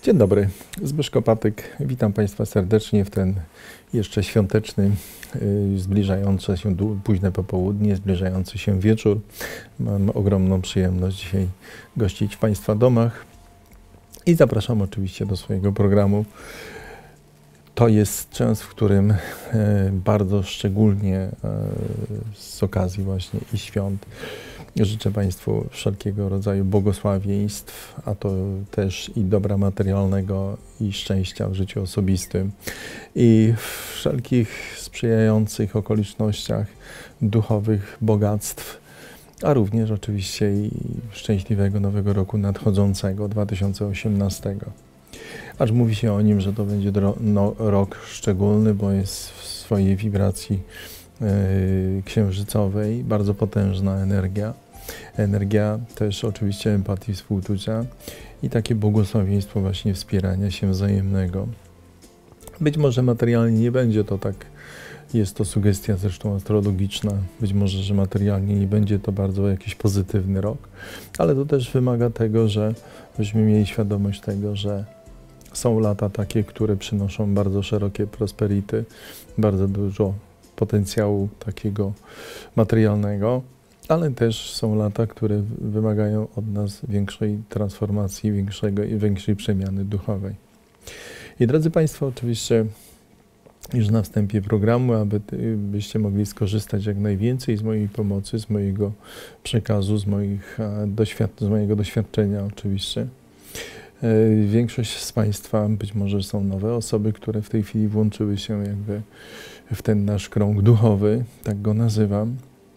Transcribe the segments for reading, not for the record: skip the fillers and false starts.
Dzień dobry, Zbyszko Patyk. Witam Państwa serdecznie w ten jeszcze świąteczny, zbliżający się późne popołudnie, zbliżający się wieczór. Mam ogromną przyjemność dzisiaj gościć w Państwa domach i zapraszam oczywiście do swojego programu. To jest czas, w którym bardzo szczególnie z okazji właśnie i świąt życzę Państwu wszelkiego rodzaju błogosławieństw, a to też i dobra materialnego, i szczęścia w życiu osobistym, i w wszelkich sprzyjających okolicznościach duchowych bogactw, a również oczywiście i szczęśliwego nowego roku nadchodzącego, 2018. Acz mówi się o nim, że to będzie rok szczególny, bo jest w swojej wibracji księżycowej bardzo potężna energia. Energia też oczywiście empatii, współczucia i takie błogosławieństwo właśnie wspierania się wzajemnego. Być może materialnie nie będzie to tak, jest to sugestia zresztą astrologiczna, być może, że materialnie nie będzie to bardzo jakiś pozytywny rok, ale to też wymaga tego, żebyśmy mieli świadomość tego, że są lata takie, które przynoszą bardzo szerokie prosperity, bardzo dużo potencjału takiego materialnego, ale też są lata, które wymagają od nas większej transformacji, większej przemiany duchowej. I drodzy Państwo, oczywiście już na wstępie programu, abyście mogli skorzystać jak najwięcej z mojej pomocy, z mojego przekazu, z mojego doświadczenia oczywiście. Większość z Państwa, być może są nowe osoby, które w tej chwili włączyły się jakby w ten nasz krąg duchowy, tak go nazywam.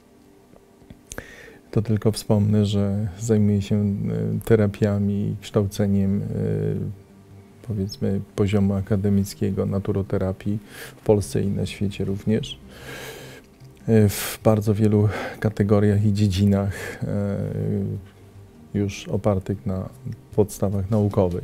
To tylko wspomnę, że zajmuję się terapiami, kształceniem powiedzmy poziomu akademickiego naturoterapii w Polsce i na świecie również. W bardzo wielu kategoriach i dziedzinach już opartych na podstawach naukowych.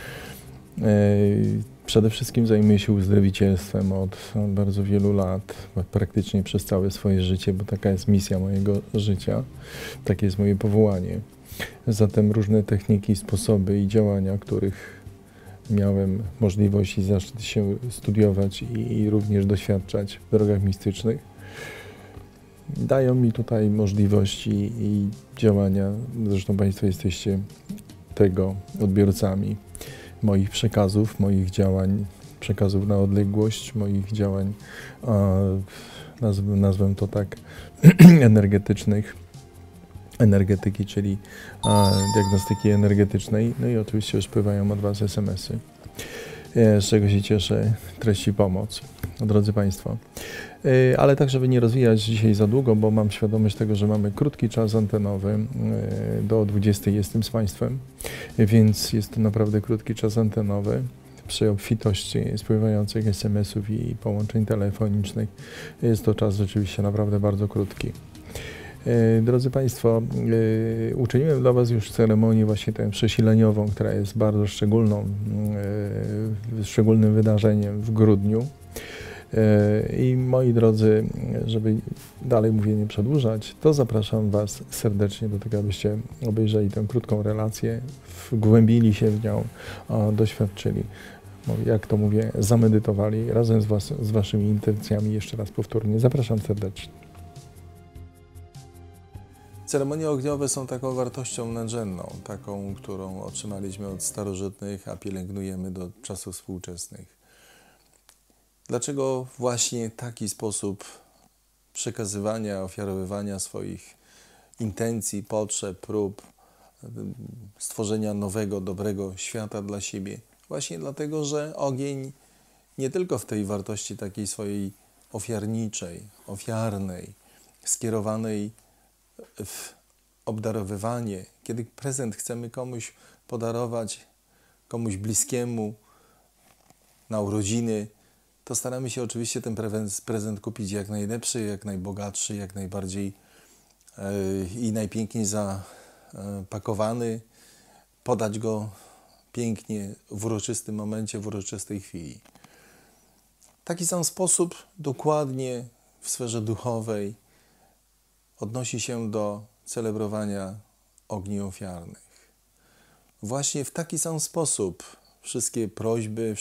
Przede wszystkim zajmuję się uzdrowicielstwem od bardzo wielu lat, praktycznie przez całe swoje życie, bo taka jest misja mojego życia, takie jest moje powołanie. Zatem różne techniki, sposoby i działania, których miałem możliwość i zaszczyt się studiować i również doświadczać w drogach mistycznych, dają mi tutaj możliwości i działania. Zresztą Państwo jesteście tego odbiorcami moich przekazów, moich działań, przekazów na odległość, moich działań, nazwę to tak, energetyki, czyli diagnostyki energetycznej. No i oczywiście już wpływają od Was SMS-y, z czego się cieszę, treści pomoc, drodzy Państwo. Ale tak, żeby nie rozwijać dzisiaj za długo, bo mam świadomość tego, że mamy krótki czas antenowy, do 20 jestem z Państwem, więc jest to naprawdę krótki czas antenowy. Przy obfitości spływających SMS-ów i połączeń telefonicznych jest to czas rzeczywiście naprawdę bardzo krótki. Drodzy Państwo, uczyniłem dla Was już ceremonię właśnie tę przesileniową, która jest bardzo szczególnym wydarzeniem w grudniu. I moi drodzy, żeby dalej nie przedłużać, to zapraszam Was serdecznie do tego, abyście obejrzeli tę krótką relację, wgłębili się w nią, doświadczyli, jak to mówię, zamedytowali razem z Waszymi intencjami. Jeszcze raz powtórnie zapraszam serdecznie. Ceremonie ogniowe są taką wartością nadrzędną, taką, którą otrzymaliśmy od starożytnych, a pielęgnujemy do czasów współczesnych. Dlaczego właśnie taki sposób przekazywania, ofiarowywania swoich intencji, potrzeb, prób, stworzenia nowego, dobrego świata dla siebie? Właśnie dlatego, że ogień nie tylko w tej wartości takiej swojej ofiarniczej, ofiarnej, skierowanej w obdarowywanie, kiedy prezent chcemy komuś podarować, komuś bliskiemu na urodziny, to staramy się oczywiście ten prezent kupić jak najlepszy, jak najbogatszy, jak najbardziej i najpiękniej zapakowany, podać go pięknie w uroczystym momencie, w uroczystej chwili. Taki sam sposób dokładnie w sferze duchowej odnosi się do celebrowania ogni ofiarnych. Właśnie w taki sam sposób wszystkie prośby,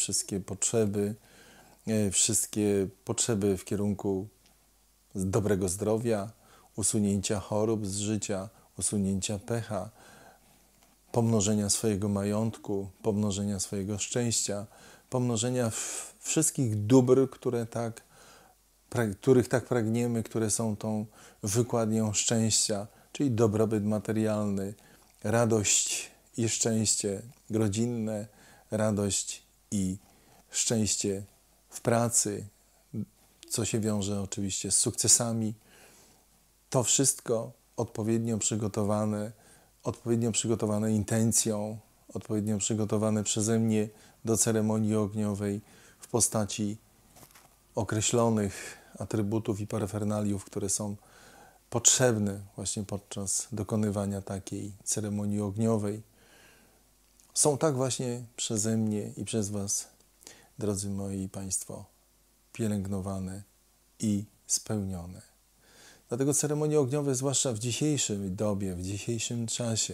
wszystkie potrzeby w kierunku dobrego zdrowia, usunięcia chorób z życia, usunięcia pecha, pomnożenia swojego majątku, pomnożenia swojego szczęścia, pomnożenia wszystkich dóbr, których tak pragniemy, które są tą wykładnią szczęścia, czyli dobrobyt materialny, radość i szczęście rodzinne, radość i szczęście w pracy, co się wiąże oczywiście z sukcesami. To wszystko odpowiednio przygotowane intencją, odpowiednio przygotowane przeze mnie do ceremonii ogniowej w postaci określonych atrybutów i parafernaliów, które są potrzebne właśnie podczas dokonywania takiej ceremonii ogniowej. Są tak właśnie przeze mnie i przez Was, drodzy moi Państwo, pielęgnowane i spełnione. Dlatego ceremonie ogniowe, zwłaszcza w dzisiejszej dobie, w dzisiejszym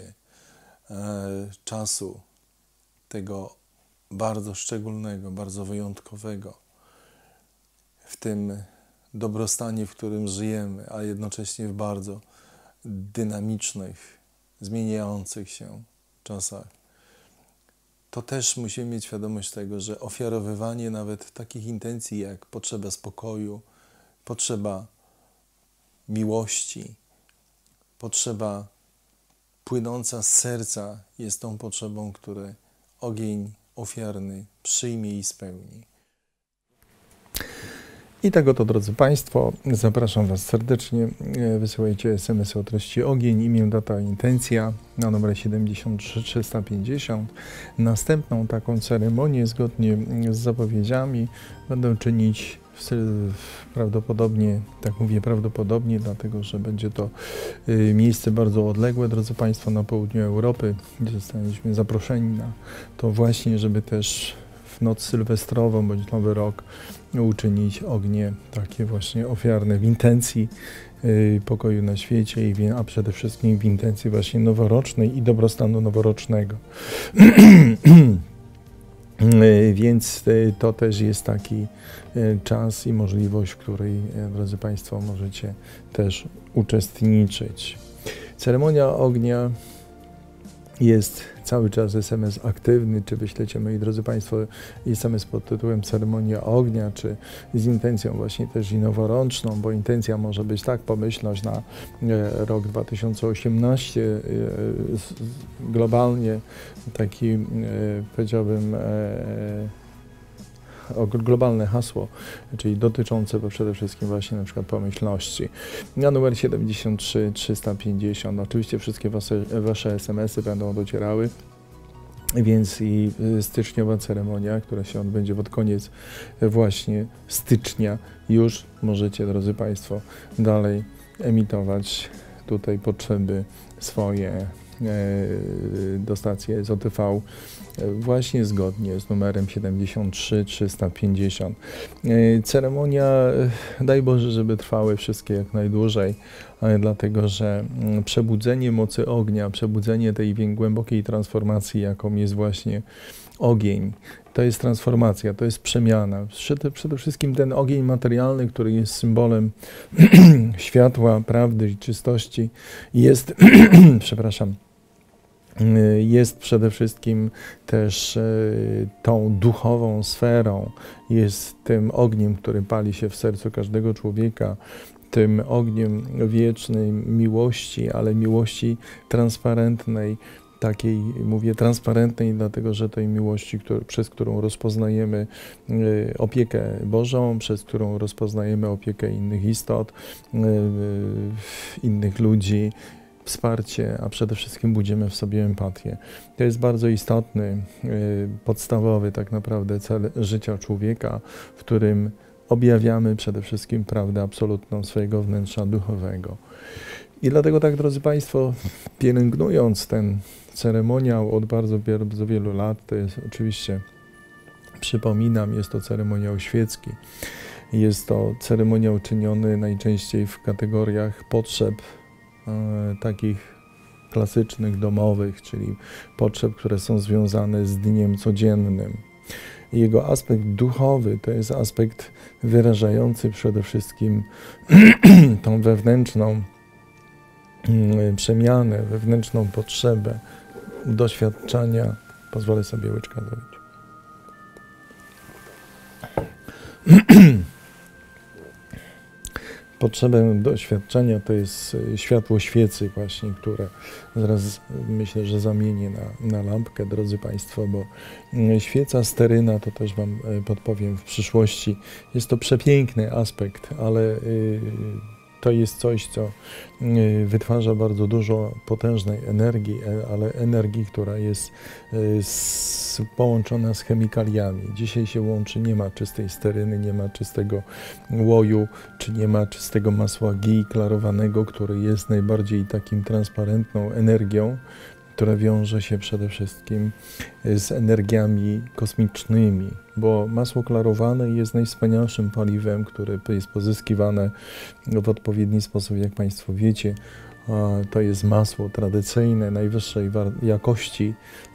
czasu tego bardzo szczególnego, bardzo wyjątkowego, w tym dobrostanie, w którym żyjemy, a jednocześnie w bardzo dynamicznych, zmieniających się czasach, to też musimy mieć świadomość tego, że ofiarowywanie nawet takich intencji jak potrzeba spokoju, potrzeba miłości, potrzeba płynąca z serca jest tą potrzebą, którą ogień ofiarny przyjmie i spełni. I tak oto, drodzy Państwo, zapraszam Was serdecznie. Wysyłajcie SMS-y o treści ogień, imię, data, intencja na numer 73350. Następną taką ceremonię, zgodnie z zapowiedziami, będę czynić prawdopodobnie, tak mówię prawdopodobnie, dlatego że będzie to miejsce bardzo odległe, drodzy Państwo, na południu Europy, gdzie zostaliśmy zaproszeni na to właśnie, żeby też w noc sylwestrową bądź Nowy Rok uczynić ognie takie właśnie ofiarne w intencji pokoju na świecie, a przede wszystkim w intencji właśnie noworocznej i dobrostanu noworocznego. Więc to też jest taki czas i możliwość, w której, drodzy Państwo, możecie też uczestniczyć. Ceremonia ognia jest cały czas SMS aktywny, czy wyślecie, moi drodzy Państwo, SMS pod tytułem Ceremonia Ognia, czy z intencją właśnie też i noworoczną, bo intencja może być tak, pomyślność na rok 2018, globalnie taki, powiedziałbym, globalne hasło, czyli dotyczące przede wszystkim właśnie na przykład pomyślności. Na numer 73350. Oczywiście wszystkie Wasze SMS-y będą docierały, więc i styczniowa ceremonia, która się odbędzie pod koniec właśnie stycznia, już możecie, drodzy Państwo, dalej emitować tutaj potrzeby swoje do stacji SOTV właśnie zgodnie z numerem 73350. Ceremonia, daj Boże, żeby trwały wszystkie jak najdłużej, dlatego że przebudzenie mocy ognia, przebudzenie tej głębokiej transformacji, jaką jest właśnie ogień, to jest transformacja, to jest przemiana. Przede wszystkim ten ogień materialny, który jest symbolem światła, prawdy i czystości, jest, przepraszam, jest przede wszystkim też tą duchową sferą, jest tym ogniem, który pali się w sercu każdego człowieka, tym ogniem wiecznej miłości, ale miłości transparentnej, takiej, mówię transparentnej, dlatego że tej miłości, przez którą rozpoznajemy opiekę Bożą, przez którą rozpoznajemy opiekę innych istot, innych ludzi, wsparcie, a przede wszystkim budzimy w sobie empatię. To jest bardzo istotny, podstawowy tak naprawdę cel życia człowieka, w którym objawiamy przede wszystkim prawdę absolutną swojego wnętrza duchowego. I dlatego tak, drodzy Państwo, pielęgnując ten ceremoniał od bardzo wielu lat, to jest oczywiście, przypominam, jest to ceremoniał świecki. Jest to ceremoniał czyniony najczęściej w kategoriach potrzeb takich klasycznych, domowych, czyli potrzeb, które są związane z dniem codziennym. Jego aspekt duchowy to jest aspekt wyrażający przede wszystkim tą wewnętrzną przemianę, wewnętrzną potrzebę doświadczania. Pozwolę sobie łyczka zrobić. Potrzebę doświadczenia to jest światło świecy właśnie, które zaraz myślę, że zamienię na lampkę, drodzy Państwo, bo świeca steryna, to też Wam podpowiem w przyszłości, jest to przepiękny aspekt, ale to jest coś, co wytwarza bardzo dużo potężnej energii, ale energii, która jest połączona z chemikaliami. Dzisiaj się łączy, nie ma czystej steryny, nie ma czystego łoju, czy nie ma czystego masła ghee klarowanego, który jest najbardziej takim transparentną energią, która wiąże się przede wszystkim z energiami kosmicznymi, bo masło klarowane jest najwspanialszym paliwem, które jest pozyskiwane w odpowiedni sposób, jak Państwo wiecie. To jest masło tradycyjne, najwyższej jakości,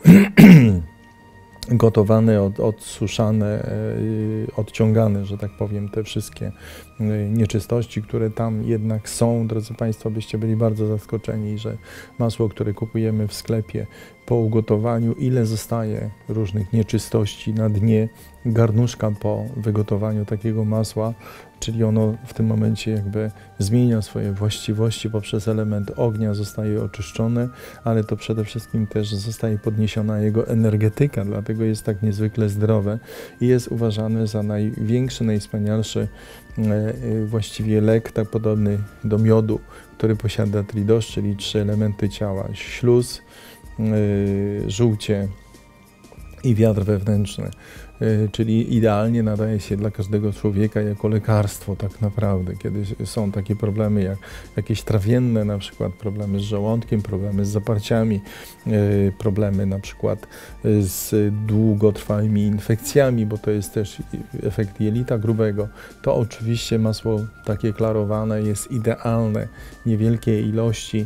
gotowane, odsuszane, odciągane, że tak powiem, te wszystkie nieczystości, które tam jednak są. Drodzy Państwo, byście byli bardzo zaskoczeni, że masło, które kupujemy w sklepie po ugotowaniu, ile zostaje różnych nieczystości na dnie garnuszka po wygotowaniu takiego masła, czyli ono w tym momencie jakby zmienia swoje właściwości poprzez element ognia, zostaje oczyszczone, ale to przede wszystkim też zostaje podniesiona jego energetyka, dlatego jest tak niezwykle zdrowe i jest uważane za największy, najwspanialszy właściwie lek, tak podobny do miodu, który posiada tridosz, czyli 3 elementy ciała: śluz, żółcie i wiatr wewnętrzny, czyli idealnie nadaje się dla każdego człowieka jako lekarstwo tak naprawdę, kiedy są takie problemy jak jakieś trawienne, na przykład problemy z żołądkiem, problemy z zaparciami, problemy na przykład z długotrwałymi infekcjami, bo to jest też efekt jelita grubego, to oczywiście masło takie klarowane jest idealne, niewielkie ilości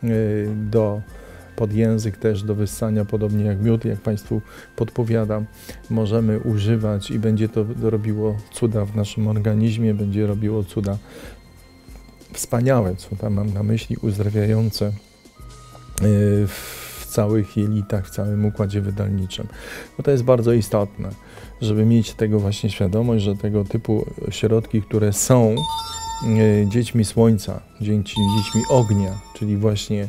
pod język też do wyssania, podobnie jak miód, jak Państwu podpowiadam, możemy używać i będzie to robiło cuda w naszym organizmie, będzie robiło cuda wspaniałe, cuda mam na myśli uzdrawiające w całych jelitach, w całym układzie wydalniczym. Bo to jest bardzo istotne, żeby mieć tego właśnie świadomość, że tego typu środki, które są dziećmi słońca, dziećmi ognia, czyli właśnie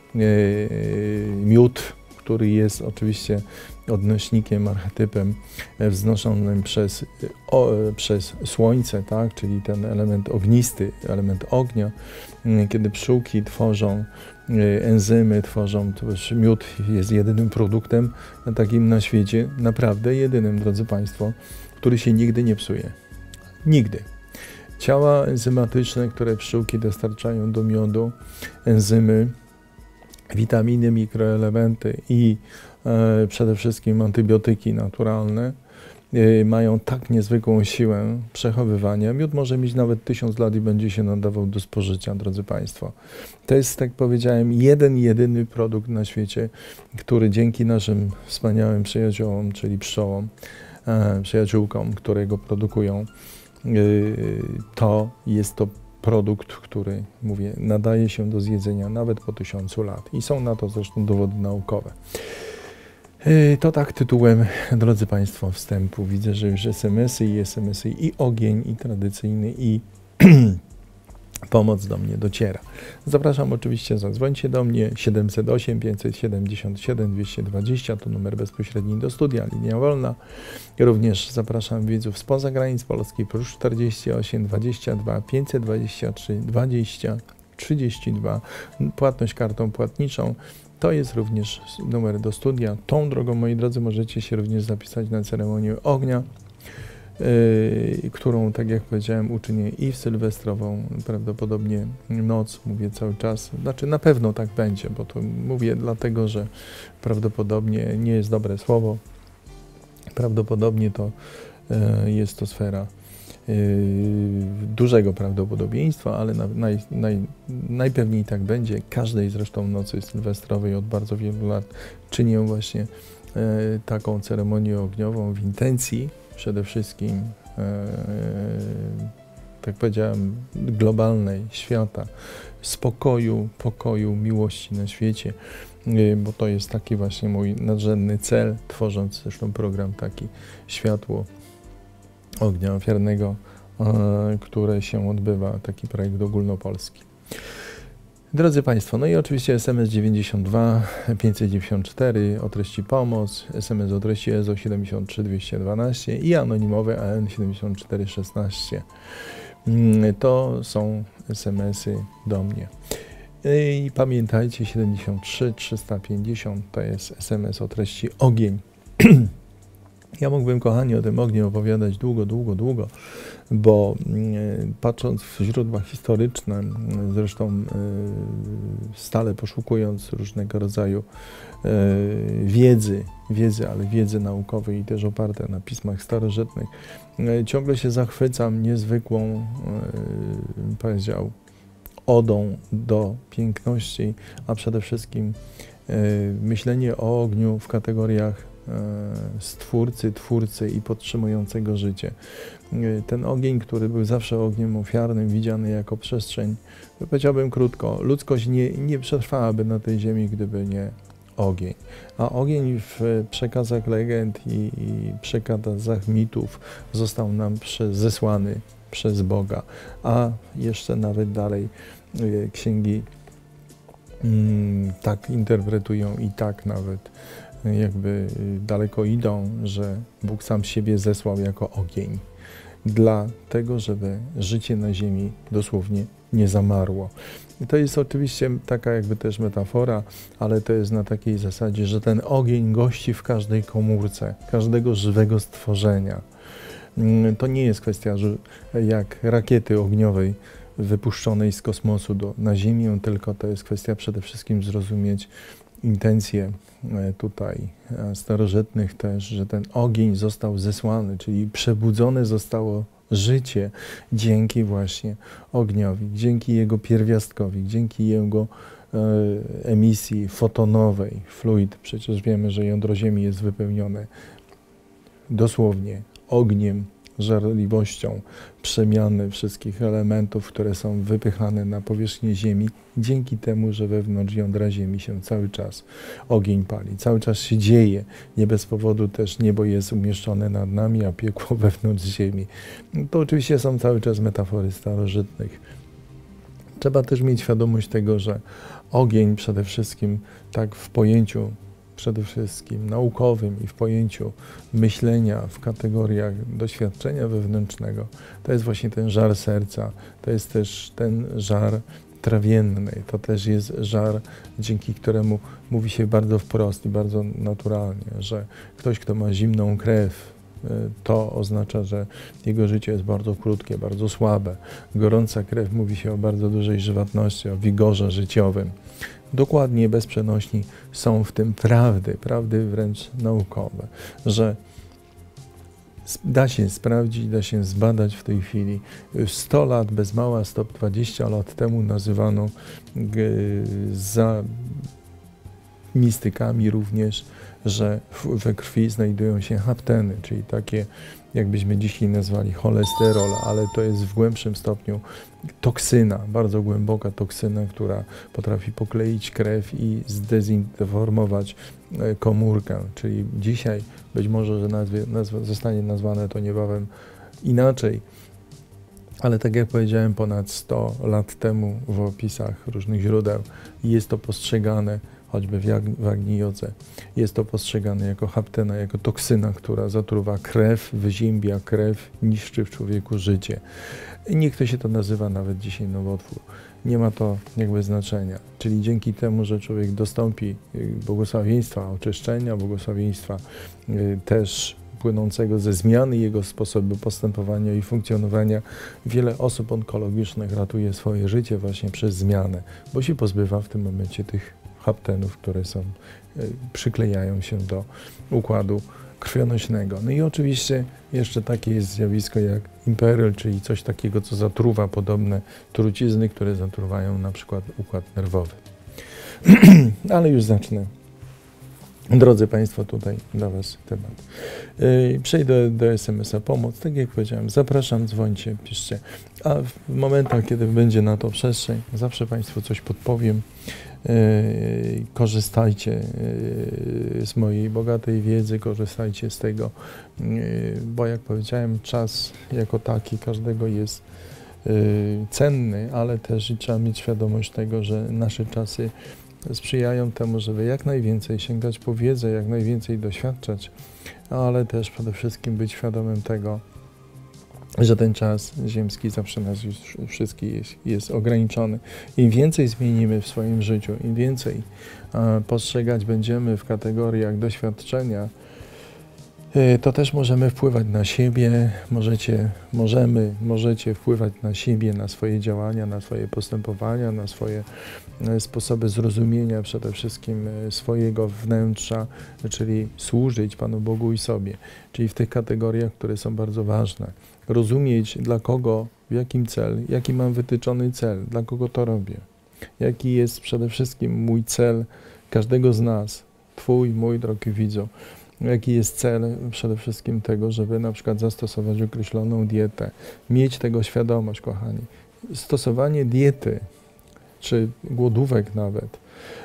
miód, który jest oczywiście odnośnikiem, archetypem wznoszonym przez słońce, tak? Czyli ten element ognisty, element ognia. Kiedy pszczółki tworzą enzymy, tworzą, to już miód jest jedynym produktem takim na świecie, naprawdę jedynym, drodzy Państwo, który się nigdy nie psuje. Nigdy. Ciała enzymatyczne, które pszczółki dostarczają do miodu, enzymy, witaminy, mikroelementy i przede wszystkim antybiotyki naturalne mają tak niezwykłą siłę przechowywania. Miód może mieć nawet 1000 lat i będzie się nadawał do spożycia, drodzy Państwo. To jest, tak powiedziałem, jedyny produkt na świecie, który dzięki naszym wspaniałym przyjaciołom, czyli pszczołom, przyjaciółkom, które go produkują, to jest to produkt, który, mówię, nadaje się do zjedzenia nawet po 1000 lat. I są na to zresztą dowody naukowe. To tak tytułem, drodzy Państwo, wstępu. Widzę, że już SMS-y i ogień, i tradycyjny, i pomoc do mnie dociera. Zapraszam oczywiście, zadzwońcie do mnie 708 577 220, to numer bezpośredni do studia, linia wolna. Również zapraszam widzów spoza granic Polski, plus 48 22 523 20 32, płatność kartą płatniczą. To jest również numer do studia. Tą drogą, moi drodzy, możecie się również zapisać na ceremonię ognia, którą, tak jak powiedziałem, uczynię i w sylwestrową, prawdopodobnie noc, mówię cały czas, znaczy na pewno tak będzie, bo to mówię dlatego, że prawdopodobnie nie jest dobre słowo, prawdopodobnie to jest to sfera dużego prawdopodobieństwa, ale najpewniej tak będzie. Każdej zresztą nocy sylwestrowej od bardzo wielu lat czynię właśnie taką ceremonię ogniową w intencji przede wszystkim, tak powiedziałem, globalnej, świata, spokoju, pokoju, miłości na świecie, bo to jest taki właśnie mój nadrzędny cel, tworząc zresztą program taki Światło Ognia Ofiarnego, które się odbywa, taki projekt ogólnopolski. Drodzy Państwo, no i oczywiście SMS 92 594 o treści pomoc, SMS o treści EZO 73 212 i anonimowe AN 7416. To są SMS-y do mnie. I pamiętajcie, 73 350 to jest SMS o treści ogień. Ja mógłbym, kochani, o tym ogniu opowiadać długo, bo patrząc w źródła historyczne, zresztą stale poszukując różnego rodzaju wiedzy, ale wiedzy naukowej i też oparte na pismach starożytnych, ciągle się zachwycam niezwykłą, powiedział, odą do piękności, a przede wszystkim myślenie o ogniu w kategoriach stwórcy, twórcy i podtrzymującego życie. Ten ogień, który był zawsze ogniem ofiarnym, widziany jako przestrzeń, powiedziałbym krótko, ludzkość nie przetrwałaby na tej ziemi, gdyby nie ogień. A ogień w przekazach legend i przekazach mitów został nam zesłany przez Boga, a jeszcze nawet dalej księgi tak interpretują i tak nawet jakby daleko idą, że Bóg sam siebie zesłał jako ogień, dlatego, żeby życie na ziemi dosłownie nie zamarło. I to jest oczywiście taka jakby też metafora, ale to jest na takiej zasadzie, że ten ogień gości w każdej komórce, każdego żywego stworzenia. To nie jest kwestia, że jak rakiety ogniowej wypuszczonej z kosmosu na Ziemię, tylko to jest kwestia przede wszystkim zrozumieć intencje tutaj starożytnych też, że ten ogień został zesłany, czyli przebudzone zostało życie dzięki właśnie ogniowi, dzięki jego pierwiastkowi, dzięki jego emisji fotonowej, fluid. Przecież wiemy, że jądro Ziemi jest wypełnione dosłownie ogniem, żarliwością przemiany wszystkich elementów, które są wypychane na powierzchnię Ziemi, dzięki temu, że wewnątrz jądra Ziemi się cały czas ogień pali. Cały czas się dzieje. Nie bez powodu też niebo jest umieszczone nad nami, a piekło wewnątrz Ziemi. To oczywiście są cały czas metafory starożytnych. Trzeba też mieć świadomość tego, że ogień przede wszystkim tak w pojęciu przede wszystkim naukowym i w pojęciu myślenia w kategoriach doświadczenia wewnętrznego, to jest właśnie ten żar serca, to jest też ten żar trawienny, to też jest żar, dzięki któremu mówi się bardzo wprost i bardzo naturalnie, że ktoś, kto ma zimną krew, to oznacza, że jego życie jest bardzo krótkie, bardzo słabe. Gorąca krew mówi się o bardzo dużej żywotności, o wigorze życiowym. Dokładnie, bezprzenośni są w tym prawdy wręcz naukowe, że da się sprawdzić, da się zbadać w tej chwili. 100 lat, bez mała 120 lat temu nazywano za mistykami również, że we krwi znajdują się hapteny, czyli takie, jakbyśmy dzisiaj nazwali cholesterol, ale to jest w głębszym stopniu toksyna, bardzo głęboka toksyna, która potrafi pokleić krew i zdezinformować komórkę. Czyli dzisiaj być może, że zostanie nazwane to niebawem inaczej, ale tak jak powiedziałem, ponad 100 lat temu w opisach różnych źródeł jest to postrzegane, choćby w Agni Jodze, jest to postrzegane jako haptena, jako toksyna, która zatruwa krew, wyziębia krew, niszczy w człowieku życie. I niech to się to nazywa nawet dzisiaj nowotwór. Nie ma to jakby znaczenia. Czyli dzięki temu, że człowiek dostąpi błogosławieństwa oczyszczenia, błogosławieństwa też płynącego ze zmiany jego sposobu postępowania i funkcjonowania, wiele osób onkologicznych ratuje swoje życie właśnie przez zmianę, bo się pozbywa w tym momencie tych haptenów, które przyklejają się do układu krwionośnego. No i oczywiście jeszcze takie jest zjawisko jak imperyl, czyli coś takiego, co zatruwa podobne trucizny, które zatruwają na przykład układ nerwowy. Ale już zacznę. Drodzy Państwo, tutaj dla Was temat. Przejdę do SMS-a pomoc. Tak jak powiedziałem, zapraszam, dzwońcie, piszcie. A w momentach, kiedy będzie na to przestrzeń, zawsze Państwu coś podpowiem. Korzystajcie z mojej bogatej wiedzy, korzystajcie z tego, bo jak powiedziałem, czas jako taki każdego jest cenny, ale też trzeba mieć świadomość tego, że nasze czasy sprzyjają temu, żeby jak najwięcej sięgać po wiedzę, jak najwięcej doświadczać, ale też przede wszystkim być świadomym tego, że ten czas ziemski zawsze nas już wszystkich jest ograniczony. Im więcej zmienimy w swoim życiu, im więcej postrzegać będziemy w kategoriach doświadczenia, to też możemy wpływać na siebie, możecie wpływać na siebie, na swoje działania, na swoje postępowania, na swoje sposoby zrozumienia przede wszystkim swojego wnętrza, czyli służyć Panu Bogu i sobie, czyli w tych kategoriach, które są bardzo ważne. Rozumieć dla kogo, w jakim cel, jaki mam wytyczony cel, dla kogo to robię, jaki jest przede wszystkim mój cel każdego z nas, Twój, mój, drogi widzu. Jaki jest cel przede wszystkim tego, żeby na przykład zastosować określoną dietę, mieć tego świadomość, kochani. Stosowanie diety, czy głodówek nawet,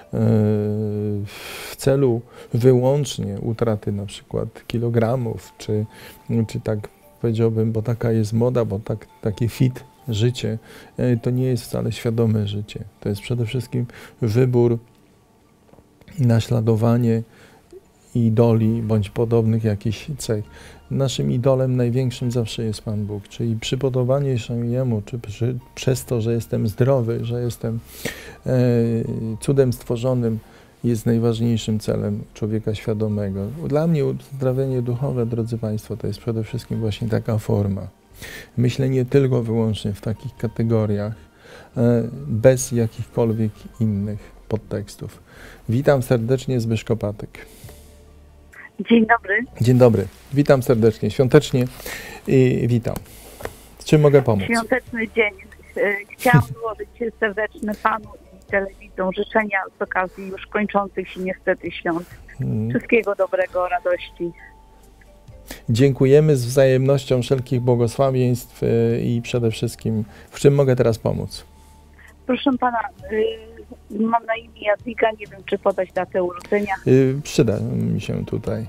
w celu wyłącznie utraty na przykład kilogramów, czy tak powiedziałbym, bo taka jest moda, bo takie fit życie, to nie jest wcale świadome życie. To jest przede wszystkim wybór, naśladowanie idoli bądź podobnych jakichś cech. Naszym idolem największym zawsze jest Pan Bóg, czyli przypodobanie się Jemu, czy przez to, że jestem zdrowy, że jestem cudem stworzonym, jest najważniejszym celem człowieka świadomego. Dla mnie uzdrawienie duchowe, drodzy Państwo, to jest przede wszystkim właśnie taka forma. Myślenie tylko wyłącznie w takich kategoriach, bez jakichkolwiek innych podtekstów. Witam serdecznie, Zbyszko Patek. Dzień dobry. Dzień dobry. Witam serdecznie, świątecznie i witam. Czym mogę pomóc? Świąteczny dzień. Chciałam złożyć serdeczne Panu i telewidzom życzenia z okazji już kończących się niestety świąt. Wszystkiego dobrego, radości. Dziękujemy z wzajemnością wszelkich błogosławieństw i przede wszystkim, w czym mogę teraz pomóc? Proszę Pana, mam na imię Jadwiga, nie wiem, czy podać datę urodzenia. Przyda mi się tutaj.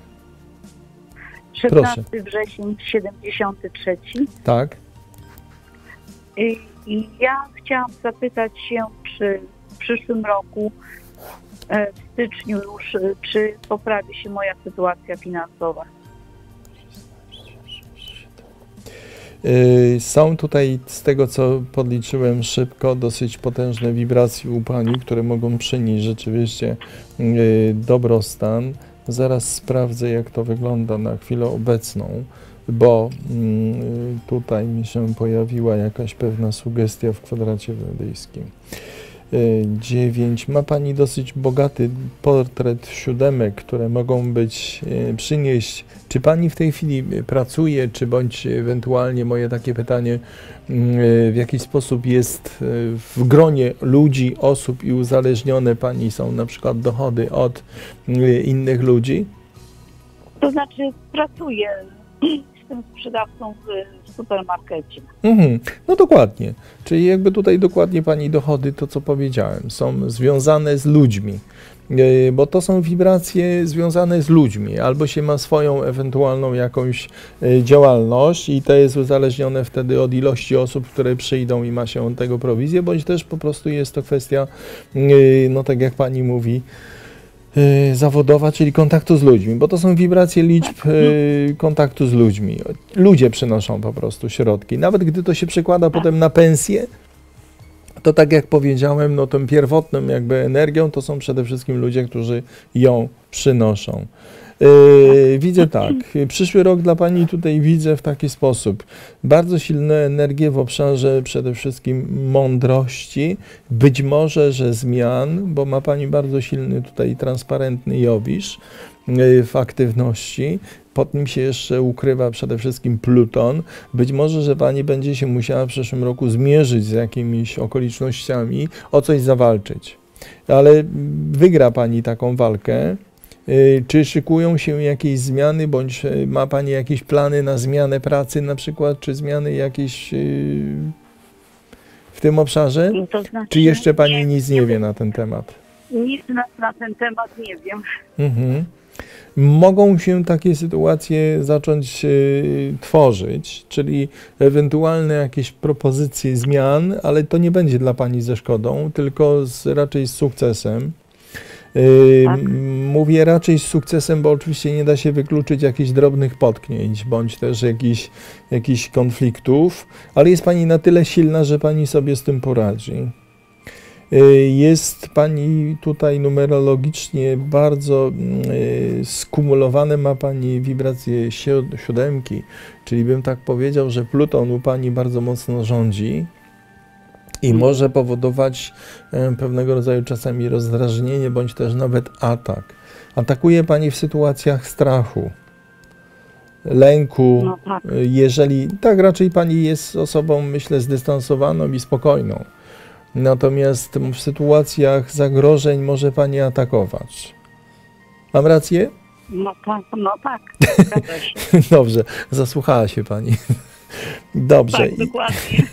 16 wrzesień 73. Tak. I ja chciałam zapytać się, czy w przyszłym roku, w styczniu już, czy poprawi się moja sytuacja finansowa. Są tutaj, z tego co podliczyłem szybko, dosyć potężne wibracje u Pani, które mogą przynieść rzeczywiście dobrostan. Zaraz sprawdzę, jak to wygląda na chwilę obecną, bo tutaj mi się pojawiła jakaś pewna sugestia w kwadracie wedyjskim. 9. Ma Pani dosyć bogaty portret siódemek, które mogą przynieść. Czy Pani w tej chwili pracuje, czy bądź ewentualnie moje takie pytanie, w jakiś sposób jest w gronie ludzi, osób i uzależnione Pani są na przykład dochody od innych ludzi? To znaczy pracuję z tym sprzedawcą w supermarkecie. No dokładnie. Czyli jakby tutaj dokładnie Pani dochody, to co powiedziałem, są związane z ludźmi, bo to są wibracje związane z ludźmi, albo się ma swoją ewentualną jakąś działalność i to jest uzależnione wtedy od ilości osób, które przyjdą i ma się od tego prowizję, bądź też po prostu jest to kwestia, no tak jak Pani mówi, zawodowa, czyli kontaktu z ludźmi, bo to są wibracje liczb kontaktu z ludźmi. Ludzie przynoszą po prostu środki. Nawet gdy to się przekłada potem na pensję, to tak jak powiedziałem, no tą pierwotną jakby energią to są przede wszystkim ludzie, którzy ją przynoszą. Widzę tak, przyszły rok dla Pani tutaj widzę w taki sposób. Bardzo silne energie w obszarze przede wszystkim mądrości, być może, że zmian, bo ma Pani bardzo silny tutaj transparentny Jowisz w aktywności, pod nim się jeszcze ukrywa przede wszystkim Pluton. Być może, że pani będzie się musiała w przyszłym roku zmierzyć z jakimiś okolicznościami, o coś zawalczyć. Ale wygra pani taką walkę. Czy szykują się jakieś zmiany, bądź ma pani jakieś plany na zmianę pracy na przykład, czy zmiany jakieś w tym obszarze? To znaczy, Czy jeszcze pani nic nie wie na ten temat? Nic na ten temat nie wiem. Mhm. Mogą się takie sytuacje zacząć tworzyć, czyli ewentualne jakieś propozycje zmian, ale to nie będzie dla pani ze szkodą, tylko raczej z sukcesem. Tak. Mówię raczej z sukcesem, bo oczywiście nie da się wykluczyć jakichś drobnych potknięć, bądź też jakichś konfliktów, ale jest pani na tyle silna, że pani sobie z tym poradzi. Jest pani tutaj numerologicznie bardzo skumulowane, ma pani wibracje siódemki, czyli bym tak powiedział, że Pluton u pani bardzo mocno rządzi i może powodować pewnego rodzaju czasami rozdrażnienie, bądź też nawet atak. Atakuje pani w sytuacjach strachu, lęku, No tak. jeżeli tak raczej pani jest osobą, myślę, zdystansowaną i spokojną. Natomiast w sytuacjach zagrożeń może pani atakować. Mam rację? No tak. Zgadza się. Dobrze, zasłuchała się pani. Dobrze. Tak, dokładnie.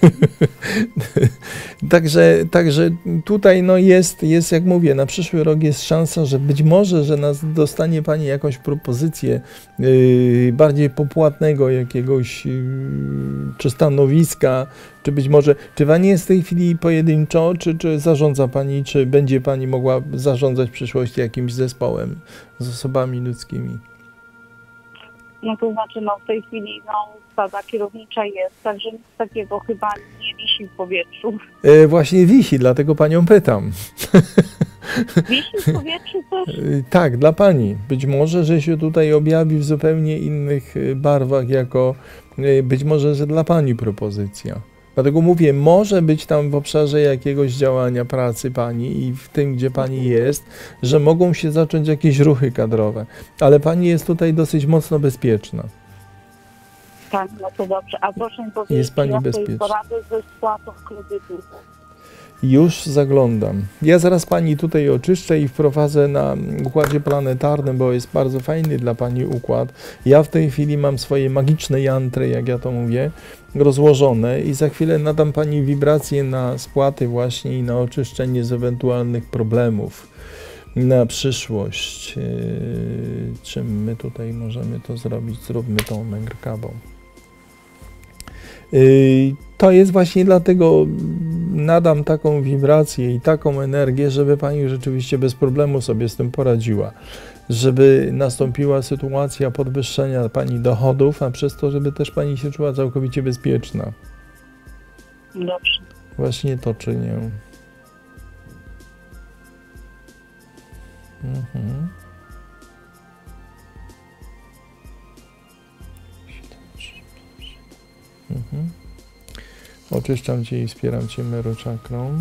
Także tutaj no jest, jak mówię, na przyszły rok jest szansa, że być może, że dostanie pani jakąś propozycję bardziej popłatnego jakiegoś czy stanowiska, czy być może, czy pani jest w tej chwili pojedynczo, czy zarządza pani, czy będzie pani mogła zarządzać w przyszłości jakimś zespołem z osobami ludzkimi? No to znaczy, w tej chwili władza kierownicza jest, także nic takiego chyba nie wisi w powietrzu. Właśnie wisi, dlatego panią pytam. Wisi w powietrzu też? Tak, dla pani. Być może, że się tutaj objawi w zupełnie innych barwach, jako być może, że dla pani propozycja. Dlatego mówię, może być tam w obszarze jakiegoś działania pracy pani i w tym, gdzie pani jest, że mogą się zacząć jakieś ruchy kadrowe, ale pani jest tutaj dosyć mocno bezpieczna. Tak, no to dobrze. A proszę mi powiedzieć, Jest pani jak to bezpieczna. jest porady ze spłatą kredytu? Już zaglądam. Ja zaraz pani tutaj oczyszczę i wprowadzę na układzie planetarnym, bo jest bardzo fajny dla pani układ. Ja w tej chwili mam swoje magiczne jantry, jak ja to mówię, rozłożone i za chwilę nadam pani wibracje na spłaty właśnie i na oczyszczenie z ewentualnych problemów na przyszłość. Czym my tutaj możemy to zrobić? Zróbmy tą męgrkawą. To jest właśnie dlatego nadam taką wibrację i taką energię, żeby pani rzeczywiście bez problemu sobie z tym poradziła. Żeby nastąpiła sytuacja podwyższenia pani dochodów, a przez to, żeby też pani się czuła całkowicie bezpieczna. Dobrze. Właśnie to czynię. Mhm. Mhm. Oczyszczam cię i wspieram cię Meru czakrą.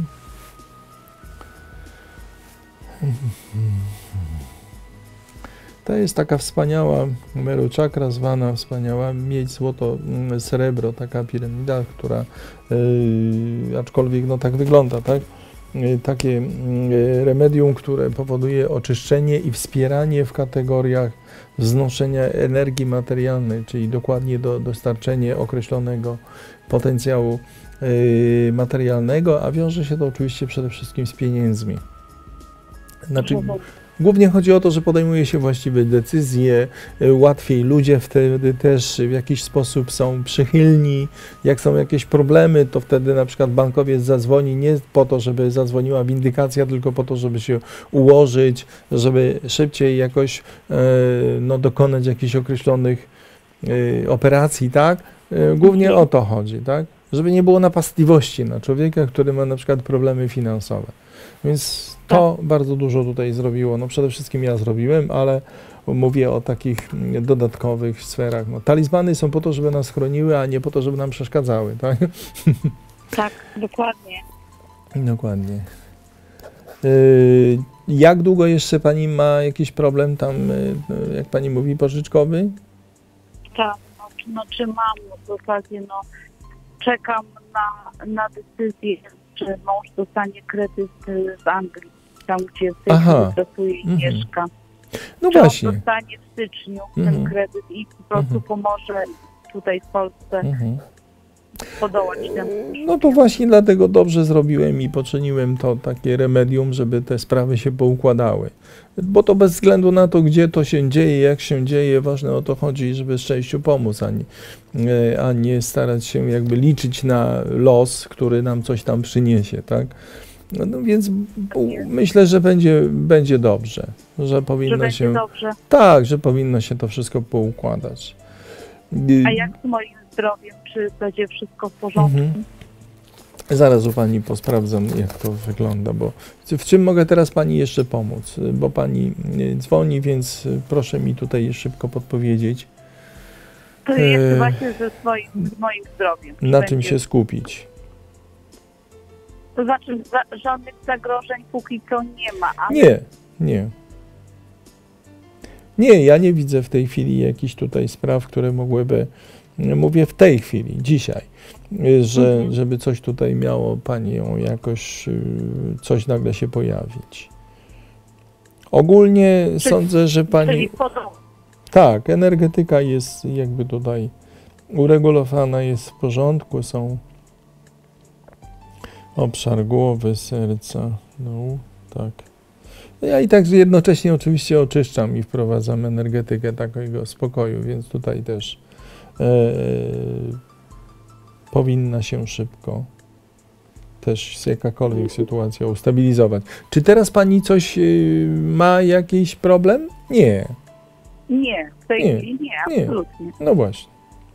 To jest taka wspaniała Meru czakra, zwana wspaniała miedź, złoto, srebro, taka piramida, która aczkolwiek no tak wygląda, tak? Takie remedium, które powoduje oczyszczenie i wspieranie w kategoriach wznoszenia energii materialnej, czyli dokładnie dostarczenie określonego potencjału materialnego, a wiąże się to oczywiście przede wszystkim z pieniędzmi. Znaczy, głównie chodzi o to, że podejmuje się właściwe decyzje, łatwiej ludzie wtedy też w jakiś sposób są przychylni. Jak są jakieś problemy, to wtedy na przykład bankowiec zadzwoni nie po to, żeby zadzwoniła windykacja, tylko po to, żeby się ułożyć, żeby szybciej jakoś dokonać jakichś określonych operacji, tak? Głównie o to chodzi, tak? Żeby nie było napastliwości na człowieka, który ma na przykład problemy finansowe. Więc to bardzo dużo tutaj zrobiło. No przede wszystkim ja zrobiłem, ale mówię o takich dodatkowych sferach. No, talizmany są po to, żeby nas chroniły, a nie po to, żeby nam przeszkadzały, tak? Tak, dokładnie. Dokładnie. Jak długo jeszcze pani ma jakiś problem tam, jak pani mówi, pożyczkowy? czas, czy mam w zasadzie, czekam na decyzję, czy mąż dostanie kredyt z Anglii, tam gdzie w tej chwili pracuje i mieszka. No czy właśnie. on dostanie w styczniu ten kredyt i po prostu pomoże tutaj w Polsce podołać temu. No to właśnie dlatego dobrze zrobiłem i poczyniłem to takie remedium, żeby te sprawy się poukładały. Bo to bez względu na to, gdzie to się dzieje, jak się dzieje, ważne o to chodzi, żeby szczęściu pomóc, a nie starać się jakby liczyć na los, który nam coś tam przyniesie, tak? No więc myślę, że będzie dobrze, że powinno będzie się... dobrze. Tak, że powinno się to wszystko poukładać. A jak z moim zdrowiem? Czy będzie wszystko w porządku? Zaraz u pani posprawdzam, jak to wygląda, bo w czym mogę teraz pani jeszcze pomóc? Bo pani dzwoni, więc proszę mi tutaj szybko podpowiedzieć. To jest właśnie z moim zdrowiem. Na czym się skupić? To znaczy żadnych zagrożeń póki co nie ma. Ale... Nie. Nie, ja nie widzę w tej chwili jakichś tutaj spraw, które mogłyby, mówię w tej chwili, dzisiaj, żeby coś tutaj miało panią jakoś, coś nagle się pojawić. Obogólnie sądzę, że pani... Tak, energetyka jest jakby tutaj uregulowana, jest w porządku, są obszar głowy, serca, tak. Ja i tak jednocześnie oczywiście oczyszczam i wprowadzam energetykę takiego spokoju, więc tutaj też powinna się szybko też jakakolwiek sytuacja ustabilizować. Czy teraz pani coś ma jakiś problem? Nie. Nie, w tej chwili nie, absolutnie. No właśnie.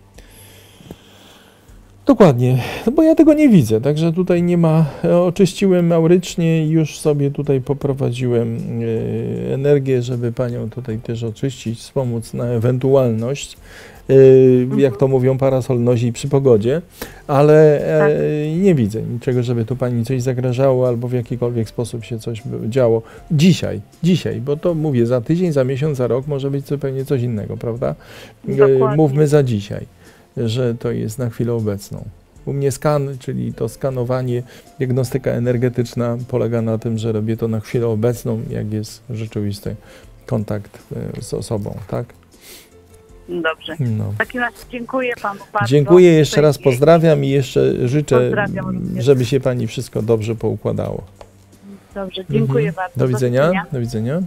Dokładnie, no bo ja tego nie widzę, także tutaj nie ma, oczyściłem aurycznie i już sobie tutaj poprowadziłem energię, żeby panią tutaj też oczyścić, wspomóc na ewentualność, jak to mówią, parasol nosi przy pogodzie, ale nie widzę niczego, żeby tu pani coś zagrażało albo w jakikolwiek sposób się coś działo. Dzisiaj, bo to mówię, za tydzień, za miesiąc, za rok może być zupełnie coś innego, prawda? Mówmy za dzisiaj, że to jest na chwilę obecną. U mnie skan, czyli to skanowanie, diagnostyka energetyczna polega na tym, że robię to na chwilę obecną, jak jest rzeczywisty kontakt z osobą, tak? Dobrze. W takim razie dziękuję panu bardzo. Dziękuję jeszcze raz, pozdrawiam i jeszcze życzę, żeby się pani wszystko dobrze poukładało. Dobrze, dziękuję bardzo. Do widzenia. Do widzenia.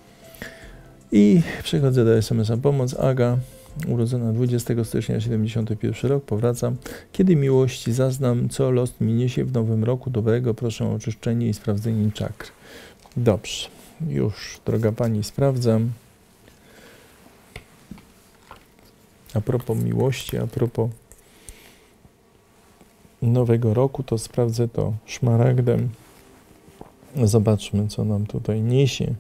I przechodzę do SMS-a Pomoc. Aga, urodzona 20 stycznia 71 rok, powracam. Kiedy miłości zaznam, co los mi niesie w nowym roku dobrego, proszę o oczyszczenie i sprawdzenie czakr. Dobrze, już, droga pani, sprawdzam. A propos miłości, a propos nowego roku, to sprawdzę to szmaragdem. Zobaczmy, co nam tutaj niesie.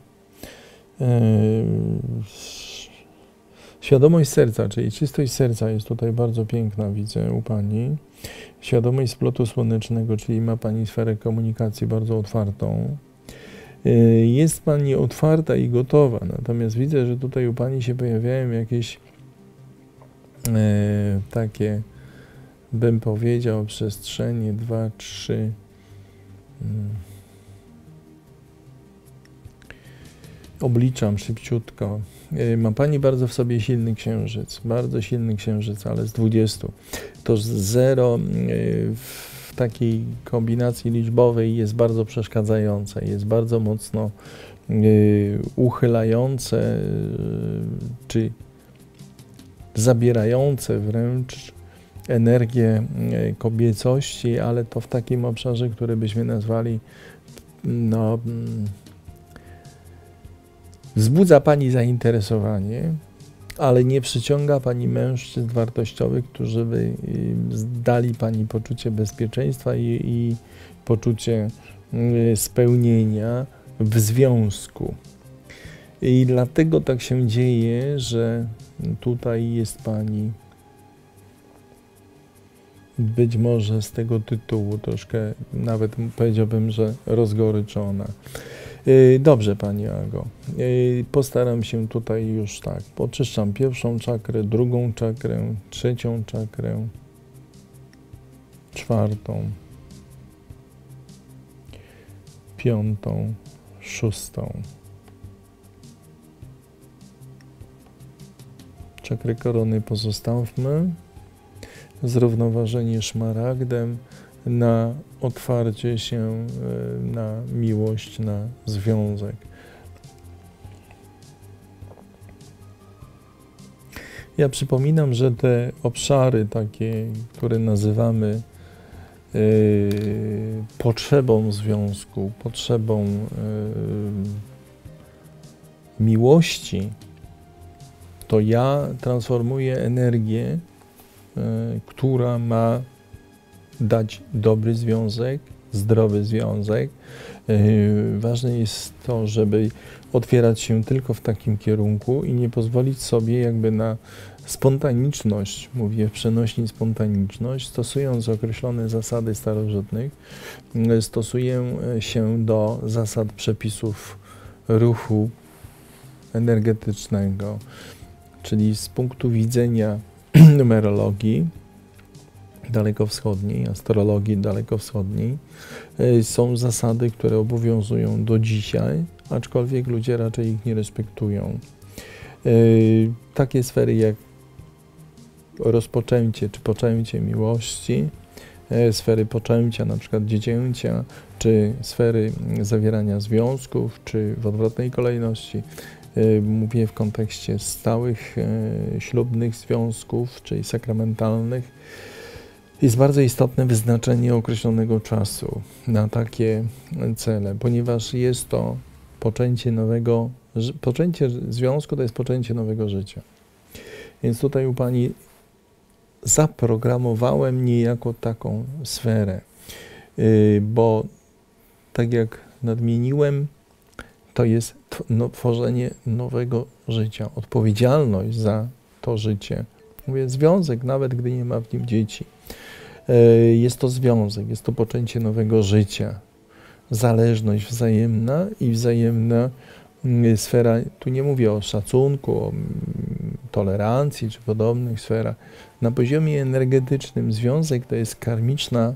Świadomość serca, czyli czystość serca jest tutaj bardzo piękna, widzę u pani. Świadomość splotu słonecznego, czyli ma pani sferę komunikacji bardzo otwartą. Jest pani otwarta i gotowa, natomiast widzę, że tutaj u pani się pojawiają jakieś takie, bym powiedział, przestrzenie 2, 3. Obliczam szybciutko. Ma pani bardzo w sobie silny księżyc, bardzo silny księżyc, ale z 20. To 0 w takiej kombinacji liczbowej jest bardzo przeszkadzające, jest bardzo mocno uchylające, czy zabierające wręcz energię kobiecości, ale to w takim obszarze, który byśmy nazwali, wzbudza pani zainteresowanie, ale nie przyciąga pani mężczyzn wartościowych, którzy by dali pani poczucie bezpieczeństwa i poczucie spełnienia w związku. I dlatego tak się dzieje, że tutaj jest pani być może z tego tytułu troszkę, nawet powiedziałbym, że rozgoryczona. Dobrze, Pani Ago. Postaram się tutaj już tak. Oczyszczam pierwszą czakrę, drugą czakrę, trzecią czakrę, czwartą, piątą, szóstą. Czakrę korony pozostawmy. Zrównoważenie szmaragdem na otwarcie się na miłość, na związek. Ja przypominam, że te obszary takie, które nazywamy potrzebą związku, potrzebą miłości, to ja transformuję energię, która ma dać dobry związek, zdrowy związek. Ważne jest to, żeby otwierać się tylko w takim kierunku i nie pozwolić sobie jakby na spontaniczność, mówię w przenośni spontaniczność, stosując określone zasady starożytnych, stosuję się do zasad przepisów ruchu energetycznego, czyli z punktu widzenia numerologii dalekowschodniej, astrologii dalekowschodniej, są zasady, które obowiązują do dzisiaj, aczkolwiek ludzie raczej ich nie respektują. Takie sfery jak rozpoczęcie czy poczęcie miłości, sfery poczęcia, na przykład dziecięcia, czy sfery zawierania związków, czy w odwrotnej kolejności, mówię w kontekście stałych, ślubnych związków, czyli sakramentalnych, jest bardzo istotne wyznaczenie określonego czasu na takie cele, ponieważ jest to poczęcie związku to jest poczęcie nowego życia. Więc tutaj u Pani zaprogramowałem niejako taką sferę, bo tak jak nadmieniłem, to jest tworzenie nowego życia, odpowiedzialność za to życie. Mówię, związek, nawet gdy nie ma w nim dzieci. Jest to związek, jest to poczęcie nowego życia. Zależność wzajemna i wzajemna sfera, tu nie mówię o szacunku, o tolerancji czy podobnych sferach. Na poziomie energetycznym związek to jest karmiczna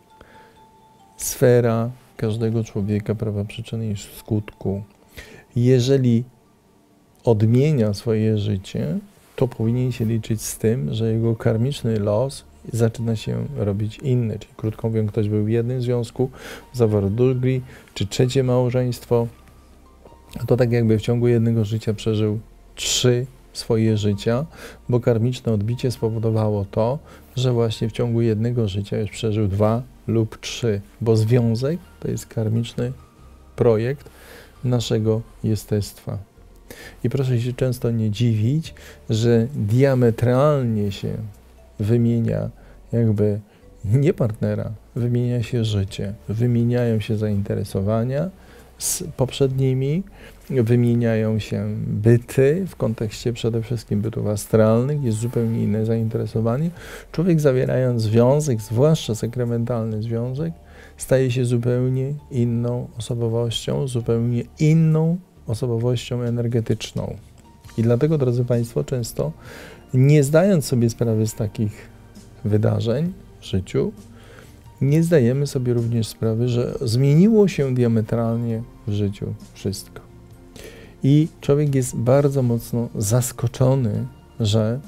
sfera każdego człowieka, prawa przyczyny i skutku. Jeżeli odmienia swoje życie, to powinien się liczyć z tym, że jego karmiczny los zaczyna się robić inny. Czyli krótko mówiąc, ktoś był w jednym związku, zawarł drugi, czy trzecie małżeństwo, to tak jakby w ciągu jednego życia przeżył 3 swoje życia, bo karmiczne odbicie spowodowało to, że właśnie w ciągu jednego życia już przeżył 2 lub 3, bo związek to jest karmiczny projekt naszego jestestwa. I proszę się często nie dziwić, że diametralnie się wymienia jakby nie partnera, wymienia się życie, wymieniają się zainteresowania z poprzednimi, wymieniają się byty, w kontekście przede wszystkim bytów astralnych, jest zupełnie inne zainteresowanie. Człowiek zawierając związek, zwłaszcza sakramentalny związek, staje się zupełnie inną osobowością, zupełnie inną osobowością energetyczną. I dlatego, drodzy Państwo, często nie zdając sobie sprawy z takich wydarzeń w życiu, nie zdajemy sobie również sprawy, że zmieniło się diametralnie w życiu wszystko. I człowiek jest bardzo mocno zaskoczony, że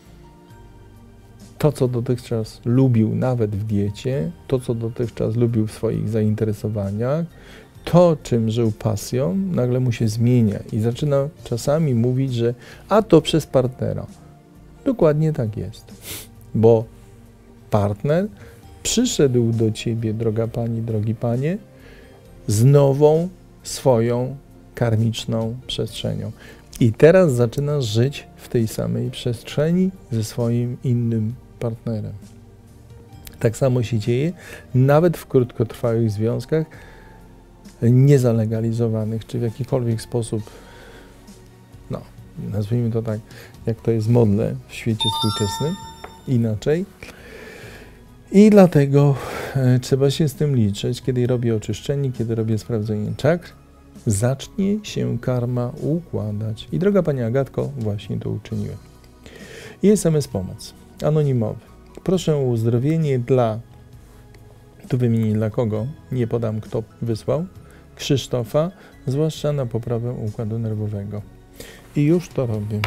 to, co dotychczas lubił nawet w diecie, to, co dotychczas lubił w swoich zainteresowaniach, to, czym żył pasją, nagle mu się zmienia i zaczyna czasami mówić, że a to przez partnera. Dokładnie tak jest, bo partner przyszedł do ciebie, droga pani, drogi panie, z nową swoją karmiczną przestrzenią. I teraz zaczynasz żyć w tej samej przestrzeni ze swoim innym partnerem. Tak samo się dzieje nawet w krótkotrwałych związkach niezalegalizowanych, czy w jakikolwiek sposób, no, nazwijmy to tak, jak to jest modne w świecie współczesnym, inaczej. I dlatego trzeba się z tym liczyć, kiedy robię oczyszczenie, kiedy robię sprawdzenie czakr, zacznie się karma układać. I droga Pani Agatko, właśnie to uczyniłem. I SMS pomoc, anonimowy. Proszę o uzdrowienie dla, tu wymienię dla kogo, nie podam kto wysłał, Krzysztofa, zwłaszcza na poprawę układu nerwowego. I już to robię.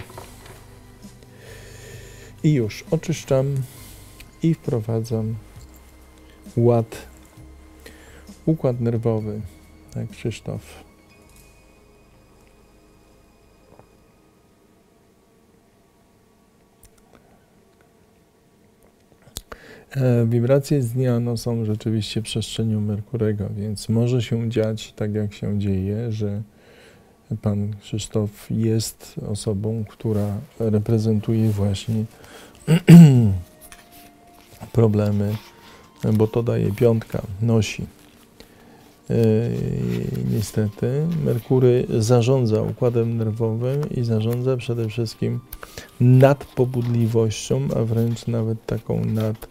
I już oczyszczam i wprowadzam ład, układ nerwowy, tak Krzysztof. Wibracje z dnia są rzeczywiście przestrzenią Merkurego, więc może się dziać tak, jak się dzieje, że pan Krzysztof jest osobą, która reprezentuje właśnie problemy, bo to daje piątka, nosi. Niestety Merkury zarządza układem nerwowym i zarządza przede wszystkim nadpobudliwością, a wręcz nawet taką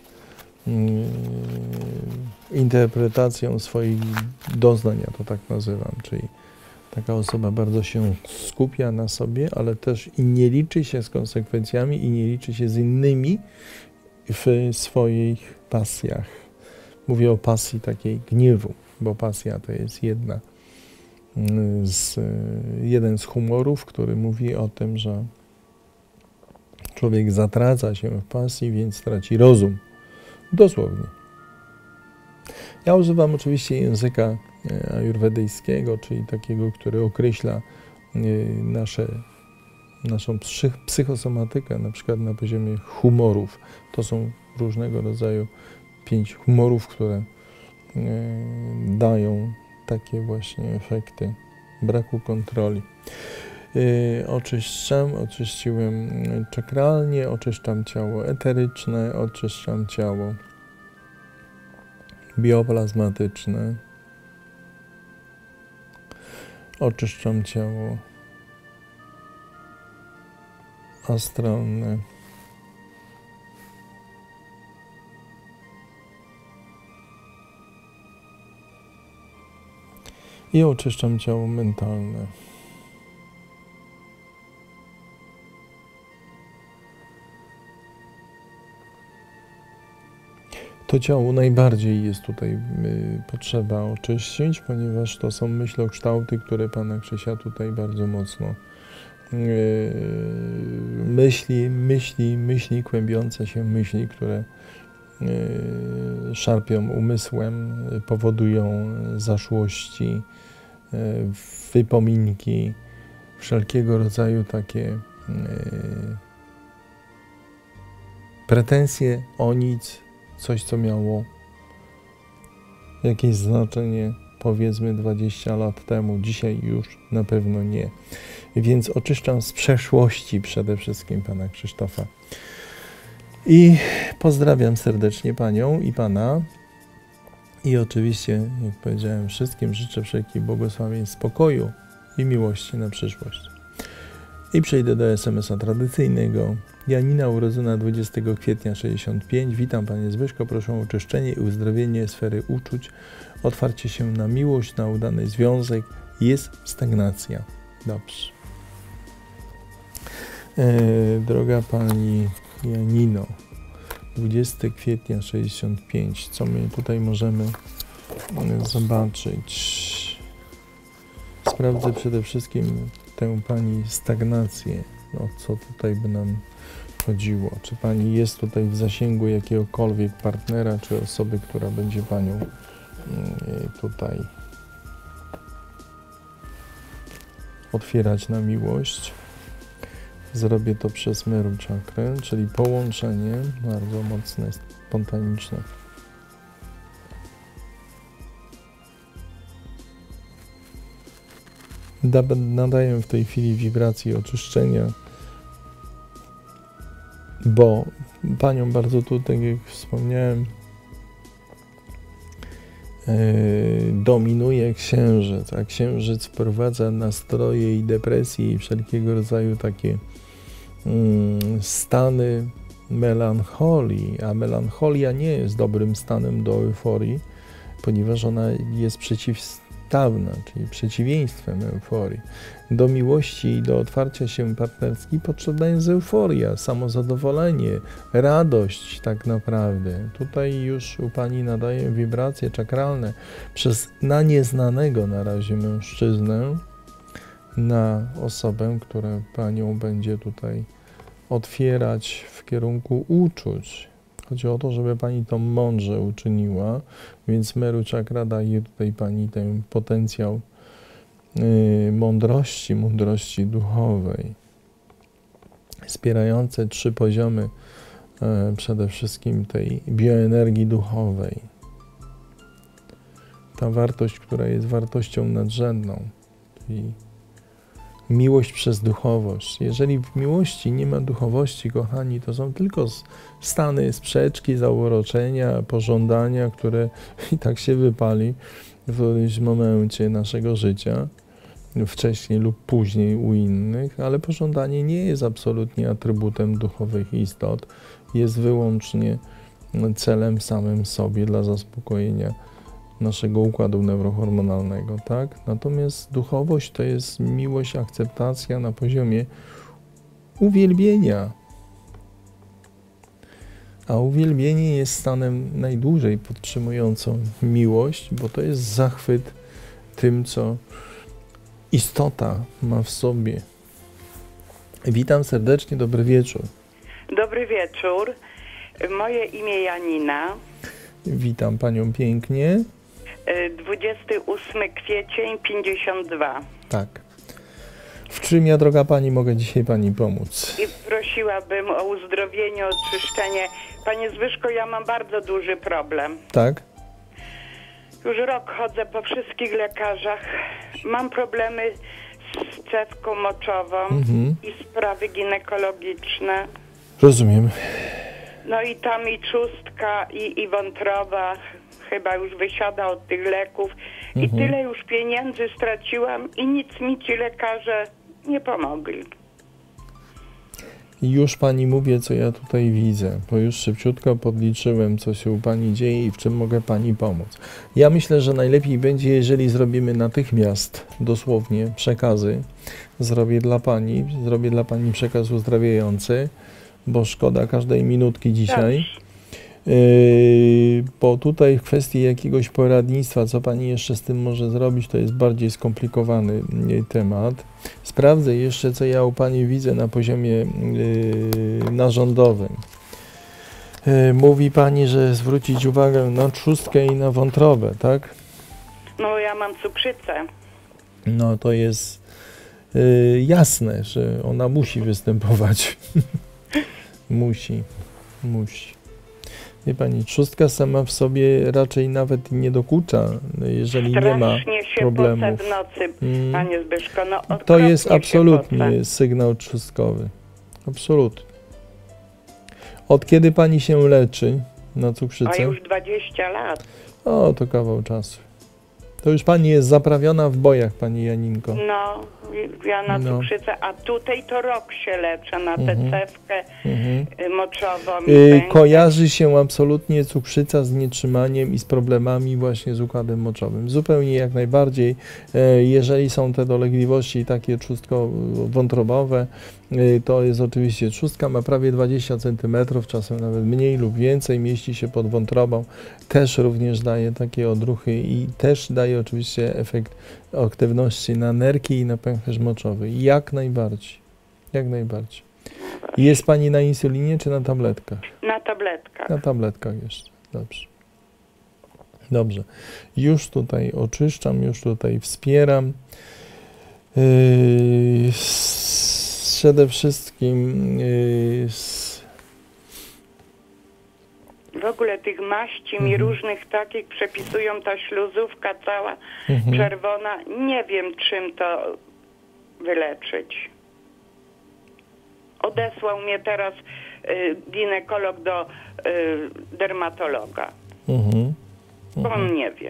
interpretacją swoich doznań, ja to tak nazywam, czyli taka osoba bardzo się skupia na sobie, ale też i nie liczy się z konsekwencjami i nie liczy się z innymi w swoich pasjach. Mówię o pasji takiej gniewu, bo pasja to jest jeden z humorów, który mówi o tym, że człowiek zatraca się w pasji, więc traci rozum. Dosłownie. Ja używam oczywiście języka ajurwedyjskiego, czyli takiego, który określa naszą psychosomatykę, na przykład na poziomie humorów. To są różnego rodzaju 5 humorów, które dają takie właśnie efekty braku kontroli. Oczyściłem czakralnie, oczyszczam ciało eteryczne, oczyszczam ciało bioplazmatyczne, oczyszczam ciało astralne. I oczyszczam ciało mentalne. To ciało najbardziej jest tutaj potrzeba oczyścić, ponieważ to są myślokształty, które pana Krzysia tutaj bardzo mocno myśli, kłębiące się myśli, które szarpią umysłem, powodują zaszłości, wypominki, wszelkiego rodzaju takie pretensje o nic, coś, co miało jakieś znaczenie, powiedzmy 20 lat temu, dzisiaj już na pewno nie. Więc oczyszczam z przeszłości przede wszystkim pana Krzysztofa. I pozdrawiam serdecznie panią i pana. I oczywiście, jak powiedziałem, wszystkim życzę wszelkich błogosławień, spokoju i miłości na przyszłość. I przejdę do SMS-a tradycyjnego. Janina, urodzona 20 kwietnia 65. Witam panie Zbyszko, proszę o oczyszczenie i uzdrowienie sfery uczuć, otwarcie się na miłość, na udany związek. Jest stagnacja. Dobrze. Droga pani Janino, 20 kwietnia 65. Co my tutaj możemy zobaczyć? Sprawdzę przede wszystkim tę pani stagnację. O co tutaj by nam chodziło? Czy pani jest tutaj w zasięgu jakiegokolwiek partnera, czy osoby, która będzie panią tutaj otwierać na miłość? Zrobię to przez Meru Chakrę, czyli połączenie bardzo mocne, spontaniczne. Nadaję w tej chwili wibracji oczyszczenia, bo panią bardzo tu, tak jak wspomniałem, dominuje księżyc, a księżyc wprowadza nastroje i depresje i wszelkiego rodzaju takie stany melancholii, a melancholia nie jest dobrym stanem do euforii, ponieważ ona jest dawna, czyli przeciwieństwem euforii. Do miłości i do otwarcia się partnerskiej potrzebna jest euforia, samozadowolenie, radość tak naprawdę. Tutaj już u Pani nadaję wibracje czakralne na nieznanego na razie mężczyznę, na osobę, która Panią będzie tutaj otwierać w kierunku uczuć. Chodzi o to, żeby Pani to mądrze uczyniła, więc Meru Czakra daje tutaj Pani ten potencjał mądrości duchowej, wspierające 3 poziomy przede wszystkim tej bioenergii duchowej. Ta wartość, która jest wartością nadrzędną, czyli miłość przez duchowość. Jeżeli w miłości nie ma duchowości, kochani, to są tylko stany sprzeczki, zauroczenia, pożądania, które i tak się wypali w którymś momencie naszego życia, wcześniej lub później u innych, ale pożądanie nie jest absolutnie atrybutem duchowych istot, jest wyłącznie celem samym sobie dla zaspokojenia naszego układu neurohormonalnego, tak? Natomiast duchowość to jest miłość, akceptacja na poziomie uwielbienia. A uwielbienie jest stanem najdłużej podtrzymującą miłość, bo to jest zachwyt tym, co istota ma w sobie. Witam serdecznie, dobry wieczór. Dobry wieczór. Moje imię Janina. Witam Panią pięknie. 28 kwiecień 52. Tak. W czym ja, droga Pani, mogę dzisiaj Pani pomóc? I prosiłabym o uzdrowienie, oczyszczenie. Panie Zbyszko, ja mam bardzo duży problem. Tak? Już rok chodzę po wszystkich lekarzach. Mam problemy z cewką moczową i sprawy ginekologiczne. Rozumiem. No i tam i trzustka, i wątroba. Chyba już wysiada od tych leków. I tyle już pieniędzy straciłam i nic mi ci lekarze nie pomogli. Już Pani mówię, co ja tutaj widzę, bo już szybciutko podliczyłem, co się u Pani dzieje i w czym mogę Pani pomóc. Ja myślę, że najlepiej będzie, jeżeli zrobimy natychmiast, dosłownie, przekazy. Zrobię dla Pani przekaz uzdrawiający, bo szkoda każdej minutki dzisiaj. Bo tutaj w kwestii jakiegoś poradnictwa, co Pani jeszcze z tym może zrobić, to jest bardziej skomplikowany temat. Sprawdzę jeszcze, co ja u Pani widzę na poziomie narządowym. Mówi Pani, że zwrócić uwagę na trzustkę i na wątrobę, tak? No ja mam cukrzycę. No to jest jasne, że ona musi występować. Musi. Wie Pani, trzustka sama w sobie raczej nawet nie dokucza, jeżeli nie ma problemów. W nocy, Panie Zbyszko. No, to jest absolutnie sygnał trzustkowy. Absolutnie. Od kiedy Pani się leczy na cukrzycę? A już 20 lat. O, to kawał czasu. To już Pani jest zaprawiona w bojach, Pani Janinko. No, ja na cukrzycę, a tutaj to rok się leczę na tę cewkę moczową. Kojarzy się absolutnie cukrzyca z nietrzymaniem i z problemami właśnie z układem moczowym. Zupełnie jak najbardziej. Jeżeli są te dolegliwości takie trzustkowo-wątrobowe, to jest oczywiście trzustka, ma prawie 20 cm, czasem nawet mniej lub więcej, mieści się pod wątrobą. Też również daje takie odruchy i też daje oczywiście efekt aktywności na nerki i na pęcherz moczowy. Jak najbardziej. Jak najbardziej. Jest Pani na insulinie czy na tabletkach? Na tabletkach. Na tabletkach jeszcze. Dobrze. Dobrze. Już tutaj oczyszczam, już tutaj wspieram. Przede wszystkim w ogóle tych maści mi różnych takich przepisują, ta śluzówka cała czerwona. Nie wiem, czym to wyleczyć. Odesłał mnie teraz ginekolog do dermatologa. On nie wie.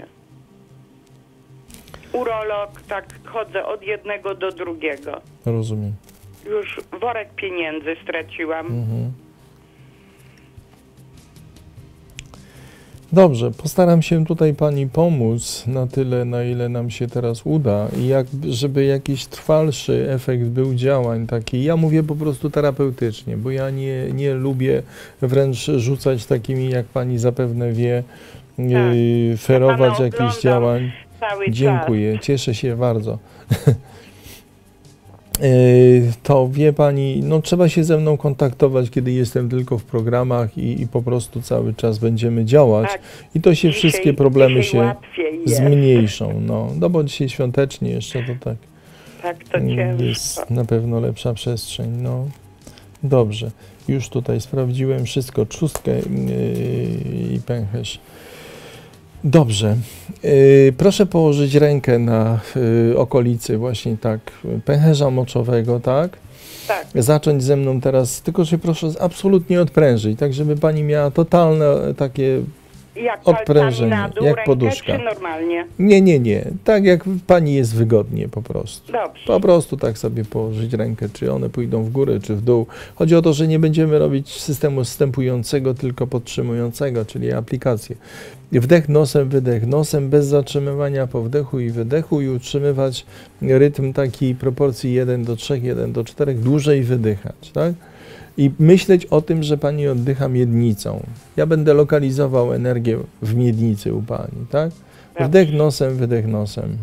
Urolog, tak chodzę od jednego do drugiego. Rozumiem. Już worek pieniędzy straciłam. Dobrze, postaram się tutaj Pani pomóc na tyle, na ile nam się teraz uda i żeby jakiś trwalszy efekt był działań taki. Ja mówię po prostu terapeutycznie, bo ja nie lubię wręcz rzucać takimi, jak Pani zapewne wie, ferować jakichś działań. Dziękuję, cieszę się bardzo. To wie Pani, no trzeba się ze mną kontaktować, kiedy jestem tylko w programach i po prostu cały czas będziemy działać i to się wszystkie problemy się zmniejszą. No bo dzisiaj świątecznie jeszcze to tak. Tak, to ciężko. Jest na pewno lepsza przestrzeń. No dobrze, już tutaj sprawdziłem wszystko, trzustkę i pęcherz. Dobrze. Proszę położyć rękę na okolicy właśnie tak pęcherza moczowego, tak? Tak. Zacząć ze mną teraz, tylko się proszę absolutnie odprężyć, tak żeby Pani miała totalne takie Jak odprężenie, na dół, jak poduszka. Czy normalnie? Nie. Tak jak Pani jest wygodnie po prostu. Dobrze. Po prostu tak sobie położyć rękę, czy one pójdą w górę, czy w dół. Chodzi o to, że nie będziemy robić systemu zstępującego, tylko podtrzymującego, czyli aplikację. Wdech nosem, bez zatrzymywania po wdechu i wydechu i utrzymywać rytm takiej proporcji 1:3, 1:4, dłużej wydychać, tak? I myśleć o tym, że Pani oddycha miednicą. Ja będę lokalizował energię w miednicy u Pani, tak? Wdech nosem, wydech nosem.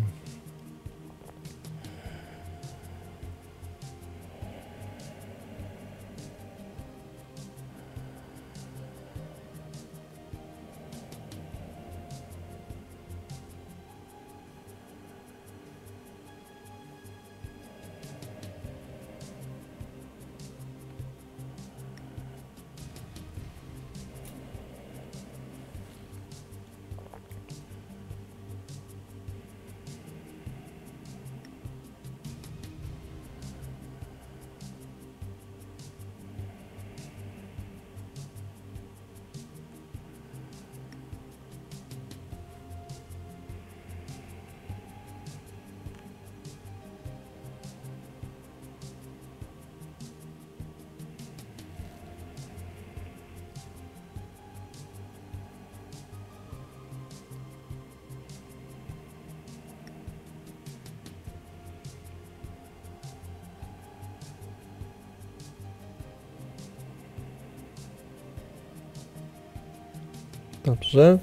Dobrze.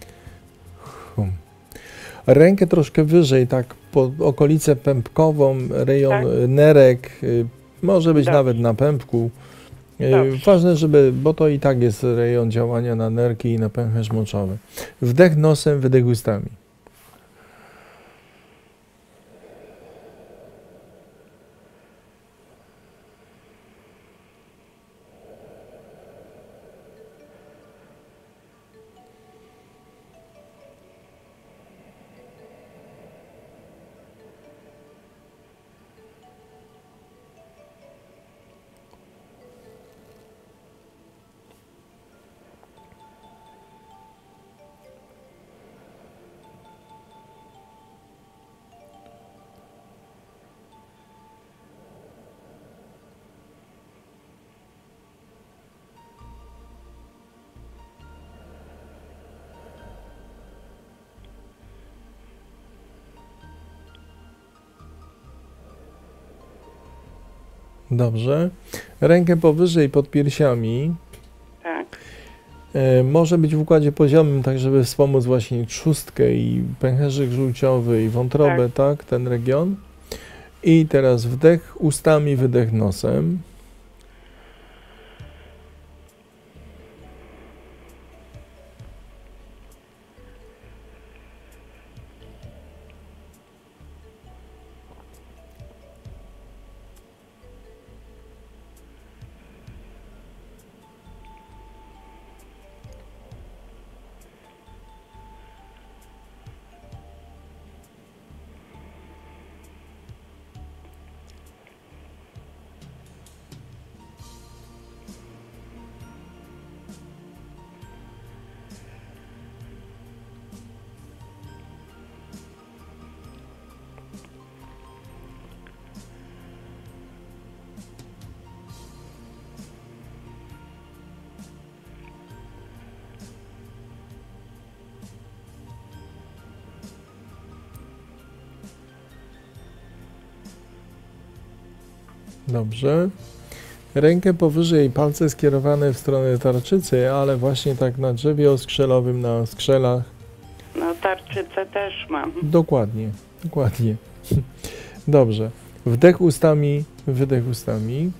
Rękę troszkę wyżej, tak po okolicę pępkową, rejon nerek, może być nawet na pępku. Ważne, bo to i tak jest rejon działania na nerki i na pęcherz moczowy. Wdech nosem, wydech ustami. Dobrze. Rękę powyżej pod piersiami. Tak. Może być w układzie poziomym, tak żeby wspomóc właśnie trzustkę i pęcherzyk żółciowy i wątrobę, tak, ten region. I teraz wdech ustami, wydech nosem. Dobrze. Rękę powyżej, palce skierowane w stronę tarczycy, ale właśnie tak na drzewie oskrzelowym, na skrzelach. No tarczycę też mam. Dokładnie, dokładnie. Dobrze. Wdech ustami, wydech ustami.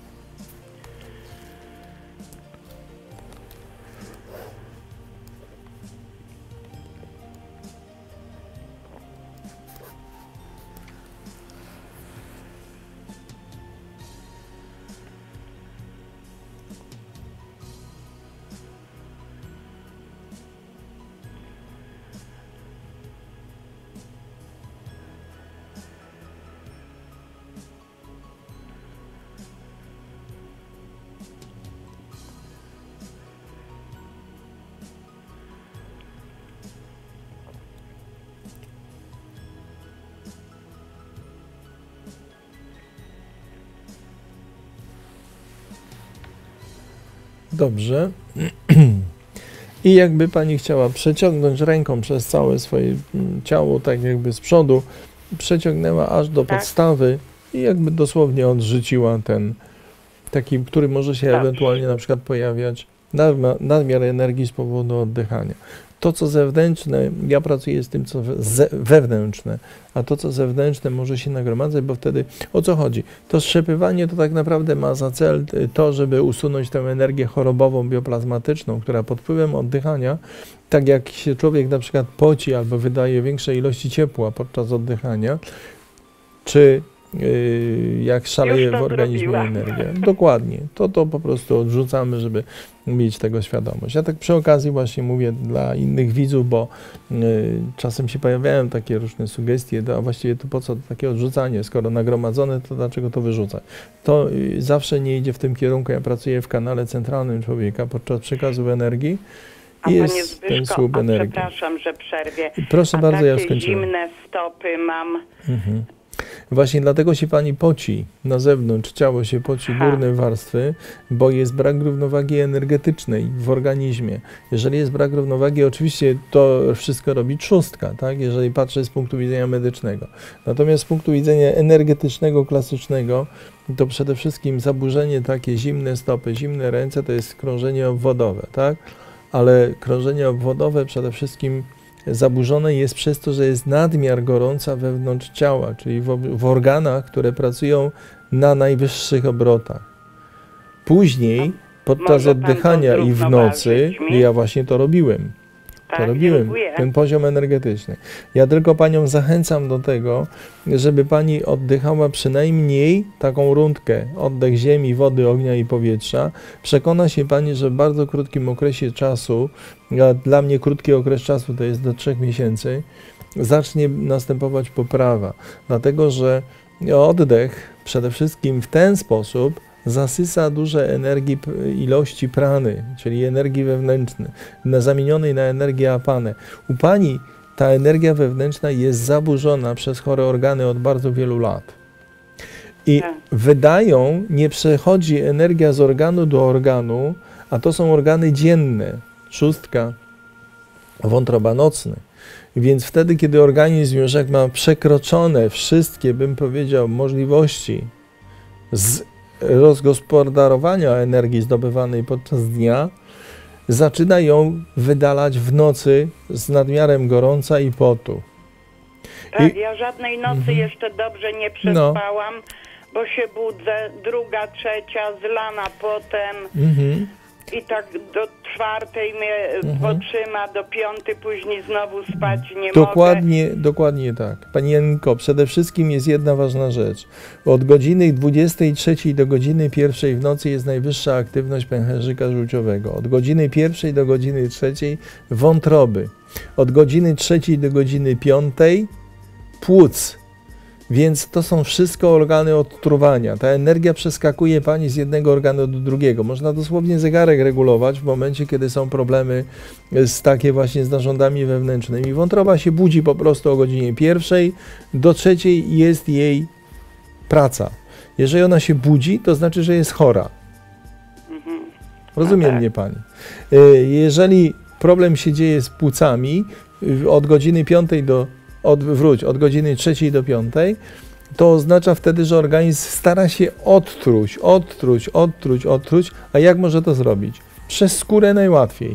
Dobrze. I jakby pani chciała przeciągnąć ręką przez całe swoje ciało, tak jakby z przodu, przeciągnęła aż do podstawy i jakby dosłownie odrzuciła ten taki, który może się ewentualnie na przykład pojawiać, nadmiar energii z powodu oddychania. To, co zewnętrzne, ja pracuję z tym, co wewnętrzne, a to, co zewnętrzne może się nagromadzać, bo wtedy o co chodzi? To strzepywanie to tak naprawdę ma za cel to, żeby usunąć tę energię chorobową, bioplazmatyczną, która pod wpływem oddychania, tak jak się człowiek na przykład poci albo wydaje większe ilości ciepła podczas oddychania, czy jak szaleje w organizmie energia. Dokładnie. To po prostu odrzucamy, żeby mieć tego świadomość. Ja tak przy okazji właśnie mówię dla innych widzów, bo czasem się pojawiają takie różne sugestie, a właściwie to po co takie odrzucanie? Skoro nagromadzone, to dlaczego to wyrzucać? To zawsze nie idzie w tym kierunku. Ja pracuję w kanale centralnym człowieka podczas przekazu energii. A panie Zbyszko, przepraszam, że przerwię. Proszę bardzo, ja skończyłem. Zimne stopy mam. Właśnie dlatego się pani poci na zewnątrz, ciało się poci, górne warstwy, bo jest brak równowagi energetycznej w organizmie. Jeżeli jest brak równowagi, oczywiście to wszystko robi trzustka, tak? Jeżeli patrzę z punktu widzenia medycznego. Natomiast z punktu widzenia energetycznego, klasycznego, to przede wszystkim zaburzenie takie zimne stopy, zimne ręce to jest krążenie obwodowe, tak? Ale krążenie obwodowe przede wszystkim zaburzone jest przez to, że jest nadmiar gorąca wewnątrz ciała, czyli w organach, które pracują na najwyższych obrotach. Później, podczas oddychania i w nocy, ja właśnie to robiłem. Ten poziom energetyczny. Ja tylko panią zachęcam do tego, żeby pani oddychała przynajmniej taką rundkę, oddech ziemi, wody, ognia i powietrza. Przekona się pani, że w bardzo krótkim okresie czasu, a dla mnie krótki okres czasu to jest do 3 miesięcy, zacznie następować poprawa. Dlatego, że oddech przede wszystkim w ten sposób zasysa duże energii, ilości prany, czyli energii wewnętrznej, zamienionej na energię apanę. U pani ta energia wewnętrzna jest zaburzona przez chore organy od bardzo wielu lat. I nie przechodzi energia z organu do organu, a to są organy dzienne, trzustka, wątroba nocny. Więc wtedy, kiedy organizm już jak ma przekroczone wszystkie, bym powiedział, możliwości rozgospodarowania energii zdobywanej podczas dnia, zaczyna ją wydalać w nocy z nadmiarem gorąca i potu. Tak, ja żadnej nocy jeszcze dobrze nie przespałam, bo się budzę, 2., 3, zlana potem i tak do 4 mnie potrzyma, do 5 później znowu spać nie mogę. Dokładnie tak. Pani Janko, przede wszystkim jest jedna ważna rzecz. Od godziny 23 do godziny 1 w nocy jest najwyższa aktywność pęcherzyka żółciowego. Od godziny 1 do godziny 3 wątroby. Od godziny 3 do godziny 5 płuc. Więc to są wszystko organy odtruwania. Ta energia przeskakuje pani z jednego organu do drugiego. Można dosłownie zegarek regulować w momencie, kiedy są problemy z narządami wewnętrznymi. Wątroba się budzi po prostu o godzinie 1 do 3 jest jej praca. Jeżeli ona się budzi, to znaczy, że jest chora. Rozumie mnie pani. Jeżeli problem się dzieje z płucami, od godziny 5 od godziny 3 do 5, to oznacza wtedy, że organizm stara się odtruć, a jak może to zrobić? Przez skórę najłatwiej.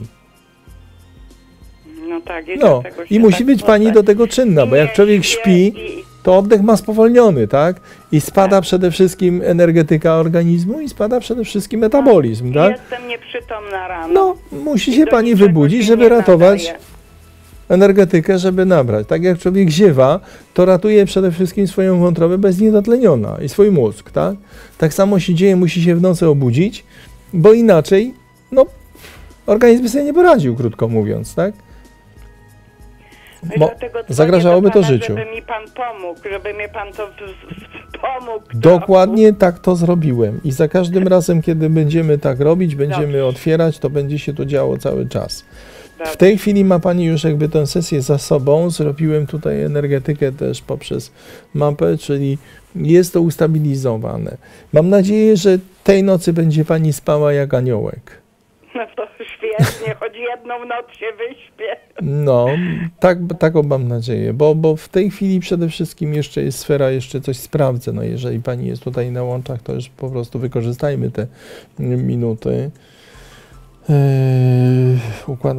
No tak, No i musi być pani do tego czynna, bo jak człowiek śpi, to oddech ma spowolniony, tak? I spada przede wszystkim energetyka organizmu i spada przede wszystkim metabolizm, tak? Jestem nieprzytomna rano. No, musi się pani wybudzić, żeby ratować energetykę, żeby nabrać. Tak jak człowiek ziewa, to ratuje przede wszystkim swoją wątrobę, bo jest niedotleniona i swój mózg, tak? Tak samo się dzieje, musi się w nocy obudzić, bo inaczej, no, organizm by sobie nie poradził, krótko mówiąc, tak? Bo zagrażałoby to życiu. Żeby mi pan pomógł, żeby mnie pan to pomógł. Dokładnie tak to zrobiłem i za każdym razem, kiedy będziemy tak robić, będziemy otwierać, to będzie się to działo cały czas. W tej chwili ma pani już jakby tę sesję za sobą, zrobiłem tutaj energetykę też poprzez mapę, czyli jest to ustabilizowane. Mam nadzieję, że tej nocy będzie pani spała jak aniołek. No to świetnie, choć jedną noc się wyśpię. No, taką mam nadzieję, bo w tej chwili przede wszystkim jeszcze jest sfera, jeszcze coś sprawdzę. No jeżeli pani jest tutaj na łączach, to już po prostu wykorzystajmy te minuty. Układ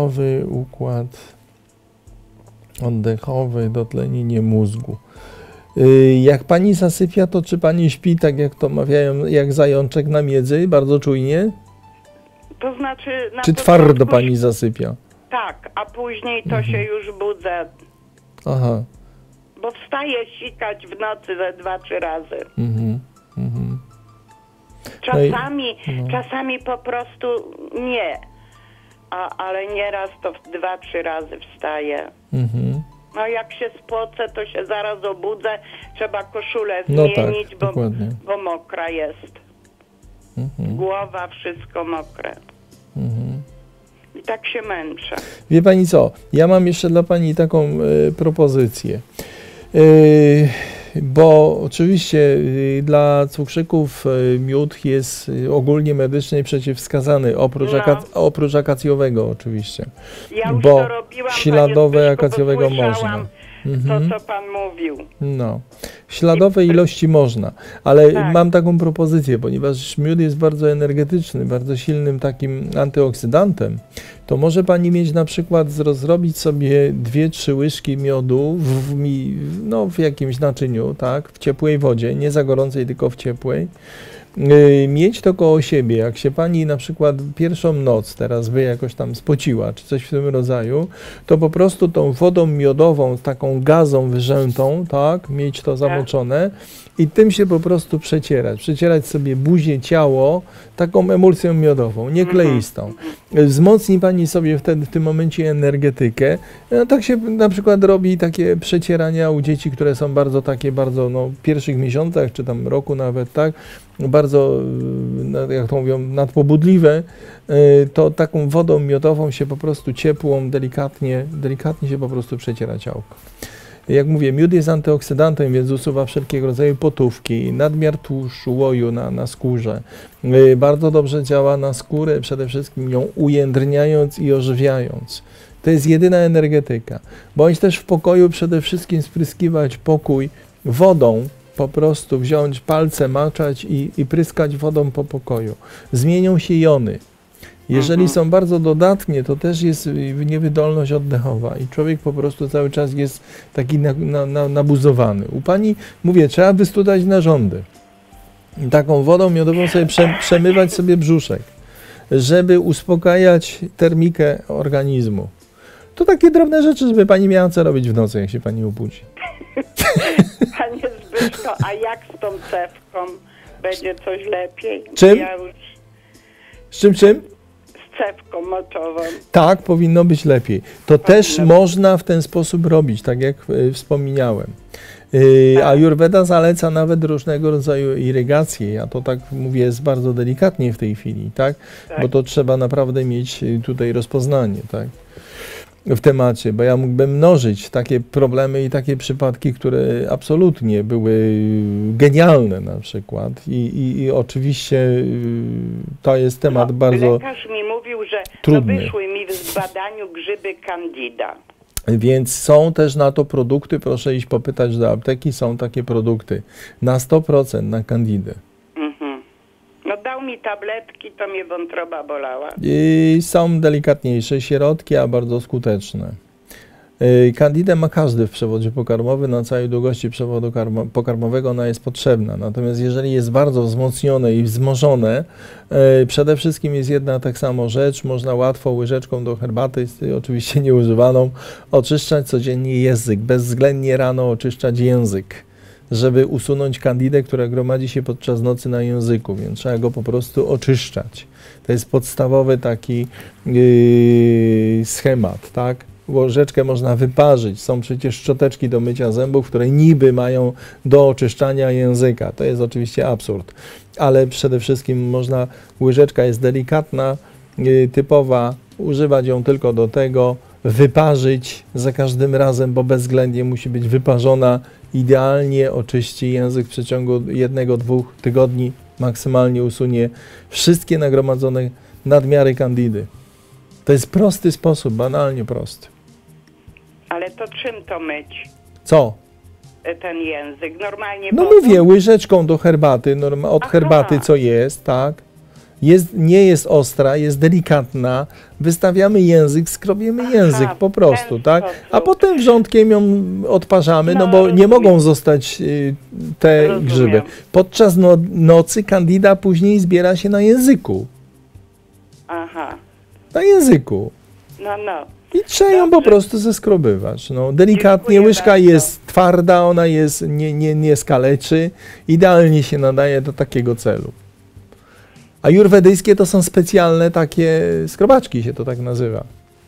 oddechowy, dotlenienie mózgu. Jak pani zasypia, to czy pani śpi tak, jak to mawiają, jak zajączek na miedzy, bardzo czujnie? To znaczy... Czy twardo pani zasypia? Tak, a później to się już budzę. Aha. Bo wstaję sikać w nocy ze 2-3 razy. Czasami po prostu nie. Ale nieraz to 2-3 razy wstaję. No jak się spocę, to się zaraz obudzę. Trzeba koszulę zmienić, tak, bo mokra jest. Głowa, wszystko mokre. I tak się męczę. Wie pani co, ja mam jeszcze dla pani taką propozycję. Bo oczywiście dla cukrzyków miód jest ogólnie medycznie przeciwwskazany, oprócz akacjowego oczywiście. Ja już bo to robiłam, śladowe akacjowego można. To, co pan mówił. No, śladowe ilości można, ale mam taką propozycję, ponieważ miód jest bardzo energetyczny, bardzo silnym takim antyoksydantem, to może pani mieć na przykład, zrobić sobie 2-3 łyżki miodu w jakimś naczyniu, tak, w ciepłej wodzie, nie za gorącej, tylko w ciepłej. Mieć to koło siebie, jak się pani na przykład pierwszą noc teraz by jakoś tam spociła, czy coś w tym rodzaju, to po prostu tą wodą miodową, taką gazą wyrzętą, tak, mieć to zamoczone i tym się po prostu przecierać sobie buzię, ciało taką emulsją miodową, nie kleistą. Wzmocni pani sobie wtedy w tym momencie energetykę. No, tak się na przykład robi takie przecierania u dzieci, które są bardzo w pierwszych miesiącach, czy tam roku nawet, tak, bardzo, jak to mówią, nadpobudliwe, to taką wodą miodową się po prostu ciepłą, delikatnie się po prostu przeciera ciałko. Jak mówię, miód jest antyoksydantem, więc usuwa wszelkiego rodzaju potówki, nadmiar tłuszczu, łoju na skórze. Bardzo dobrze działa na skórę, przede wszystkim ją ujędrniając i ożywiając. To jest jedyna energetyka. Bądź też w pokoju przede wszystkim spryskiwać pokój wodą, po prostu wziąć palce, maczać i pryskać wodą po pokoju. Zmienią się jony. Jeżeli są bardzo dodatnie, to też jest niewydolność oddechowa i człowiek po prostu cały czas jest taki nabuzowany. U pani, mówię, trzeba wystudać narządy. Taką wodą miodową sobie przemywać sobie brzuszek, żeby uspokajać termikę organizmu. To takie drobne rzeczy, żeby pani miała co robić w nocy, jak się pani obudzi. Panie Zbyszko, a jak z tą cewką? Będzie coś lepiej? Czym? Z czym? Z cewką moczową. Tak, powinno być lepiej. To też można w ten sposób robić, tak jak wspomniałem. Ajurweda zaleca nawet różnego rodzaju irygacje. Ja to tak mówię, jest bardzo delikatnie w tej chwili, tak? Bo to trzeba naprawdę mieć tutaj rozpoznanie, tak? W temacie, bo ja mógłbym mnożyć takie problemy i takie przypadki, które absolutnie były genialne na przykład i oczywiście to jest temat bardzo lekarz mi mówił, że trudny. wyszły mi w zbadaniu grzyby Candida. Więc są też na to produkty, proszę iść popytać do apteki, są takie produkty na 100% na kandidę. No dał mi tabletki, to mnie wątroba bolała. I są delikatniejsze środki, a bardzo skuteczne. Kandidę ma każdy w przewodzie pokarmowym, na całej długości przewodu pokarmowego ona jest potrzebna. Natomiast jeżeli jest bardzo wzmocnione i wzmożone, przede wszystkim jest jedna tak samo rzecz, można łatwo łyżeczką do herbaty, oczywiście nieużywaną, oczyszczać codziennie język, bezwzględnie rano oczyszczać język, żeby usunąć kandidę, która gromadzi się podczas nocy na języku, więc trzeba go po prostu oczyszczać. To jest podstawowy taki schemat, tak? Łyżeczkę można wyparzyć. Są przecież szczoteczki do mycia zębów, które niby mają do oczyszczania języka. To jest oczywiście absurd. Ale przede wszystkim można, łyżeczka jest delikatna, typowa, używać ją tylko do tego, wyparzyć za każdym razem, bo bezwzględnie musi być wyparzona. Idealnie oczyści język w przeciągu 1-2 tygodni. Maksymalnie usunie wszystkie nagromadzone nadmiary kandidy. To jest prosty sposób, banalnie prosty. Ale to czym to myć? Co? Ten język? Normalnie No wodą? mówię, łyżeczką do herbaty, od herbaty co jest, tak? Nie jest ostra, jest delikatna. Wystawiamy język, skrobiemy język po prostu, tak? A potem wrzątkiem ją odparzamy, no bo rozumiem. nie mogą zostać te grzyby. Podczas nocy kandida później zbiera się na języku. Aha. Na języku. No. I trzeba ją po prostu zeskrobywać. No, delikatnie, Dziękuję łyżka bardzo. jest twarda, ona jest, nie skaleczy. Idealnie się nadaje do takiego celu. A jurwedyjskie to są specjalne takie skrobaczki, się to tak nazywa.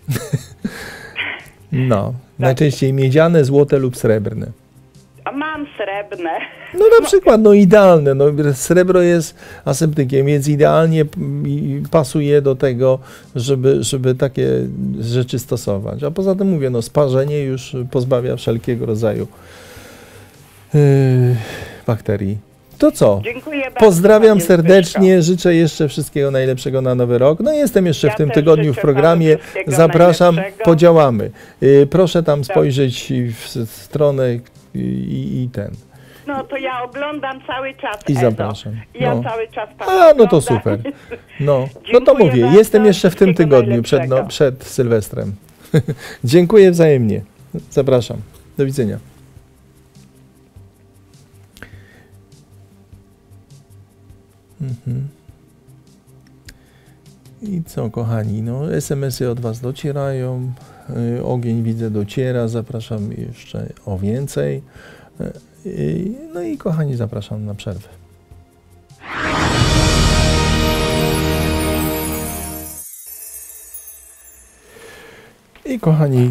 No, najczęściej miedziane, złote lub srebrne. A mam srebrne. No na przykład, no idealne, no srebro jest aseptykiem, więc idealnie pasuje do tego, żeby takie rzeczy stosować. A poza tym mówię, no sparzenie już pozbawia wszelkiego rodzaju bakterii. To co? Dziękuję bardzo. Pozdrawiam panie serdecznie, życzę jeszcze wszystkiego najlepszego na Nowy Rok. No jestem jeszcze Ja w tym też tygodniu w życzę programie. panu wszystkiego Zapraszam, najlepszego. podziałamy. Proszę tam spojrzeć w stronę i ten. No to ja oglądam cały czas. I Edo. zapraszam. Ja No. cały czas pana A, no to oglądam. super. No to Dziękuję mówię, bardzo. jestem jeszcze w tym Wszystkiego tygodniu najlepszego. przed Sylwestrem. Dziękuję wzajemnie. Zapraszam. Do widzenia. I co, kochani, no SMS-y od Was docierają, ogień widzę dociera, zapraszam jeszcze o więcej. No i kochani, zapraszam na przerwę. I kochani,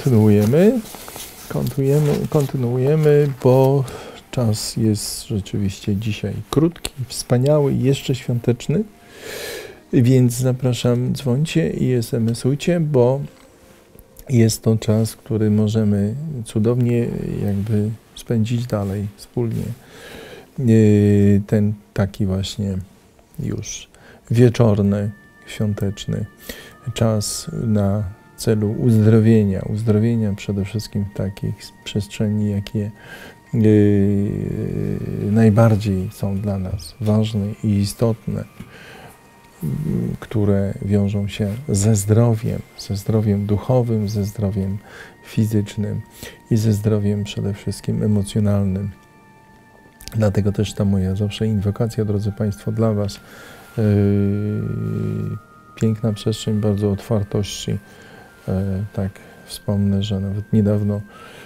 kontynuujemy, bo czas jest rzeczywiście dzisiaj krótki, wspaniały i jeszcze świąteczny, więc zapraszam, dzwońcie i SMS-ujcie, bo jest to czas, który możemy cudownie jakby spędzić dalej wspólnie. Ten taki właśnie już wieczorny, świąteczny czas na celu uzdrowienia przede wszystkim w takich przestrzeni, jakie najbardziej są dla nas ważne i istotne, które wiążą się ze zdrowiem duchowym, ze zdrowiem fizycznym i ze zdrowiem przede wszystkim emocjonalnym. Dlatego też ta moja zawsze inwokacja, drodzy Państwo, dla Was. Piękna przestrzeń, bardzo otwartości. Tak wspomnę, że nawet niedawno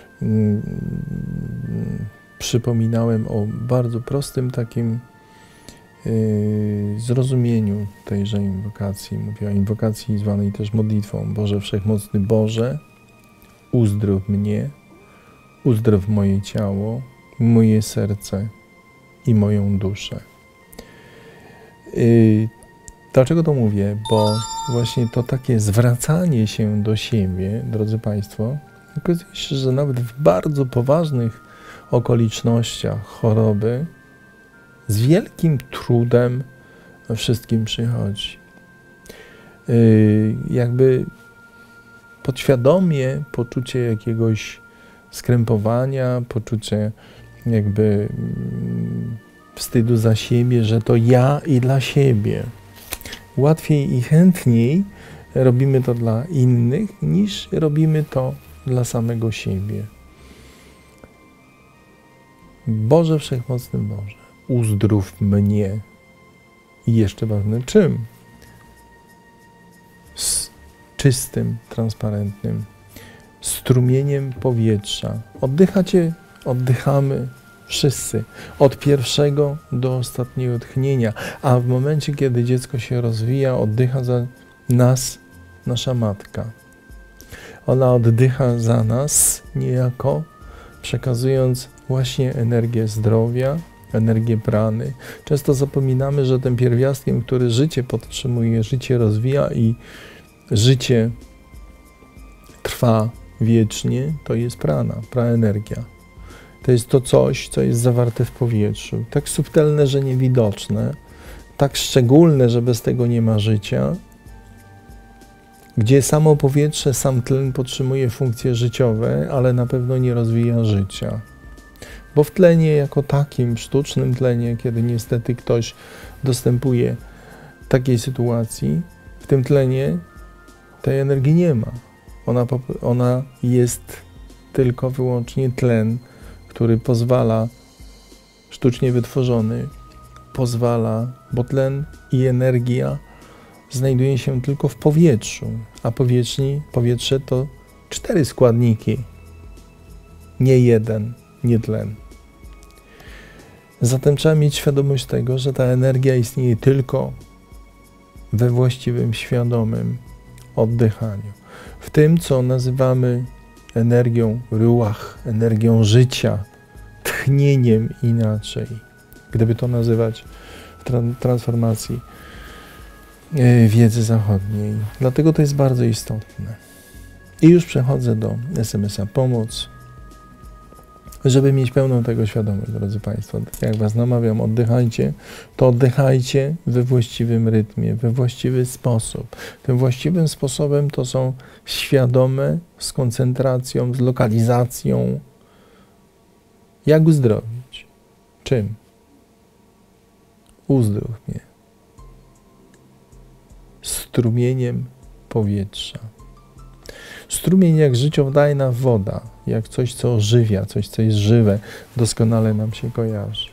przypominałem o bardzo prostym takim zrozumieniu tejże inwokacji. Mówię o inwokacji zwanej też modlitwą. Boże Wszechmocny Boże, uzdrów mnie, uzdrów moje ciało, moje serce i moją duszę. Dlaczego to mówię? Bo właśnie to takie zwracanie się do siebie, drodzy Państwo, okazuje się, że nawet w bardzo poważnych okolicznościach choroby z wielkim trudem wszystkim przychodzi. Jakby podświadomie poczucie jakiegoś skrępowania, poczucie jakby wstydu za siebie, że to ja i dla siebie. Łatwiej i chętniej robimy to dla innych, niż robimy to dla samego siebie. Boże Wszechmocny Boże, uzdrów mnie. I jeszcze ważne, czym? Z czystym, transparentnym strumieniem powietrza. Oddychacie, oddychamy wszyscy, od pierwszego do ostatniego tchnienia, a w momencie, kiedy dziecko się rozwija, oddycha za nas nasza matka. Ona oddycha za nas niejako, przekazując właśnie energię zdrowia, energię prany. Często zapominamy, że tym pierwiastkiem, który życie podtrzymuje, życie rozwija i życie trwa wiecznie, to jest prana, praenergia. To jest to coś, co jest zawarte w powietrzu. Tak subtelne, że niewidoczne, tak szczególne, że bez tego nie ma życia, gdzie samo powietrze, sam tlen podtrzymuje funkcje życiowe, ale na pewno nie rozwija życia. Bo w tlenie jako takim, sztucznym tlenie, kiedy niestety ktoś dostępuje takiej sytuacji, w tym tlenie tej energii nie ma. Ona jest tylko wyłącznie tlen, który pozwala, sztucznie wytworzony, pozwala, bo tlen i energia znajduje się tylko w powietrzu, a powietrze to 4 składniki, nie jeden, nie tlen. Zatem trzeba mieć świadomość tego, że ta energia istnieje tylko we właściwym, świadomym oddychaniu. W tym, co nazywamy energią ruach, energią życia, tchnieniem inaczej, gdyby to nazywać w transformacji wiedzy zachodniej. Dlatego to jest bardzo istotne. I już przechodzę do SMS-a pomoc, żeby mieć pełną tego świadomość, drodzy Państwo. Jak Was namawiam, oddychajcie, to oddychajcie we właściwym rytmie, we właściwy sposób. Tym właściwym sposobem to są świadome, z koncentracją, z lokalizacją. Jak uzdrowić? Czym? Uzdrów mnie. Strumieniem powietrza. Strumień jak życiodajna woda, jak coś, co ożywia, coś, co jest żywe, doskonale nam się kojarzy.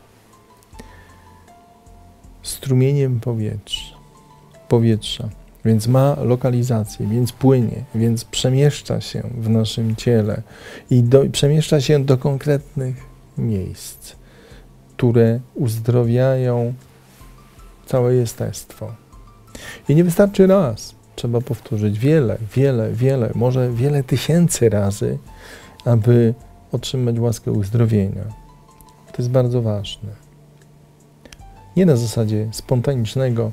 Strumieniem powietrza, więc ma lokalizację, więc płynie, więc przemieszcza się w naszym ciele i przemieszcza się do konkretnych miejsc, które uzdrowiają całe jestestwo. I nie wystarczy raz. Trzeba powtórzyć wiele, może wiele tysięcy razy, aby otrzymać łaskę uzdrowienia. To jest bardzo ważne. Nie na zasadzie spontanicznego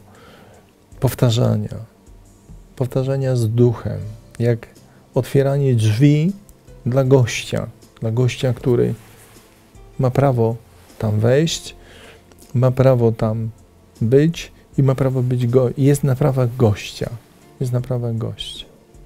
powtarzania z duchem, jak otwieranie drzwi dla gościa, który ma prawo tam wejść, ma prawo tam być i ma prawo być jest na prawach gościa. Jest na prawach gościa.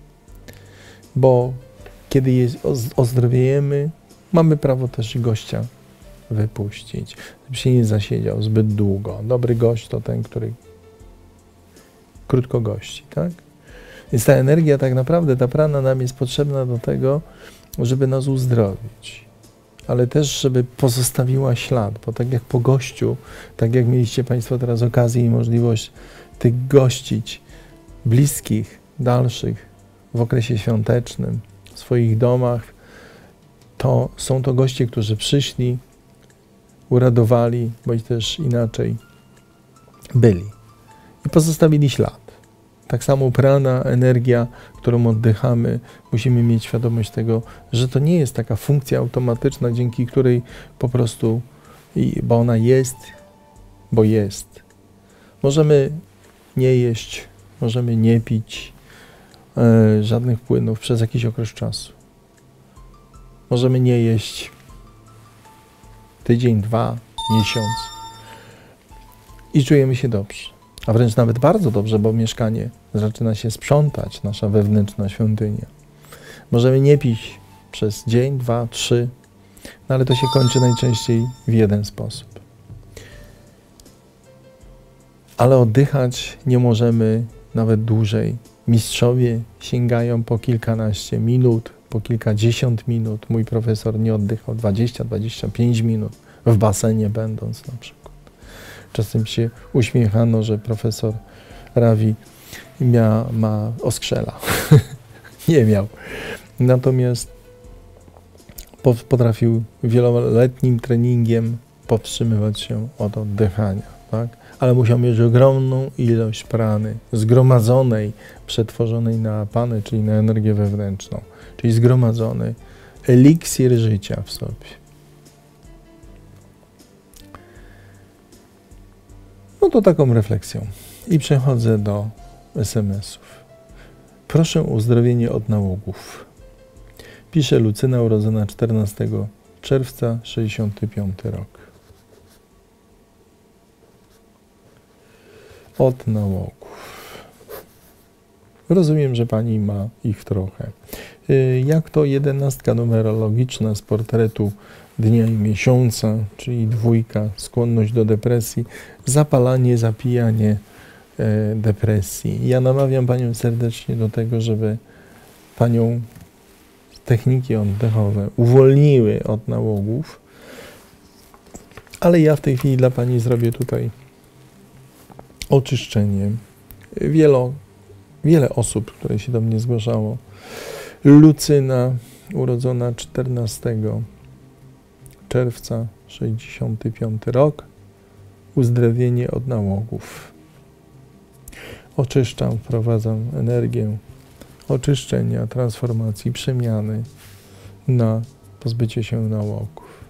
Bo kiedy ozdrowiejemy, mamy prawo też gościa wypuścić, żeby się nie zasiedział zbyt długo. Dobry gość to ten, który krótko gości, tak? Więc ta energia tak naprawdę, ta prana nam jest potrzebna do tego, żeby nas uzdrowić. Ale też, żeby pozostawiła ślad, bo tak jak po gościu, tak jak mieliście Państwo teraz okazję i możliwość tych gościć, bliskich, dalszych w okresie świątecznym, w swoich domach, to są to goście, którzy przyszli, uradowali, bądź też inaczej byli i pozostawili ślad. Tak samo prana, energia, którą oddychamy, musimy mieć świadomość tego, że to nie jest taka funkcja automatyczna, dzięki której po prostu, bo ona jest, bo jest. Możemy nie jeść, możemy nie pić żadnych płynów przez jakiś okres czasu. Możemy nie jeść tydzień, 2, miesiąc i czujemy się dobrze. A wręcz nawet bardzo dobrze, bo mieszkanie zaczyna się sprzątać, nasza wewnętrzna świątynia. Możemy nie pić przez dzień, 2, 3, no ale to się kończy najczęściej w jeden sposób. Ale oddychać nie możemy nawet dłużej. Mistrzowie sięgają po kilkanaście minut, po kilkadziesiąt minut. Mój profesor nie oddychał 20-25 minut, w basenie będąc na przykład. Czasem się uśmiechano, że profesor Ravi ma oskrzela. Nie miał. Natomiast potrafił wieloletnim treningiem powstrzymywać się od oddychania, tak? Ale musiał mieć ogromną ilość prany, zgromadzonej, przetworzonej na panę, czyli na energię wewnętrzną, czyli zgromadzony eliksir życia w sobie. No to taką refleksją. I przechodzę do SMS-ów. Proszę o uzdrowienie od nałogów. Pisze Lucyna, urodzona 14 czerwca, 65 rok. Od nałogów. Rozumiem, że pani ma ich trochę. Jak to 11 numerologiczna z portretu dnia i miesiąca, czyli 2, skłonność do depresji, zapalanie, zapijanie depresji. Ja namawiam panią serdecznie do tego, żeby panią techniki oddechowe uwolniły od nałogów, ale ja w tej chwili dla pani zrobię tutaj oczyszczenie. Wiele osób, które się do mnie zgłaszało. Lucyna, urodzona 14 czerwca, 65 rok, uzdrowienie od nałogów. Oczyszczam, wprowadzam energię oczyszczenia, transformacji, przemiany na pozbycie się nałogów.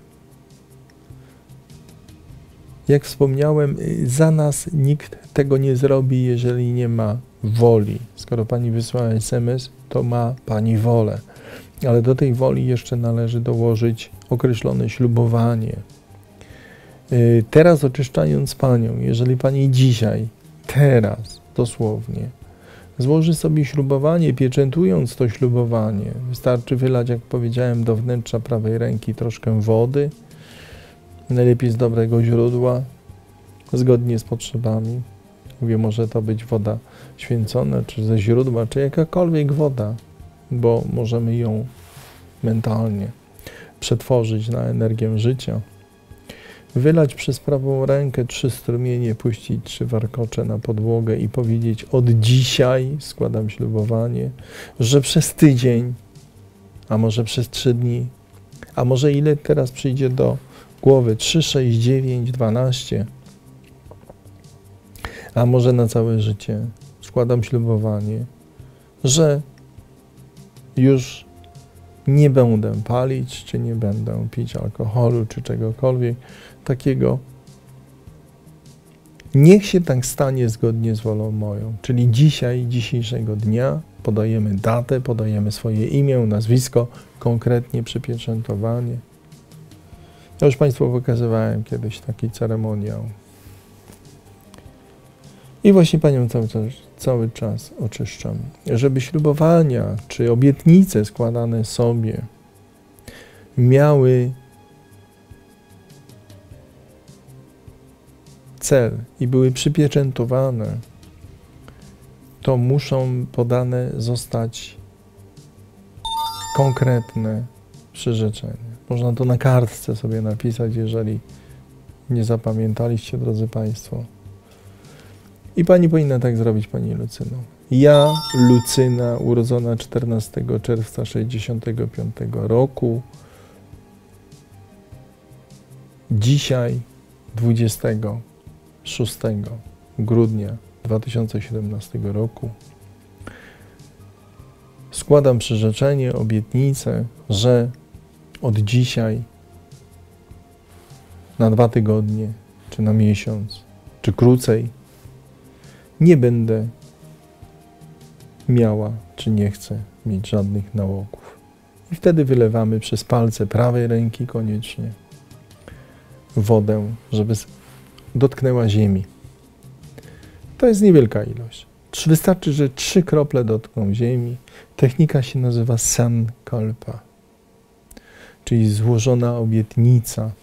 Jak wspomniałem, za nas nikt tego nie zrobi, jeżeli nie ma woli. Skoro pani wysłała SMS, to ma pani wolę. Ale do tej woli jeszcze należy dołożyć określone ślubowanie. Teraz oczyszczając panią, jeżeli pani dzisiaj, teraz dosłownie, złoży sobie ślubowanie, pieczętując to ślubowanie, wystarczy wylać, jak powiedziałem, do wnętrza prawej ręki troszkę wody, najlepiej z dobrego źródła, zgodnie z potrzebami. Mówię, może to być woda święcona, czy ze źródła, czy jakakolwiek woda, bo możemy ją mentalnie przetworzyć na energię życia. Wylać przez prawą rękę 3 strumienie, puścić 3 warkocze na podłogę i powiedzieć: od dzisiaj składam ślubowanie, że przez tydzień, a może przez 3 dni, a może ile teraz przyjdzie do głowy, 3, 6, 9, 12, a może na całe życie składam ślubowanie, że już nie będę palić, czy nie będę pić alkoholu, czy czegokolwiek takiego. Niech się tak stanie zgodnie z wolą moją. Czyli dzisiaj, dzisiejszego dnia podajemy datę, podajemy swoje imię, nazwisko, konkretnie przypieczętowanie. Ja już państwu pokazywałem kiedyś taki ceremoniał. I właśnie panią cały czas oczyszczam. Żeby ślubowania czy obietnice składane sobie miały cel i były przypieczętowane, to muszą podane zostać konkretne przyrzeczenie. Można to na kartce sobie napisać, jeżeli nie zapamiętaliście, drodzy państwo. I pani powinna tak zrobić, pani Lucyno. Ja, Lucyna, urodzona 14 czerwca 65 roku, dzisiaj, 26 grudnia 2017 roku, składam przyrzeczenie, obietnicę, że od dzisiaj na 2 tygodnie, czy na miesiąc, czy krócej, nie będę miała, czy nie chcę mieć żadnych nałogów. I wtedy wylewamy przez palce prawej ręki koniecznie wodę, żeby dotknęła ziemi. To jest niewielka ilość. Wystarczy, że 3 krople dotkną ziemi. Technika się nazywa sankalpa, czyli złożona obietnica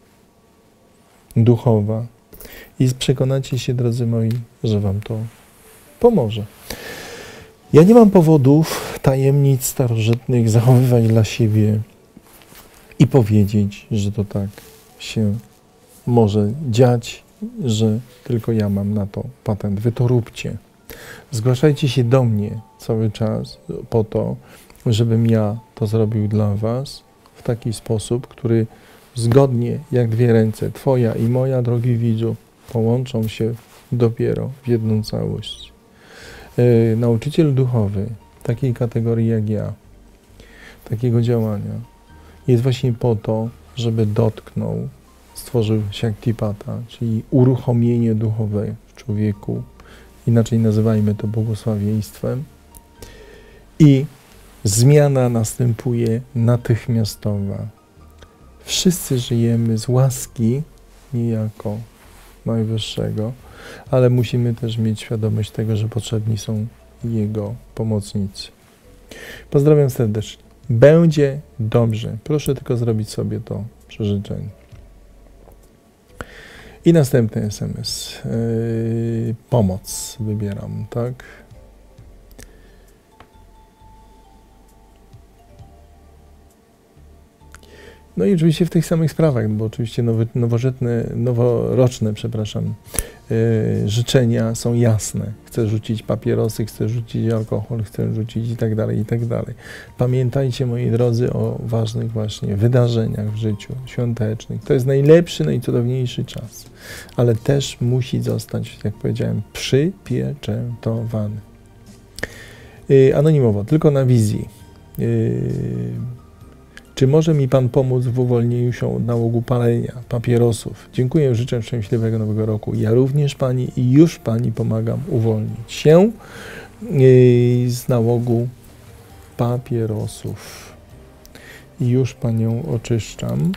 duchowa. I przekonacie się, drodzy moi, że wam to pomoże. Ja nie mam powodów tajemnic starożytnych zachowywać dla siebie i powiedzieć, że to tak się może dziać, że tylko ja mam na to patent. Wy to róbcie. Zgłaszajcie się do mnie cały czas po to, żebym ja to zrobił dla was w taki sposób, który zgodnie jak 2 ręce, twoja i moja, drogi widzu, połączą się dopiero w jedną całość. Nauczyciel duchowy takiej kategorii jak ja, takiego działania, jest właśnie po to, żeby dotknął, stworzył Shaktipata, czyli uruchomienie duchowe w człowieku, inaczej nazywajmy to błogosławieństwem, i zmiana następuje natychmiastowa. Wszyscy żyjemy z łaski niejako Najwyższego, ale musimy też mieć świadomość tego, że potrzebni są Jego pomocnicy. Pozdrawiam serdecznie. Będzie dobrze. Proszę tylko zrobić sobie to przeżyczenie. I następny SMS. Pomoc wybieram, tak? No i oczywiście w tych samych sprawach, bo oczywiście noworoczne, życzenia są jasne. Chcę rzucić papierosy, chcę rzucić alkohol, chcę rzucić i tak dalej, i tak dalej. Pamiętajcie, moi drodzy, o ważnych właśnie wydarzeniach w życiu świątecznych. To jest najlepszy, najcudowniejszy czas, ale też musi zostać, jak powiedziałem, przypieczętowany. Anonimowo, tylko na wizji. Czy może mi Pan pomóc w uwolnieniu się od nałogu palenia, papierosów? Dziękuję, życzę szczęśliwego Nowego Roku. Ja również Pani i już Pani pomagam uwolnić się z nałogu papierosów. I już Panią oczyszczam.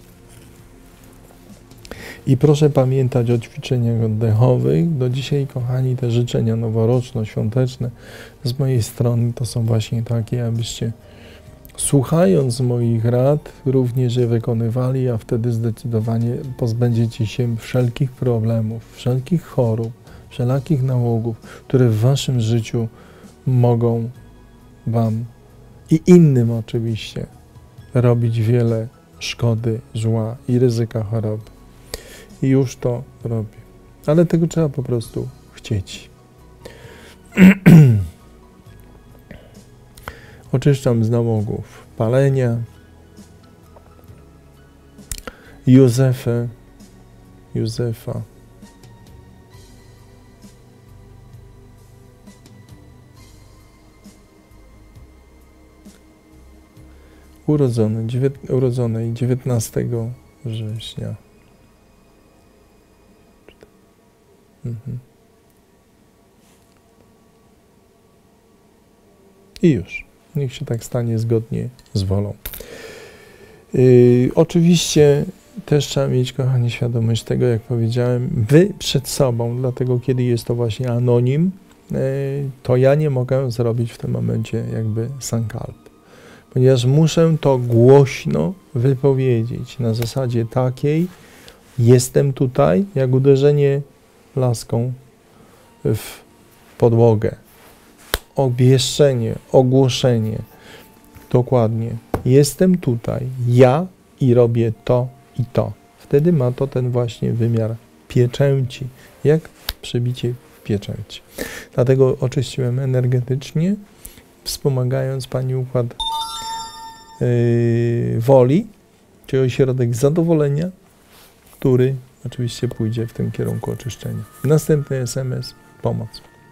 I proszę pamiętać o ćwiczeniach oddechowych. Do dzisiaj, kochani, te życzenia noworoczno-świąteczne z mojej strony to są właśnie takie, abyście słuchając moich rad, również je wykonywali, a wtedy zdecydowanie pozbędziecie się wszelkich problemów, wszelkich chorób, wszelakich nałogów, które w waszym życiu mogą wam i innym oczywiście robić wiele szkody, zła i ryzyka choroby. I już to robię. Ale tego trzeba po prostu chcieć. Oczyszczam z nałogów palenia, Józefa, urodzonej 19 września. I już. Niech się tak stanie zgodnie z wolą. Oczywiście też trzeba mieć, kochani, świadomość tego, jak powiedziałem, wy przed sobą, dlatego kiedy jest to właśnie anonim, to ja nie mogę zrobić w tym momencie jakby sankalp, ponieważ muszę to głośno wypowiedzieć na zasadzie takiej: jestem tutaj, jak uderzenie laską w podłogę. Obwieszczenie, ogłoszenie. Dokładnie. Jestem tutaj, ja, i robię to i to. Wtedy ma to ten właśnie wymiar pieczęci, jak przybicie pieczęci. Dlatego oczyściłem energetycznie, wspomagając Pani układ woli, czyli ośrodek zadowolenia, który oczywiście pójdzie w tym kierunku oczyszczenia. Następny SMS, pomoc.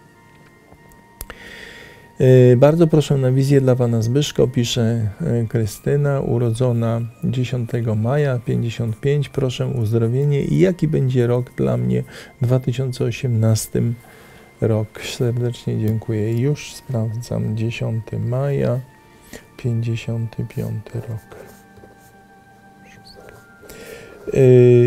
Bardzo proszę na wizję dla Pana Zbyszko, pisze Krystyna, urodzona 10 maja, 55. Proszę o uzdrowienie i jaki będzie rok dla mnie 2018 rok. Serdecznie dziękuję. Już sprawdzam. 10 maja, 55 rok.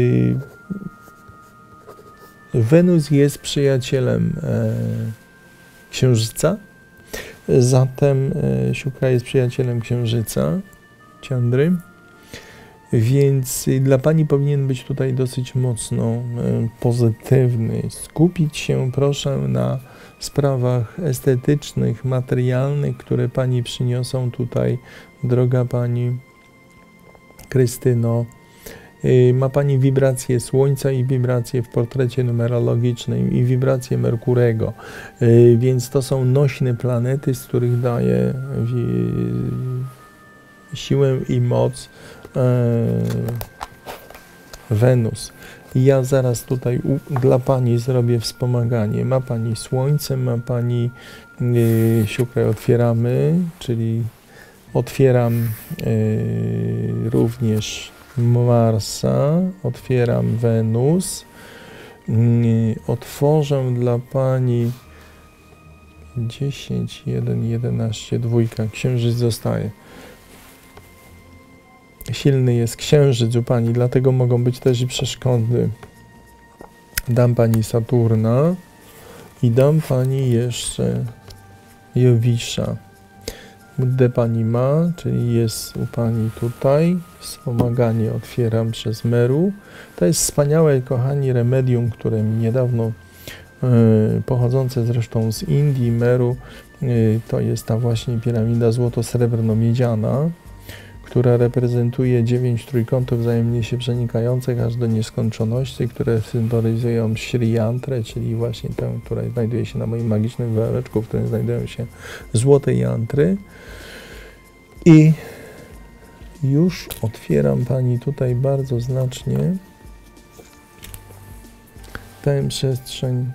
Wenus jest przyjacielem Księżyca. Zatem Shukra jest przyjacielem Księżyca, Chandry. Więc dla Pani powinien być tutaj dosyć mocno pozytywny. Skupić się proszę na sprawach estetycznych, materialnych, które Pani przyniosą tutaj, droga Pani Krystyno. Ma Pani wibrację Słońca i wibrację w portrecie numerologicznym i wibrację Merkurego, więc to są nośne planety, z których daje siłę i moc Wenus. Ja zaraz tutaj dla Pani zrobię wspomaganie. Ma Pani Słońce, ma Pani Szukrę otwieramy, czyli otwieram również Marsa, otwieram Wenus, otworzę dla Pani 10, 1, 11, 2, Księżyc zostaje. Silny jest Księżyc u Pani, dlatego mogą być też i przeszkody. Dam Pani Saturna i dam Pani jeszcze Jowisza. Buddę Pani ma, czyli jest u Pani tutaj. Wspomaganie otwieram przez Meru. To jest wspaniałe, kochani, remedium, które mi niedawno, pochodzące zresztą z Indii, Meru, to jest ta właśnie piramida złoto-srebrno-miedziana, która reprezentuje 9 trójkątów wzajemnie się przenikających aż do nieskończoności, które symbolizują Shri Yantrę, czyli właśnie tę, która znajduje się na moim magicznym woreczku, w którym znajdują się złote jantry. I już otwieram Pani tutaj bardzo znacznie tę przestrzeń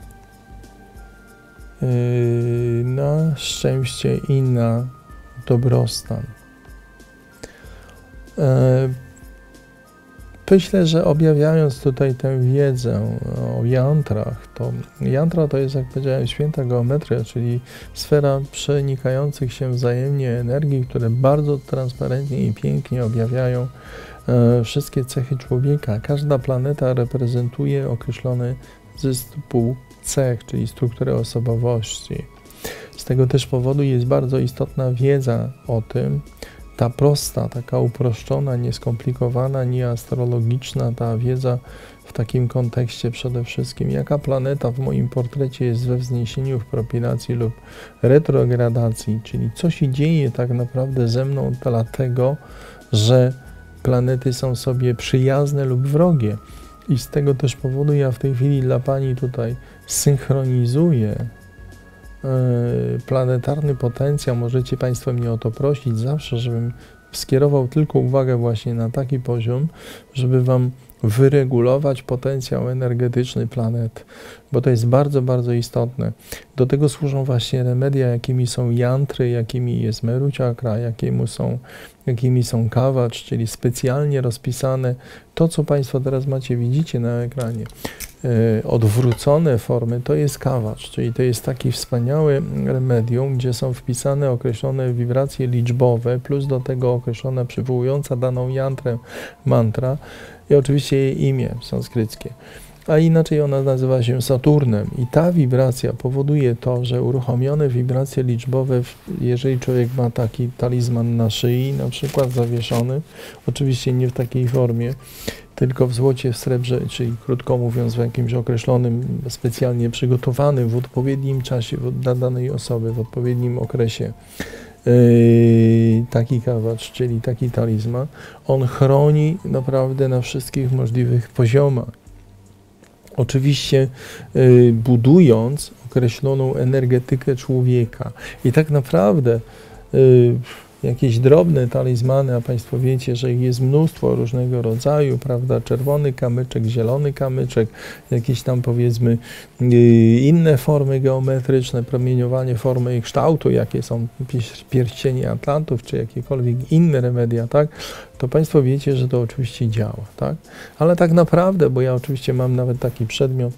na szczęście i na dobrostan. Myślę, że objawiając tutaj tę wiedzę o jantrach, to jantra to jest, jak powiedziałem, święta geometria, czyli sfera przenikających się wzajemnie energii, które bardzo transparentnie i pięknie objawiają wszystkie cechy człowieka. Każda planeta reprezentuje określony zespół cech, czyli strukturę osobowości. Z tego też powodu jest bardzo istotna wiedza o tym, ta prosta, taka uproszczona, nieskomplikowana, nieastrologiczna, ta wiedza w takim kontekście przede wszystkim, jaka planeta w moim portrecie jest we wzniesieniu, w propinacji lub retrogradacji, czyli co się dzieje tak naprawdę ze mną dlatego, że planety są sobie przyjazne lub wrogie. I z tego też powodu ja w tej chwili dla Pani tutaj synchronizuję planetarny potencjał. Możecie Państwo mnie o to prosić zawsze, żebym skierował tylko uwagę właśnie na taki poziom, żeby Wam wyregulować potencjał energetyczny planet, bo to jest bardzo, bardzo istotne. Do tego służą właśnie remedia, jakimi są jantry, jakimi jest Meru Chakra, jakimi są kawacz, czyli specjalnie rozpisane to, co Państwo teraz widzicie na ekranie. Odwrócone formy to jest kawacz, czyli to jest taki wspaniały remedium, gdzie są wpisane określone wibracje liczbowe, plus do tego określona przywołująca daną jantrę mantra i oczywiście jej imię sanskryckie. A inaczej ona nazywa się Saturnem i ta wibracja powoduje to, że uruchomione wibracje liczbowe, jeżeli człowiek ma taki talizman na szyi, na przykład zawieszony, oczywiście nie w takiej formie, tylko w złocie, w srebrze, czyli krótko mówiąc w jakimś określonym, specjalnie przygotowanym w odpowiednim czasie dla danej osoby, w odpowiednim okresie, taki kawacz, czyli taki talizman, on chroni naprawdę na wszystkich możliwych poziomach. Oczywiście budując określoną energetykę człowieka. I tak naprawdę jakieś drobne talizmany, a Państwo wiecie, że ich jest mnóstwo różnego rodzaju, prawda, czerwony kamyczek, zielony kamyczek, jakieś tam powiedzmy inne formy geometryczne, promieniowanie formy i kształtu, jakie są pierścienie Atlantów, czy jakiekolwiek inne remedia, tak, to Państwo wiecie, że to oczywiście działa, tak, ale tak naprawdę, bo ja oczywiście mam nawet taki przedmiot,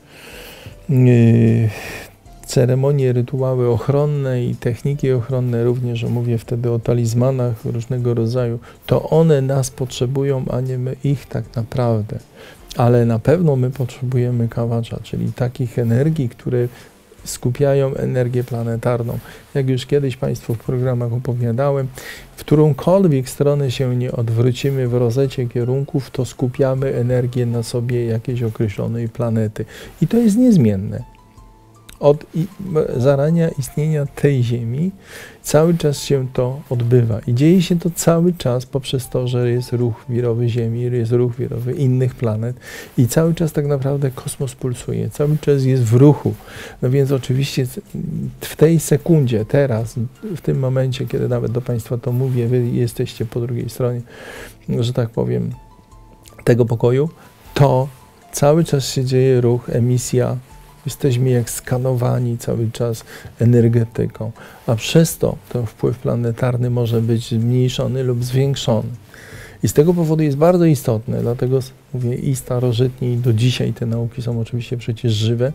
ceremonie, rytuały ochronne i techniki ochronne, również mówię wtedy o talizmanach różnego rodzaju, to one nas potrzebują, a nie my ich tak naprawdę. Ale na pewno my potrzebujemy kawacza, czyli takich energii, które skupiają energię planetarną. Jak już kiedyś Państwu w programach opowiadałem, w którąkolwiek stronę się nie odwrócimy w rozecie kierunków, to skupiamy energię na sobie jakiejś określonej planety. I to jest niezmienne. Od zarania istnienia tej Ziemi cały czas się to odbywa. I dzieje się to cały czas poprzez to, że jest ruch wirowy Ziemi, jest ruch wirowy innych planet i cały czas tak naprawdę kosmos pulsuje, cały czas jest w ruchu. No więc oczywiście w tej sekundzie, teraz, w tym momencie, kiedy nawet do Państwa to mówię, Wy jesteście po drugiej stronie, że tak powiem, tego pokoju, to cały czas się dzieje ruch, emisja. Jesteśmy jak skanowani cały czas energetyką, a przez to ten wpływ planetarny może być zmniejszony lub zwiększony. I z tego powodu jest bardzo istotne, dlatego mówię i starożytni, i do dzisiaj te nauki są oczywiście przecież żywe,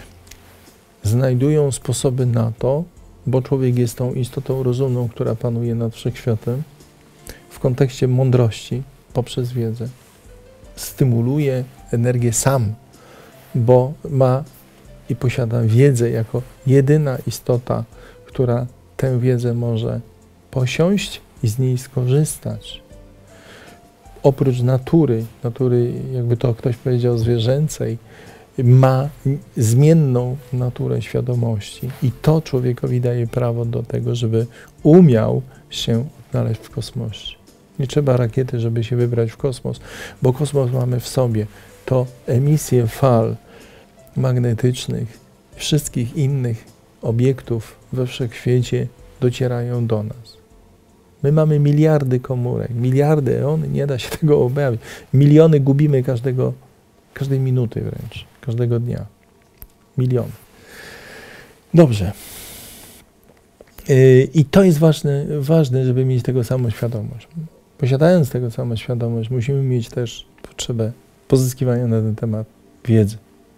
znajdują sposoby na to, bo człowiek jest tą istotą rozumną, która panuje nad wszechświatem, w kontekście mądrości poprzez wiedzę. Stymuluje energię sam, bo ma i posiada wiedzę jako jedyna istota, która tę wiedzę może posiąść i z niej skorzystać. Oprócz natury, jakby to ktoś powiedział zwierzęcej, ma zmienną naturę świadomości i to człowiekowi daje prawo do tego, żeby umiał się odnaleźć w kosmosie. Nie trzeba rakiety, żeby się wybrać w kosmos, bo kosmos mamy w sobie. To emisje fal magnetycznych, wszystkich innych obiektów we wszechświecie docierają do nas. My mamy miliardy komórek, miliardy, nie da się tego objawić. Miliony gubimy każdej minuty wręcz, każdego dnia. Miliony. Dobrze. I to jest ważne, żeby mieć tego samoświadomość. Posiadając tego samoświadomość, musimy mieć też potrzebę pozyskiwania na ten temat wiedzy.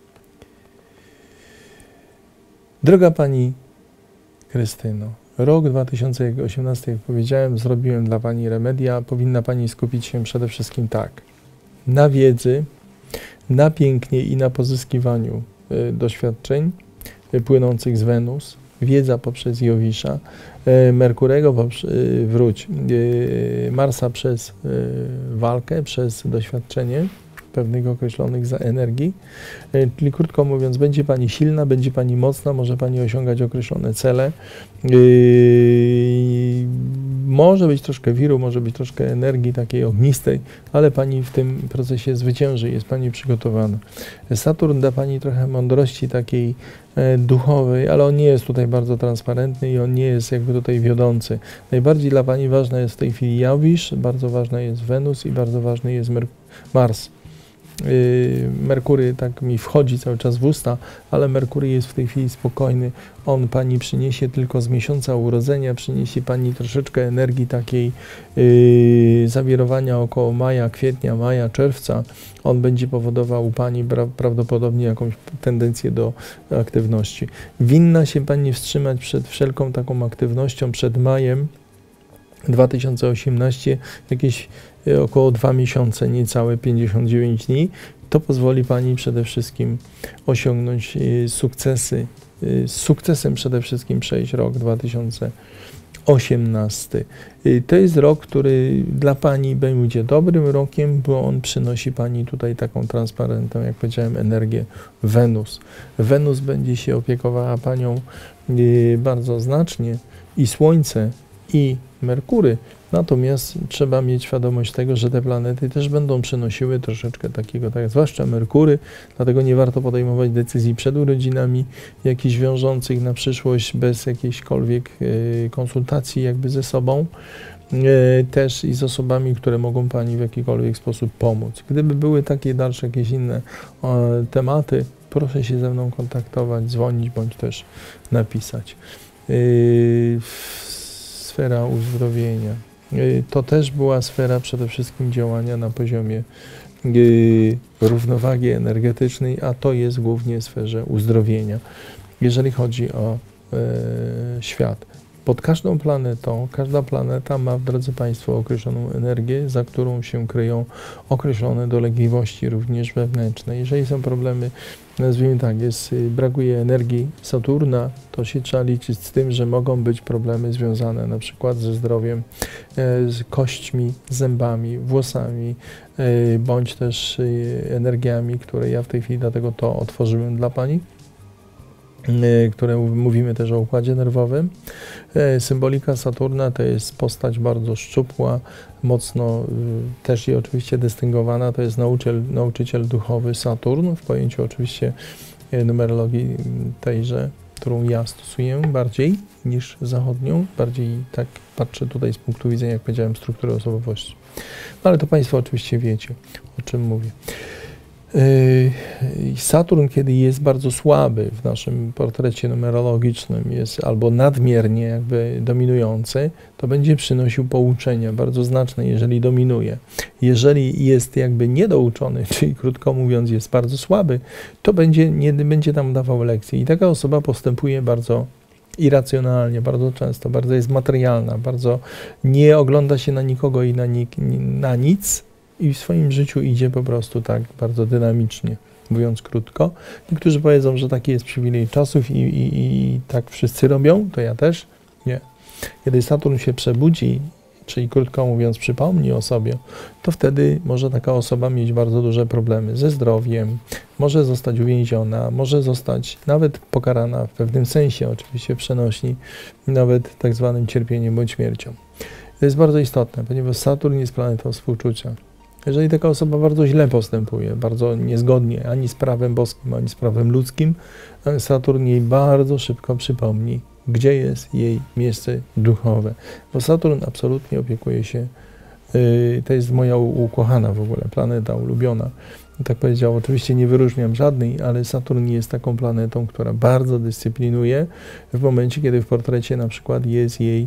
Droga Pani Krystyno, rok 2018, jak powiedziałem, zrobiłem dla Pani remedia. Powinna Pani skupić się przede wszystkim na wiedzy, na pięknie i na pozyskiwaniu doświadczeń płynących z Wenus, wiedza poprzez Jowisza, Merkurego Marsa przez walkę, przez doświadczenie pewnych określonych energii. Czyli krótko mówiąc, będzie Pani silna, będzie Pani mocna, może Pani osiągać określone cele. Może być troszkę wiru, może być troszkę energii takiej ognistej, ale Pani w tym procesie zwycięży, jest Pani przygotowana. Saturn da Pani trochę mądrości takiej duchowej, ale on nie jest tutaj bardzo transparentny i on nie jest jakby tutaj wiodący. Najbardziej dla Pani ważna jest w tej chwili Jowisz, bardzo ważna jest Wenus i bardzo ważny jest Mars. Merkury tak mi wchodzi cały czas w usta, ale Merkury jest w tej chwili spokojny. On Pani przyniesie tylko z miesiąca urodzenia, przyniesie Pani troszeczkę energii takiej zawirowania około maja, kwietnia, maja, czerwca. On będzie powodował u Pani prawdopodobnie jakąś tendencję do aktywności. Winna się Pani wstrzymać przed wszelką taką aktywnością przed majem 2018, jakieś około 2 miesiące, niecałe 59 dni. To pozwoli Pani przede wszystkim osiągnąć sukcesy. Z sukcesem przede wszystkim przejść rok 2018. To jest rok, który dla Pani będzie dobrym rokiem, bo on przynosi Pani tutaj taką transparentną, jak powiedziałem, energię Wenus. Wenus będzie się opiekowała Panią bardzo znacznie i Słońce, i Merkury. Natomiast trzeba mieć świadomość tego, że te planety też będą przynosiły troszeczkę takiego, zwłaszcza Merkury, dlatego nie warto podejmować decyzji przed urodzinami, jakichś wiążących na przyszłość bez jakiejśkolwiek konsultacji jakby ze sobą, też i z osobami, które mogą Pani w jakikolwiek sposób pomóc. Gdyby były takie dalsze jakieś inne tematy, proszę się ze mną kontaktować, dzwonić bądź też napisać. Sfera uzdrowienia. To też była sfera przede wszystkim działania na poziomie równowagi energetycznej, a to jest głównie w sferze uzdrowienia, jeżeli chodzi o świat. pod każdą planetą, każda planeta ma, drodzy Państwo, określoną energię, za którą się kryją określone dolegliwości, również wewnętrzne. Jeżeli są problemy, nazwijmy tak, brakuje energii Saturna, to się trzeba liczyć z tym, że mogą być problemy związane na przykład ze zdrowiem, z kośćmi, zębami, włosami, bądź też energiami, które ja w tej chwili dlatego to otworzyłem dla Pani, które mówimy też o układzie nerwowym. Symbolika Saturna to jest postać bardzo szczupła, mocno też i oczywiście dystyngowana, to jest nauczyciel duchowy Saturn, w pojęciu oczywiście numerologii tejże, którą ja stosuję bardziej niż zachodnią, bardziej tak patrzę tutaj z punktu widzenia, jak powiedziałem, struktury osobowości. No ale to Państwo oczywiście wiecie, o czym mówię. Saturn, kiedy jest bardzo słaby w naszym portrecie numerologicznym, jest albo nadmiernie jakby dominujący, to będzie przynosił pouczenia bardzo znaczne, jeżeli dominuje. Jeżeli jest jakby niedouczony, czyli krótko mówiąc jest bardzo słaby, to nie będzie tam dawał lekcji. I taka osoba postępuje bardzo irracjonalnie, bardzo często, bardzo jest materialna, bardzo nie ogląda się na nikogo i na nic, i w swoim życiu idzie po prostu tak bardzo dynamicznie, mówiąc krótko. Niektórzy powiedzą, że taki jest przywilej czasów i tak wszyscy robią, to ja też. Nie. Kiedy Saturn się przebudzi, czyli krótko mówiąc przypomni o sobie, to wtedy może taka osoba mieć bardzo duże problemy ze zdrowiem, może zostać uwięziona, może zostać nawet pokarana w pewnym sensie, oczywiście przenośni, nawet tak zwanym cierpieniem bądź śmiercią. To jest bardzo istotne, ponieważ Saturn jest planetą współczucia. Jeżeli taka osoba bardzo źle postępuje, bardzo niezgodnie ani z prawem boskim, ani z prawem ludzkim, Saturn jej bardzo szybko przypomni, gdzie jest jej miejsce duchowe. Bo Saturn absolutnie opiekuje się, to jest moja ukochana w ogóle planeta, ulubiona. Tak powiedział, oczywiście nie wyróżniam żadnej, ale Saturn jest taką planetą, która bardzo dyscyplinuje w momencie, kiedy w portrecie na przykład jest jej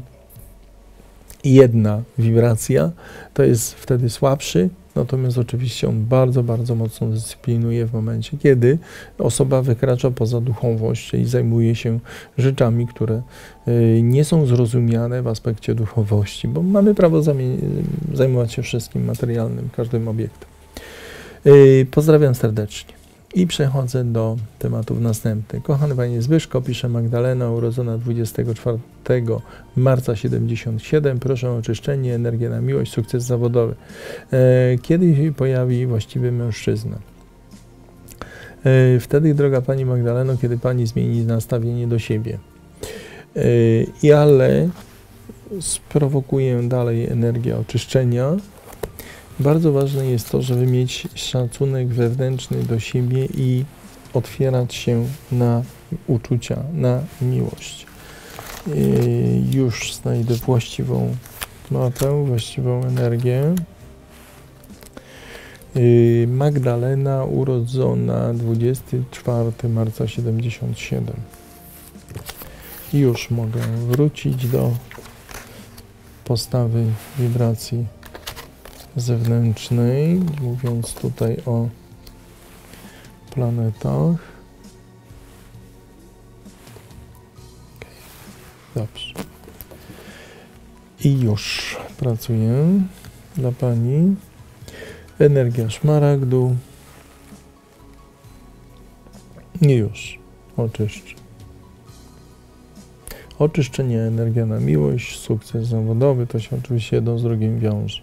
jedna wibracja, to jest wtedy słabszy, natomiast oczywiście on bardzo, bardzo mocno dyscyplinuje w momencie, kiedy osoba wykracza poza duchowość, czyli zajmuje się rzeczami, które nie są zrozumiane w aspekcie duchowości, bo mamy prawo zajmować się wszystkim materialnym, każdym obiektem. Pozdrawiam serdecznie. I przechodzę do tematów następnych. Kochany Panie Zbyszko, pisze Magdalena, urodzona 24 marca 77. Proszę o oczyszczenie, energię na miłość, sukces zawodowy. Kiedy się pojawi właściwy mężczyzna? Wtedy, droga Pani Magdaleno, kiedy Pani zmieni nastawienie do siebie. Ale sprowokuję dalej energię oczyszczenia. Bardzo ważne jest to, żeby mieć szacunek wewnętrzny do siebie i otwierać się na uczucia, na miłość. Już znajdę właściwą mapę, właściwą energię. Magdalena, urodzona 24 marca 77. Już mogę wrócić do postawy wibracji zewnętrznej, mówiąc tutaj o planetach. Dobrze. I już pracuję dla Pani. Energia szmaragdu. I już oczyszczę. Oczyszczenie, energia na miłość, sukces zawodowy, to się oczywiście jedno z drugim wiąże.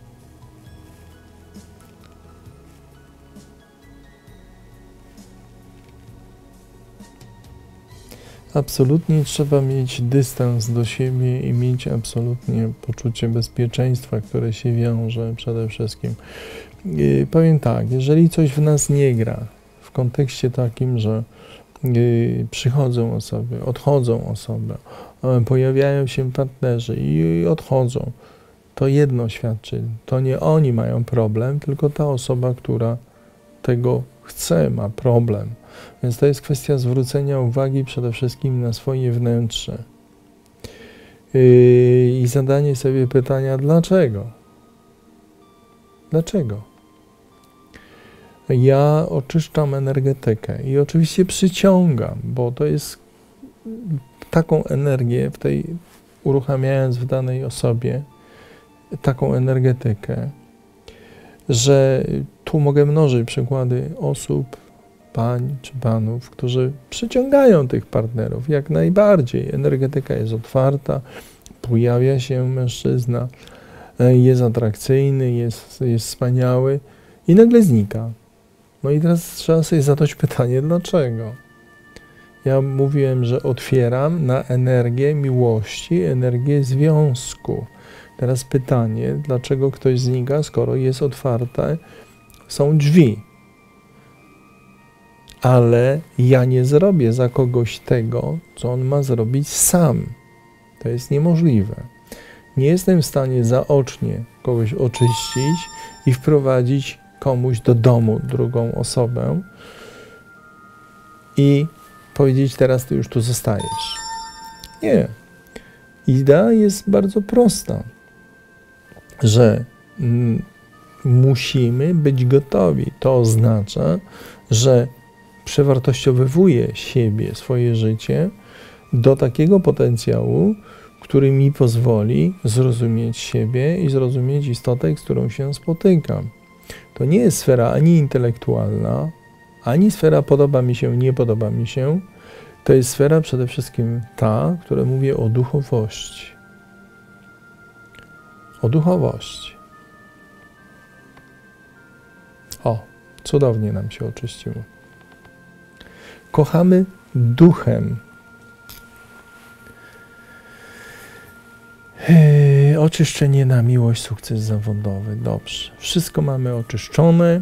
Absolutnie trzeba mieć dystans do siebie i mieć absolutnie poczucie bezpieczeństwa, które się wiąże przede wszystkim. Powiem tak, jeżeli coś w nas nie gra, w kontekście takim, że przychodzą osoby, odchodzą osoby, pojawiają się partnerzy i odchodzą, to jedno świadczy, to nie oni mają problem, tylko ta osoba, która tego chce, ma problem. Więc to jest kwestia zwrócenia uwagi przede wszystkim na swoje wnętrze i zadanie sobie pytania, dlaczego? Dlaczego? Ja oczyszczam energetykę i oczywiście przyciągam, bo to jest taką energię w tej uruchamiając w danej osobie taką energetykę, że tu mogę mnożyć przykłady osób, pań czy panów, którzy przyciągają tych partnerów jak najbardziej. Energetyka jest otwarta, pojawia się mężczyzna, jest atrakcyjny, jest wspaniały i nagle znika. No i teraz trzeba sobie zadać pytanie, dlaczego? Ja mówiłem, że otwieram na energię miłości, energię związku. Teraz pytanie, dlaczego ktoś znika, skoro jest otwarte, są drzwi. Ale ja nie zrobię za kogoś tego, co on ma zrobić sam. To jest niemożliwe. Nie jestem w stanie zaocznie kogoś oczyścić i wprowadzić komuś do domu drugą osobę i powiedzieć, teraz ty już tu zostajesz. Nie. Idea jest bardzo prosta, że musimy być gotowi. To oznacza, że przewartościowywuję siebie, swoje życie do takiego potencjału, który mi pozwoli zrozumieć siebie i zrozumieć istotę, z którą się spotykam. To nie jest sfera ani intelektualna, ani sfera podoba mi się, nie podoba mi się. To jest sfera przede wszystkim ta, która mówi o duchowości. O duchowości. O, cudownie nam się oczyściło. Kochamy duchem. Oczyszczenie na miłość, sukces zawodowy. Dobrze. Wszystko mamy oczyszczone,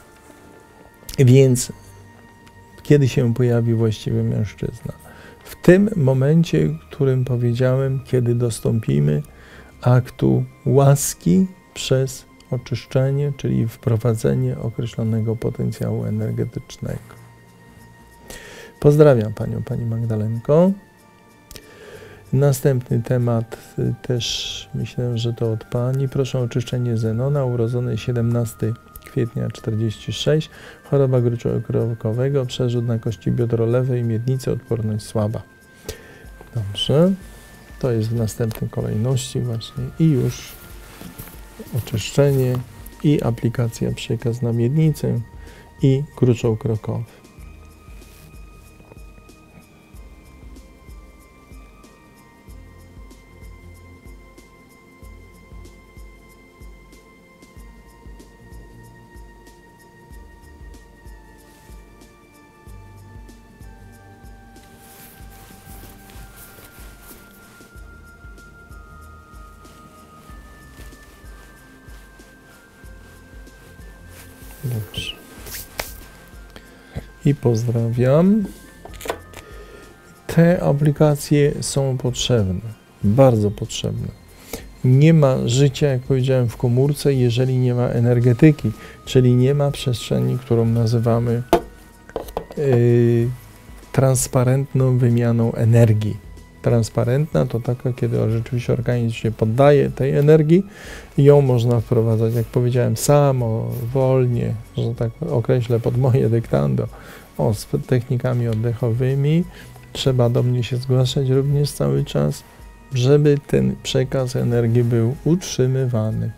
więc kiedy się pojawi właściwy mężczyzna? W tym momencie, w którym powiedziałem, kiedy dostąpimy aktu łaski przez oczyszczenie, czyli wprowadzenie określonego potencjału energetycznego. Pozdrawiam Panią, Pani Magdalenko. Następny temat też myślę, że to od Pani. Proszę o oczyszczenie Zenona, urodzony 17 kwietnia 46, choroba gruczołowego, przerzut na kości biodro lewej, miednicy, odporność słaba. Dobrze, to jest w następnej kolejności właśnie i już oczyszczenie i aplikacja przekaz na miednicę i gruczoł krokowy. Dobrze. I pozdrawiam. Te aplikacje są potrzebne, bardzo potrzebne. Nie ma życia, jak powiedziałem, w komórce, jeżeli nie ma energetyki, czyli nie ma przestrzeni, którą nazywamy transparentną wymianą energii. Transparentna to taka, kiedy rzeczywiście organizm się poddaje tej energii i ją można wprowadzać, jak powiedziałem, samowolnie, że tak określę pod moje dyktando, z technikami oddechowymi. Trzeba do mnie się zgłaszać również cały czas, żeby ten przekaz energii był utrzymywany.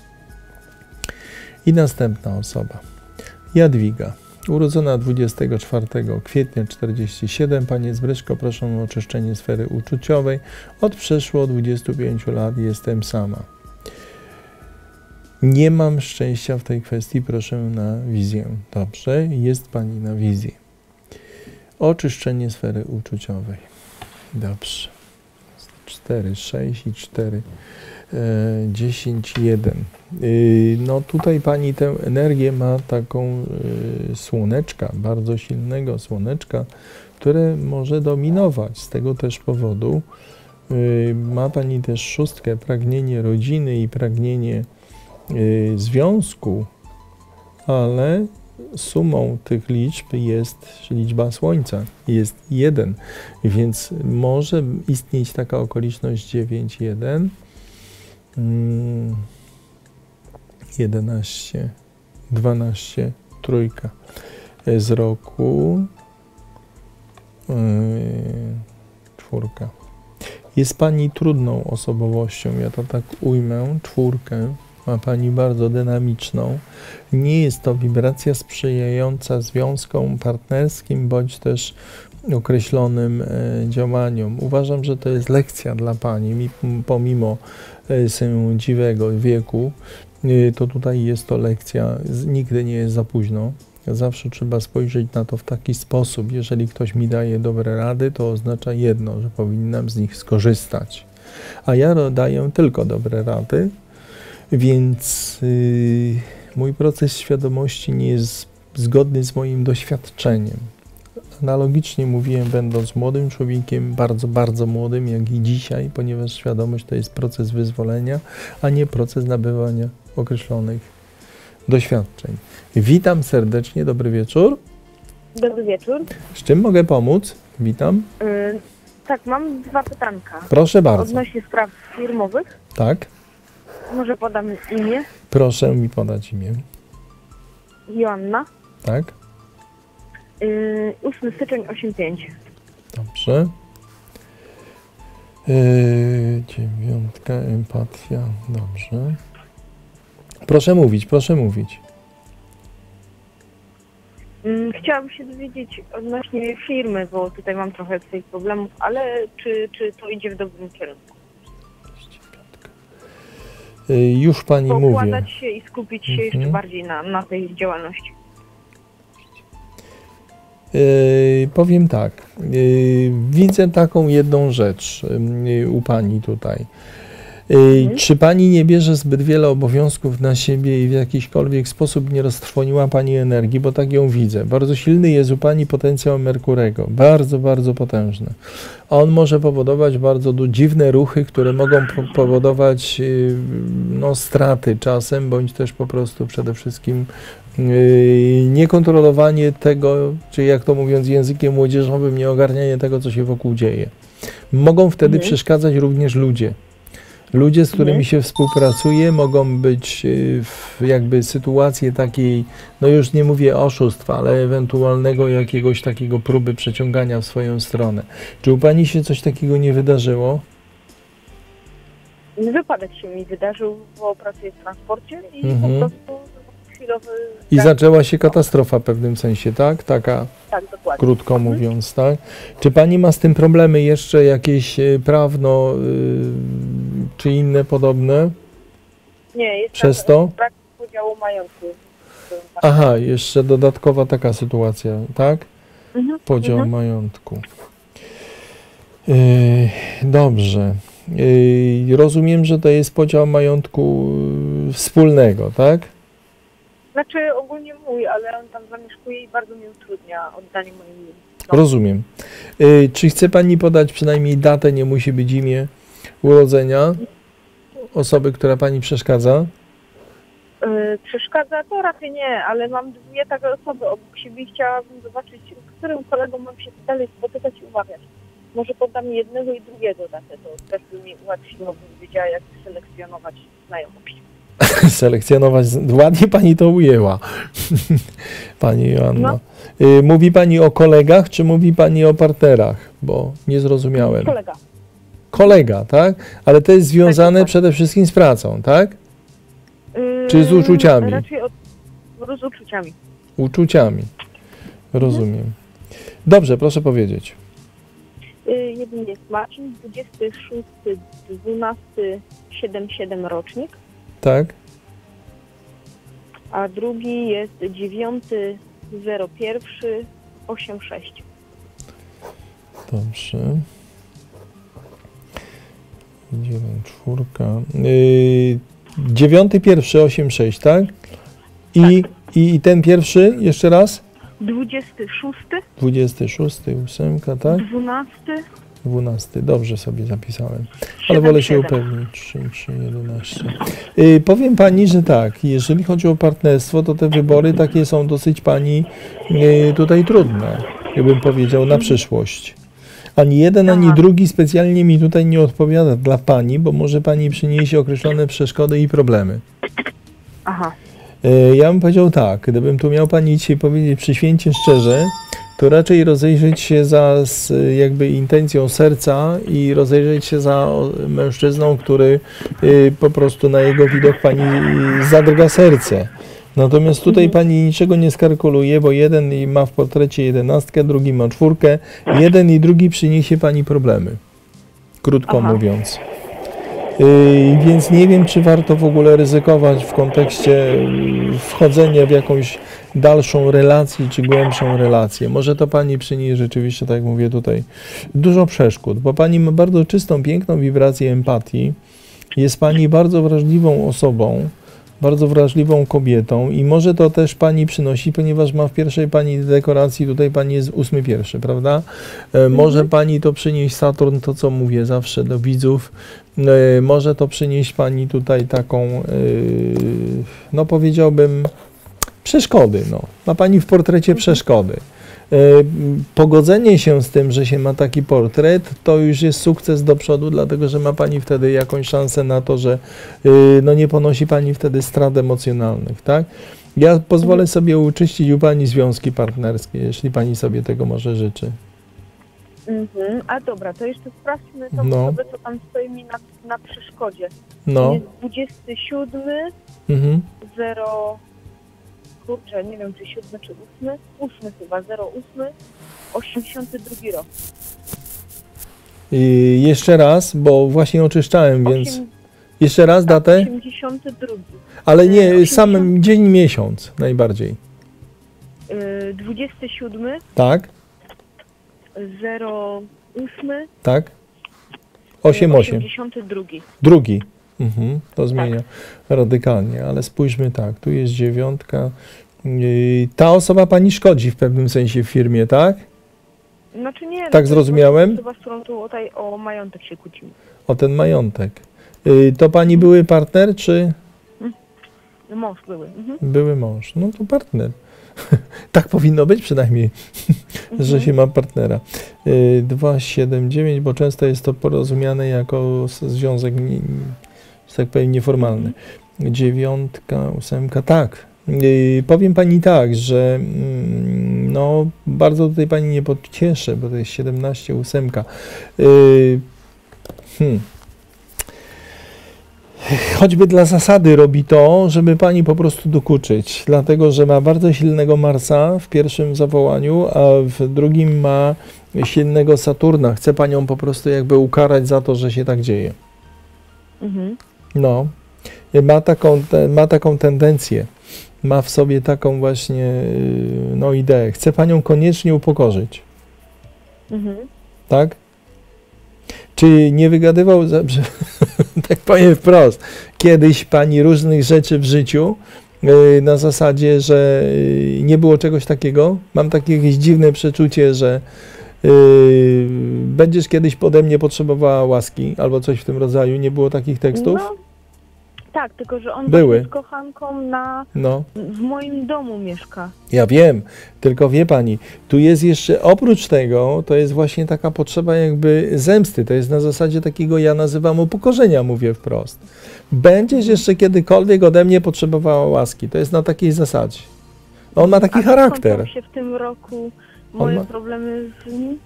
I następna osoba, Jadwiga. Urodzona 24 kwietnia 47, Panie Zbyszko, proszę o oczyszczenie sfery uczuciowej. Od przeszło 25 lat jestem sama. Nie mam szczęścia w tej kwestii, proszę na wizję. Dobrze, jest Pani na wizji. Oczyszczenie sfery uczuciowej. Dobrze. 4, 6 i 4. 10, 1. No tutaj Pani tę energię ma taką słoneczka, bardzo silnego słoneczka, które może dominować. Z tego też powodu ma Pani też szóstkę, pragnienie rodziny i pragnienie związku, ale sumą tych liczb jest liczba Słońca, jest 1, więc może istnieć taka okoliczność 9, 1, 11, 12, trójka z roku, czwórka. Jest pani trudną osobowością, ja to tak ujmę, 4. Ma pani bardzo dynamiczną. Nie jest to wibracja sprzyjająca związkom partnerskim bądź też określonym działaniom. Uważam, że to jest lekcja dla pani, pomimo sędziwego wieku, to tutaj jest to lekcja, nigdy nie jest za późno. Zawsze trzeba spojrzeć na to w taki sposób, jeżeli ktoś mi daje dobre rady, to oznacza jedno, że powinnam z nich skorzystać. A ja daję tylko dobre rady, więc mój proces świadomości nie jest zgodny z moim doświadczeniem. Analogicznie mówiłem, będąc młodym człowiekiem, bardzo, bardzo młodym, jak i dzisiaj, ponieważ świadomość to jest proces wyzwolenia, a nie proces nabywania określonych doświadczeń. Witam serdecznie, dobry wieczór. Dobry wieczór. Z czym mogę pomóc? Witam. Tak, mam 2 pytanka. Proszę bardzo. Odnośnie spraw firmowych. Tak. Może podam imię? Proszę mi podać imię. Joanna. Tak. 8 styczeń 85. Dobrze. 9, empatia. Dobrze. Proszę mówić, proszę mówić. Chciałabym się dowiedzieć odnośnie firmy, bo tutaj mam trochę tych problemów, ale czy to idzie w dobrym kierunku? Już pani mówię. Pokładać się i skupić się jeszcze bardziej na tej działalności. Powiem tak, widzę taką jedną rzecz u pani tutaj. Czy pani nie bierze zbyt wiele obowiązków na siebie i w jakiśkolwiek sposób nie roztrwoniła pani energii, bo tak ją widzę. Bardzo silny jest u pani potencjał Merkurego, bardzo, bardzo potężny. On może powodować bardzo dziwne ruchy, które mogą powodować straty czasem, bądź też po prostu przede wszystkim niekontrolowanie tego, czy jak to mówiąc językiem młodzieżowym, nieogarnianie tego, co się wokół dzieje. Mogą wtedy przeszkadzać również ludzie. Ludzie, z którymi się współpracuje, mogą być jakby sytuacje takiej, no już nie mówię oszustw, ale ewentualnego jakiegoś takiego próby przeciągania w swoją stronę. Czy u pani się coś takiego nie wydarzyło? Wypadek się mi wydarzył, bo pracuję w transporcie i po prostu chwilowy... I zaczęła się katastrofa w pewnym sensie, tak? Taka, tak, dokładnie. Krótko mówiąc, tak? Czy pani ma z tym problemy jeszcze jakieś prawno, czy inne podobne? Nie, jest przez to? Brak podziału majątku. Aha, jeszcze dodatkowa taka sytuacja, tak? Podział majątku. Dobrze. Rozumiem, że to jest podział majątku wspólnego, tak? Znaczy ogólnie mój, ale on tam zamieszkuje i bardzo mi utrudnia oddanie mojej. Rozumiem. Czy chce pani podać przynajmniej datę, nie musi być imię urodzenia osoby, która pani przeszkadza? Przeszkadza to raczej nie, ale mam 2 takie osoby obok siebie i chciałabym zobaczyć, z którym kolegą mam się dalej spotykać i umawiać. Może podam jednego i drugiego datę, to też by mi ułatwiło, bym wiedziała, jak selekcjonować znajomość. Selekcjonować, ładnie pani to ujęła, pani Joanna. Mówi pani o kolegach, czy mówi pani o partnerach? Bo nie zrozumiałem. Kolega. Kolega, tak? Ale to jest związane przede wszystkim z pracą, tak? Czy z uczuciami? Raczej z uczuciami. Uczuciami. Rozumiem. Dobrze, proszę powiedzieć. Jeden jest Marcin, 26.12.77 rocznik. Tak. A drugi jest 9.01.86. Dobrze. 9.4. 9.1.86, tak? I ten pierwszy, jeszcze raz? 26, 8, tak? 12, dobrze sobie zapisałem, ale wolę się upewnić. 3, 11. Powiem pani, że tak, jeżeli chodzi o partnerstwo, to te wybory takie są dosyć pani tutaj trudne, jakbym powiedział, na przyszłość. Ani jeden, ani drugi specjalnie mi tutaj nie odpowiada dla pani, bo może pani przyniesie określone przeszkody i problemy. Ja bym powiedział tak, gdybym tu miał pani dzisiaj powiedzieć przyświęcie szczerze, to raczej rozejrzeć się za jakby intencją serca i rozejrzeć się za mężczyzną, który po prostu na jego widok pani zadrga serce. Natomiast tutaj pani niczego nie skalkuluje, bo jeden ma w portrecie 11, drugi ma 4, jeden i drugi przyniesie pani problemy, krótko mówiąc. Więc nie wiem, czy warto w ogóle ryzykować w kontekście wchodzenia w jakąś dalszą relację, czy głębszą relację. Może to pani przyniesie rzeczywiście, tak jak mówię tutaj, dużo przeszkód, bo pani ma bardzo czystą, piękną wibrację empatii, jest pani bardzo wrażliwą osobą, bardzo wrażliwą kobietą i może to też pani przynosi, ponieważ ma w pierwszej pani dekoracji, tutaj pani jest 8 pierwszy, prawda? Może pani to przynieść Saturn, to co mówię zawsze do widzów, może to przynieść pani tutaj taką, no powiedziałbym, przeszkody. No. Ma pani w portrecie przeszkody. Pogodzenie się z tym, że się ma taki portret, to już jest sukces do przodu, dlatego że ma pani wtedy jakąś szansę na to, że no nie ponosi pani wtedy strat emocjonalnych, tak? Ja pozwolę sobie uczyścić u pani związki partnerskie, jeśli pani sobie tego może życzy. A dobra, to jeszcze sprawdźmy tą osobę, co tam stoi mi na przeszkodzie. No. Jest 27, 0... Kurczę, nie wiem, czy 7 czy 8. 8 chyba, 08, 82 rok. I jeszcze raz, bo właśnie oczyszczałem, więc... Jeszcze raz datę? 82. Ale nie, 80... sam dzień, miesiąc najbardziej. 27. Tak. 08. Tak. 88. 82. Drugi. To zmienia radykalnie, ale spójrzmy tak, tu jest 9. Ta osoba pani szkodzi w pewnym sensie w firmie, tak? Znaczy nie. Tak zrozumiałem? Osoba, z którą tu tutaj o majątek się kłócimy. O ten majątek. To pani były partner, czy? Mąż były. Były mąż. No to partner. Tak powinno być przynajmniej, że się ma partnera. 279, bo często jest to porozumiane jako związek, tak powiem, nieformalny. 9, 8, tak. Powiem pani tak, że no, bardzo tutaj pani nie pocieszę, bo to jest 17, 8. Choćby dla zasady robi to, żeby pani po prostu dokuczyć, dlatego że ma bardzo silnego Marsa w pierwszym zawołaniu, a w drugim ma silnego Saturna. Chce panią po prostu jakby ukarać za to, że się tak dzieje. No, ma taką tendencję, ma w sobie taką właśnie no, ideę. Chce panią koniecznie upokorzyć. Tak? Czy nie wygadywał, tak powiem wprost, kiedyś pani różnych rzeczy w życiu na zasadzie, że nie było czegoś takiego? Mam takie jakieś dziwne przeczucie, że będziesz kiedyś pode mnie potrzebowała łaski albo coś w tym rodzaju. Nie było takich tekstów? No, tak, tylko że on były z kochanką w moim domu mieszka. Ja wiem, tylko wie pani, tu jest jeszcze, oprócz tego, to jest właśnie taka potrzeba jakby zemsty, to jest na zasadzie takiego, ja nazywam upokorzenia, mówię wprost. Będziesz jeszcze kiedykolwiek ode mnie potrzebowała łaski, to jest na takiej zasadzie. On ma taki charakter. A się w tym roku moje problemy z nim?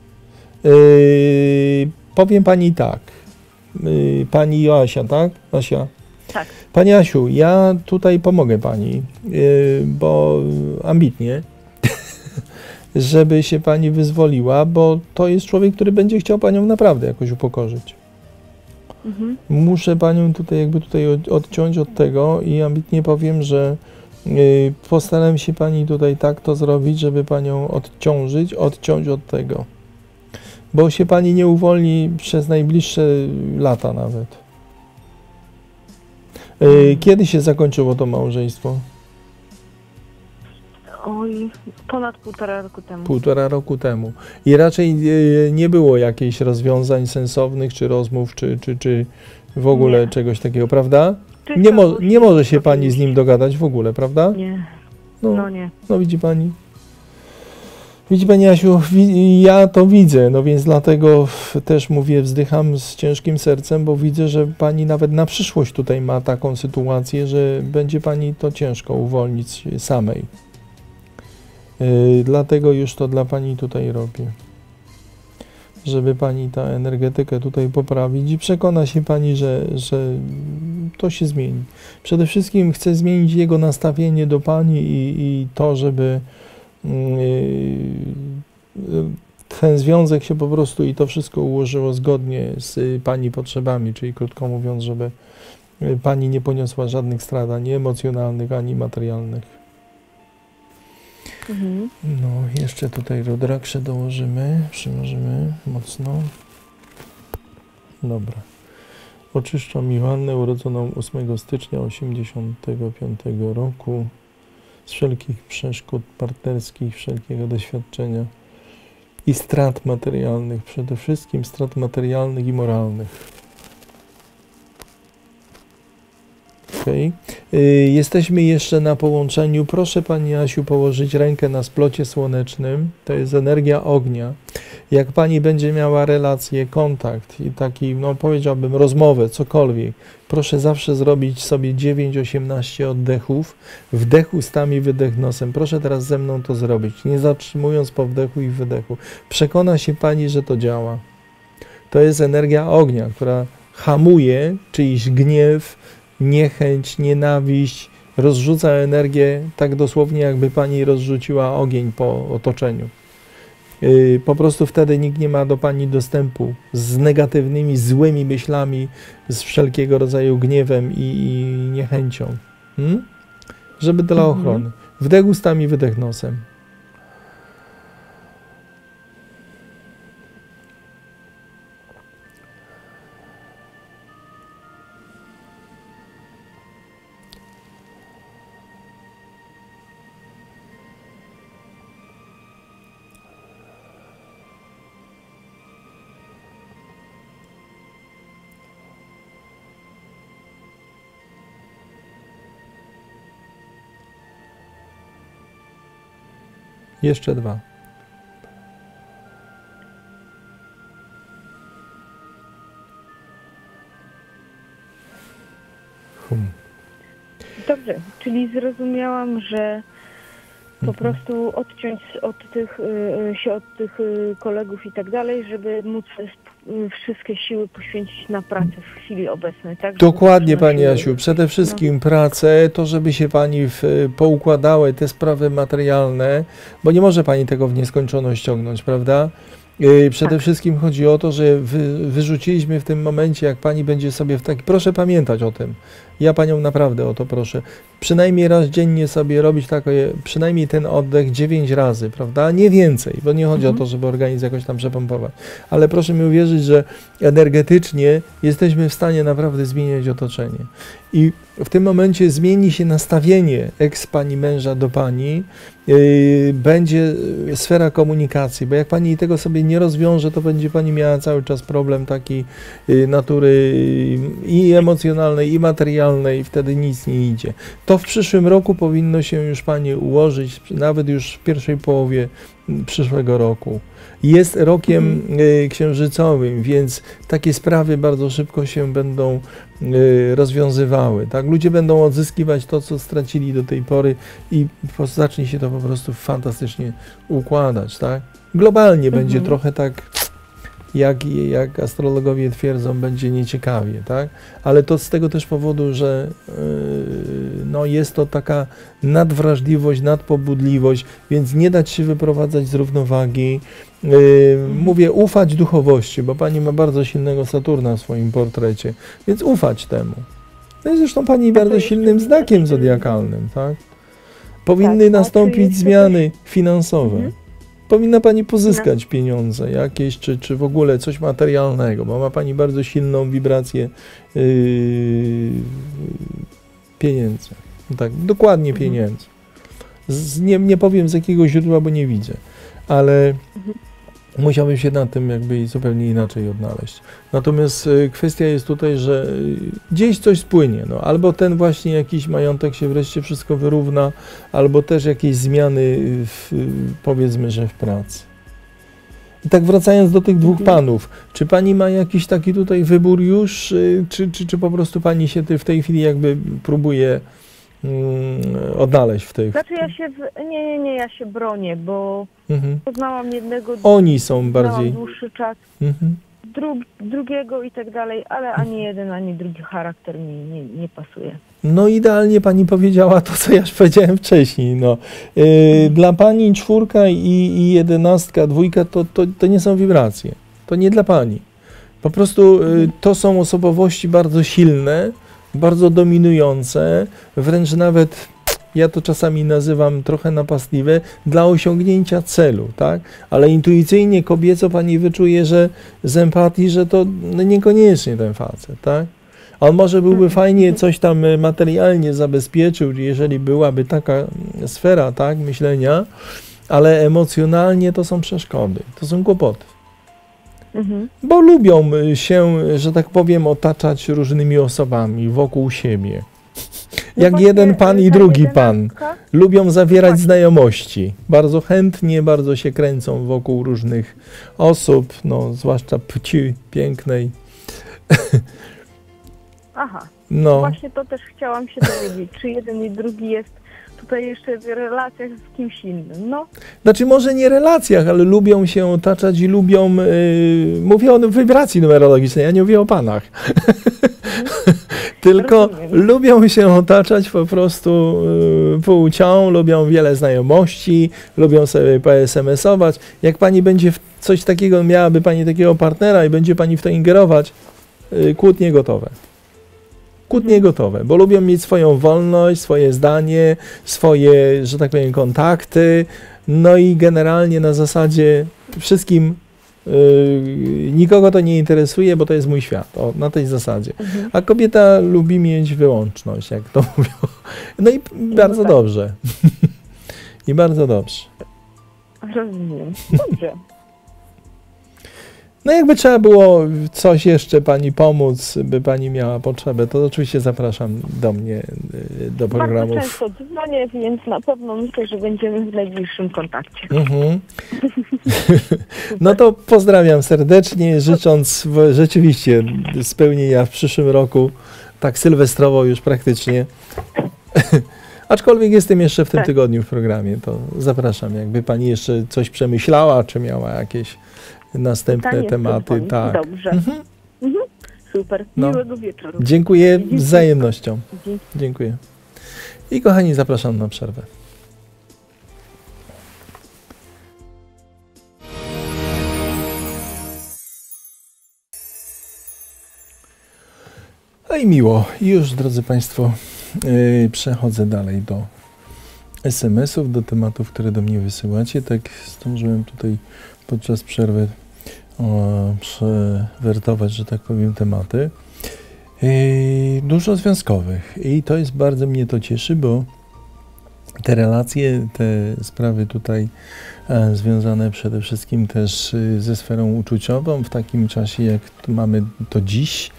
Powiem pani tak, pani Joasia, tak? Asia. Tak. Pani Asiu, ja tutaj pomogę pani, bo ambitnie, żeby się pani wyzwoliła, bo to jest człowiek, który będzie chciał panią naprawdę jakoś upokorzyć. Muszę panią tutaj odciąć od tego i ambitnie powiem, że postaram się pani tutaj tak to zrobić, żeby panią odciąć od tego, bo się pani nie uwolni przez najbliższe lata nawet. Kiedy się zakończyło to małżeństwo? Oj, ponad 1,5 roku temu. 1,5 roku temu. I raczej nie było jakichś rozwiązań sensownych, czy rozmów, czy w ogóle czegoś takiego, prawda? Nie może się pani z nim dogadać w ogóle, prawda? Nie. Nie. No widzi pani. Widzi pani, Asiu, ja to widzę, no więc dlatego też mówię, wzdycham z ciężkim sercem, bo widzę, że pani nawet na przyszłość tutaj ma taką sytuację, że będzie pani to ciężko uwolnić samej. Dlatego już to dla pani tutaj robię. Żeby pani ta energetykę tutaj poprawić i przekona się pani, że to się zmieni. Przede wszystkim chcę zmienić jego nastawienie do pani i to, żeby ten związek się po prostu i to wszystko ułożyło zgodnie z pani potrzebami, czyli krótko mówiąc, żeby pani nie poniosła żadnych strat, ani emocjonalnych, ani materialnych. No, jeszcze tutaj rodrakszę dołożymy, przyłożymy mocno. Dobra. Oczyszczam Johannę, urodzoną 8 stycznia 1985 roku, z wszelkich przeszkód partnerskich, wszelkiego doświadczenia i strat materialnych, przede wszystkim strat materialnych i moralnych. Okay. Jesteśmy jeszcze na połączeniu. Proszę pani Asiu położyć rękę na splocie słonecznym. To jest energia ognia. Jak pani będzie miała relację, kontakt i taki, no powiedziałbym, rozmowę, cokolwiek, proszę zawsze zrobić sobie 9-18 oddechów. Wdech ustami, wydech nosem. Proszę teraz ze mną to zrobić, nie zatrzymując po wdechu i wydechu. Przekona się pani, że to działa. To jest energia ognia, która hamuje czyjś gniew, niechęć, nienawiść, rozrzuca energię tak dosłownie, jakby pani rozrzuciła ogień po otoczeniu. Po prostu wtedy nikt nie ma do pani dostępu z negatywnymi, złymi myślami, z wszelkiego rodzaju gniewem i niechęcią. Żeby dla ochrony. Wdech ustami, wydech nosem. Jeszcze 2. Dobrze, czyli zrozumiałam, że po prostu odciąć się od tych kolegów i tak dalej, żeby móc wszystkie siły poświęcić na pracę w chwili obecnej, tak? Dokładnie, pani Asiu. Przede wszystkim pracę, to żeby się pani poukładały te sprawy materialne, bo nie może pani tego w nieskończoność ciągnąć, prawda? Przede wszystkim chodzi o to, że wyrzuciliśmy w tym momencie, jak pani będzie sobie w taki... Proszę pamiętać o tym. Ja panią naprawdę o to proszę. Przynajmniej raz dziennie sobie robić takie, przynajmniej ten oddech 9 razy, prawda? Nie więcej, bo nie chodzi o to, żeby organizm jakoś tam przepompować. Ale proszę mi uwierzyć, że energetycznie jesteśmy w stanie naprawdę zmieniać otoczenie. I w tym momencie zmieni się nastawienie pani męża do pani, będzie sfera komunikacji, bo jak pani tego sobie nie rozwiąże, to będzie pani miała cały czas problem taki natury i emocjonalnej, i materialnej, i wtedy nic nie idzie. To w przyszłym roku powinno się już pani ułożyć, nawet już w pierwszej połowie przyszłego roku. Jest rokiem księżycowym, więc takie sprawy bardzo szybko się będą rozwiązywały. Tak? Ludzie będą odzyskiwać to, co stracili do tej pory i zacznie się to po prostu fantastycznie układać. Tak? Globalnie będzie trochę tak, jak astrologowie twierdzą, będzie nieciekawie, tak? Ale to z tego też powodu, że no jest to taka nadwrażliwość, nadpobudliwość, więc nie dać się wyprowadzać z równowagi. Mówię, ufać duchowości, bo pani ma bardzo silnego Saturna w swoim portrecie, więc ufać temu. No i zresztą pani bardzo silnym znakiem zodiakalnym, tak? Powinny nastąpić zmiany finansowe. Powinna pani pozyskać pieniądze jakieś, czy w ogóle coś materialnego, bo ma pani bardzo silną wibrację pieniędzy. Tak, dokładnie pieniędzy. Nie powiem z jakiego źródła, bo nie widzę, ale musiałbym się nad tym jakby zupełnie inaczej odnaleźć. Natomiast kwestia jest tutaj, że gdzieś coś spłynie. No, albo ten właśnie jakiś majątek się wreszcie wszystko wyrówna, albo też jakieś zmiany powiedzmy, że w pracy. I tak wracając do tych dwóch panów, czy pani ma jakiś taki tutaj wybór już, czy po prostu pani się w tej chwili jakby próbuje odnaleźć w tych... Znaczy ja się bronię, bo poznałam jednego, Oni są bardziej... dłuższy czas, drugiego i tak dalej, ale ani jeden, ani drugi charakter mi nie pasuje. No idealnie pani powiedziała to, co ja już powiedziałem wcześniej. No. Dla pani 4 i 11, 2 to nie są wibracje. To nie dla pani. Po prostu to są osobowości bardzo silne, bardzo dominujące, wręcz nawet, ja to czasami nazywam trochę napastliwe, dla osiągnięcia celu, tak? Ale intuicyjnie kobieco pani wyczuje, że z empatii, że to no niekoniecznie ten facet, tak? On może byłby fajnie coś tam materialnie zabezpieczył, jeżeli byłaby taka sfera, tak, myślenia, ale emocjonalnie to są przeszkody, to są kłopoty. Bo lubią się, że tak powiem, otaczać różnymi osobami wokół siebie. Jak jeden pan i drugi pan. Lubią zawierać znajomości. Bardzo chętnie, bardzo się kręcą wokół różnych osób, no, zwłaszcza płci pięknej. Aha, no. Właśnie to też chciałam się dowiedzieć, czy jeden i drugi jest tutaj jeszcze w relacjach z kimś innym, no. Znaczy może nie relacjach, ale lubią się otaczać i lubią, mówię o wibracji numerologicznej, ja nie mówię o panach. Tylko lubią się otaczać po prostu płcią, lubią wiele znajomości, lubią sobie po-SMS-ować. Jak pani będzie w coś takiego, miałaby pani takiego partnera i będzie pani w to ingerować, kłótnie gotowe. Kłótnie gotowe, bo lubią mieć swoją wolność, swoje zdanie, swoje, że tak powiem, kontakty, no i generalnie na zasadzie wszystkim nikogo to nie interesuje, bo to jest mój świat, o, na tej zasadzie. A kobieta lubi mieć wyłączność, jak to mówią. No i bardzo dobrze. I bardzo dobrze. Rozumiem. Dobrze. No jakby trzeba było coś jeszcze pani pomóc, by pani miała potrzebę, to oczywiście zapraszam do mnie, do programów. Bardzo często dzwonię, więc na pewno myślę, że będziemy w najbliższym kontakcie. No to pozdrawiam serdecznie, życząc rzeczywiście spełnienia w przyszłym roku, tak sylwestrowo już praktycznie. Aczkolwiek jestem jeszcze w tym tygodniu w programie, to zapraszam, jakby pani jeszcze coś przemyślała, czy miała jakieś następne tematy. Tak. Dobrze. Super. No. Miłego wieczoru. Dziękuję z wzajemnością. Dziękuję. I kochani, zapraszam na przerwę. No i miło. I już, drodzy Państwo, przechodzę dalej do SMS-ów, do tematów, które do mnie wysyłacie. Tak zdążyłem tutaj podczas przerwy przewertować, że tak powiem, tematy. Dużo związkowych i to jest, bardzo mnie to cieszy, bo te relacje, te sprawy tutaj związane przede wszystkim też ze sferą uczuciową w takim czasie, jak mamy to dziś,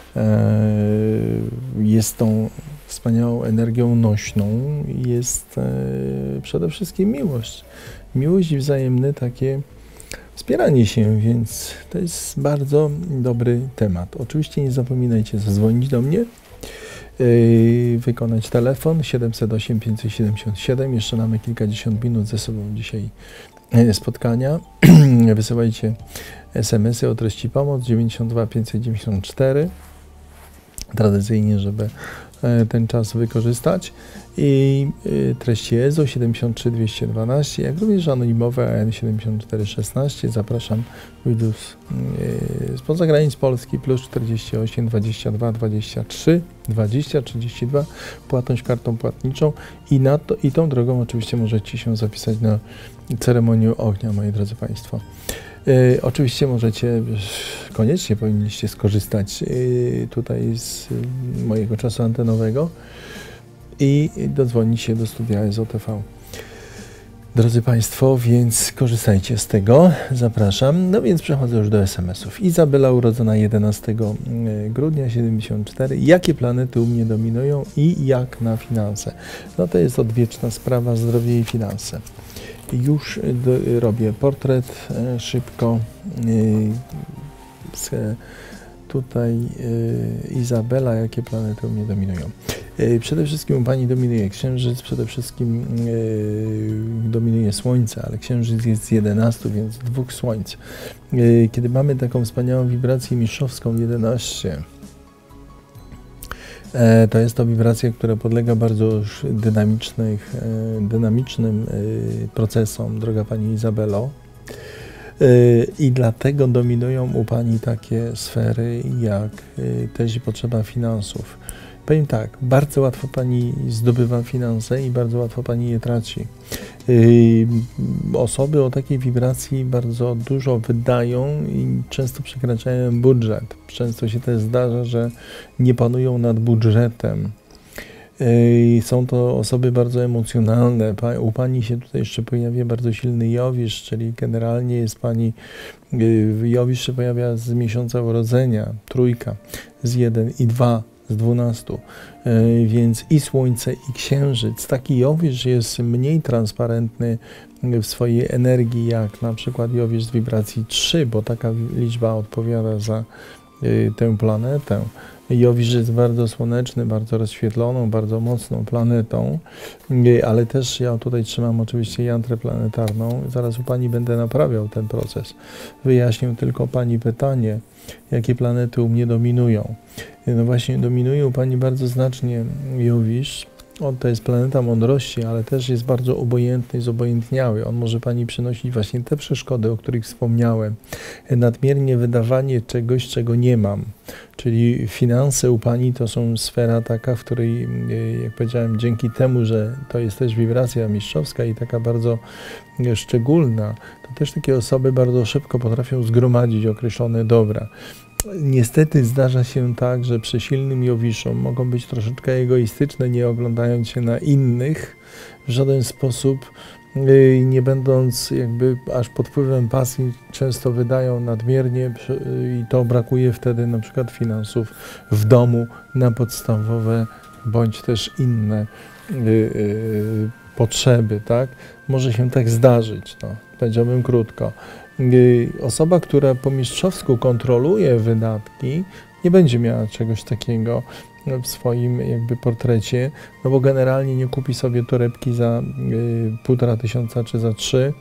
jest tą wspaniałą energią nośną, jest przede wszystkim miłość. Miłość i wzajemne takie wspieranie się, więc to jest bardzo dobry temat. Oczywiście nie zapominajcie zadzwonić do mnie, wykonać telefon 708 577. Jeszcze mamy kilkadziesiąt minut ze sobą dzisiaj spotkania. Wysyłajcie SMS-y o treści pomoc 92 594. Tradycyjnie, żeby ten czas wykorzystać. I treści EZO 73 212, jak również anonimowe AN 7416. Zapraszam widzów spoza granic Polski plus 48 22 23 20 32, płatność kartą płatniczą i tą drogą oczywiście możecie się zapisać na ceremonię ognia, moi drodzy Państwo. Oczywiście możecie, koniecznie powinniście skorzystać tutaj z mojego czasu antenowego i dodzwonić się do studia EZO TV. Drodzy Państwo, więc korzystajcie z tego, zapraszam. No więc przechodzę już do SMS-ów. Izabela, urodzona 11 grudnia 74. Jakie planety u mnie dominują i jak na finanse? No to jest odwieczna sprawa, zdrowie i finanse. Już robię portret szybko. Tutaj Izabela, jakie planety u mnie dominują. Przede wszystkim u Pani dominuje Księżyc, przede wszystkim dominuje Słońce, ale Księżyc jest z 11, więc 2 Słońc. Kiedy mamy taką wspaniałą wibrację mistrzowską 11, to jest to wibracja, która podlega bardzo dynamicznym procesom, droga Pani Izabelo. I dlatego dominują u Pani takie sfery jak też i potrzeba finansów. Powiem tak, bardzo łatwo Pani zdobywa finanse i bardzo łatwo Pani je traci. Osoby o takiej wibracji bardzo dużo wydają i często przekraczają budżet. Często się też zdarza, że nie panują nad budżetem. Są to osoby bardzo emocjonalne. U Pani się tutaj jeszcze pojawia bardzo silny Jowisz, czyli generalnie jest Pani, Jowisz się pojawia z miesiąca urodzenia, 3, z 1 i 2, z 12, więc i Słońce, i Księżyc. Taki Jowisz jest mniej transparentny w swojej energii, jak na przykład Jowisz z wibracji 3, bo taka liczba odpowiada za tę planetę. Jowisz jest bardzo słoneczny, bardzo rozświetloną, bardzo mocną planetą, ale też ja tutaj trzymam oczywiście jantrę planetarną. Zaraz u Pani będę naprawiał ten proces. Wyjaśnię tylko Pani pytanie, jakie planety u mnie dominują. No właśnie dominuje u Pani bardzo znacznie Jowisz. To jest planeta mądrości, ale też jest bardzo obojętny i zobojętniały. On może Pani przynosić właśnie te przeszkody, o których wspomniałem. Nadmiernie wydawanie czegoś, czego nie mam. Czyli finanse u Pani to są sfera taka, w której, jak powiedziałem, dzięki temu, że to jest też wibracja mistrzowska i taka bardzo szczególna, to też takie osoby bardzo szybko potrafią zgromadzić określone dobra. Niestety zdarza się tak, że przy silnym Jowiszu mogą być troszeczkę egoistyczne, nie oglądając się na innych w żaden sposób, nie będąc jakby aż pod wpływem pasji, często wydają nadmiernie i to brakuje wtedy na przykład finansów w domu na podstawowe bądź też inne potrzeby, tak? Może się tak zdarzyć, no, powiedziałbym krótko. Osoba, która po mistrzowsku kontroluje wydatki, nie będzie miała czegoś takiego w swoim jakby portrecie, no bo generalnie nie kupi sobie torebki za 1500 czy za 3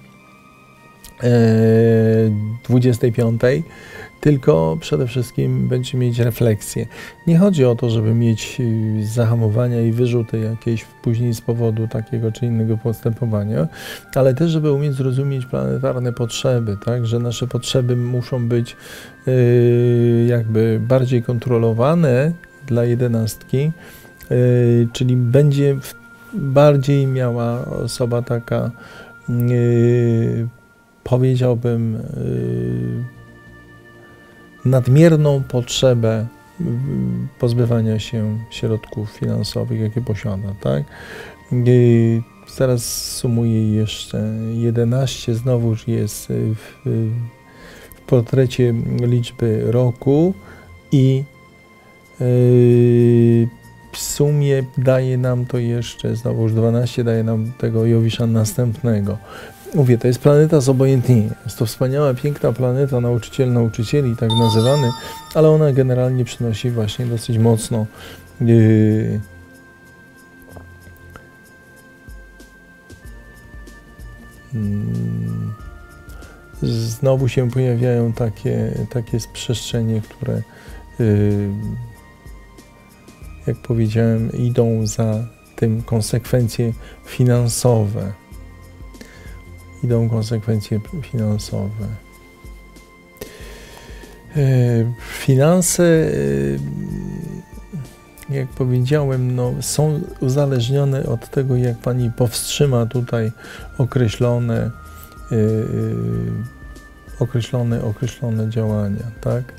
25, tylko przede wszystkim będzie mieć refleksję. Nie chodzi o to, żeby mieć zahamowania i wyrzuty jakieś później z powodu takiego czy innego postępowania, ale też, żeby umieć zrozumieć planetarne potrzeby, tak, że nasze potrzeby muszą być jakby bardziej kontrolowane dla 11, czyli będzie bardziej miała osoba taka, powiedziałbym, nadmierną potrzebę pozbywania się środków finansowych, jakie posiada, tak? Zaraz sumuję jeszcze 11, znowuż jest w portrecie liczby roku i w sumie daje nam to jeszcze, znowuż 12 daje nam tego Jowisza następnego. Mówię, to jest planeta zobojętnienia. Jest to wspaniała, piękna planeta, nauczyciel nauczycieli, tak nazywany, ale ona generalnie przynosi właśnie dosyć mocno znowu się pojawiają takie przestrzenie, które jak powiedziałem, idą za tym konsekwencje finansowe. Idą konsekwencje finansowe. Finanse, jak powiedziałem, no, są uzależnione od tego, jak Pani powstrzyma tutaj określone działania, tak?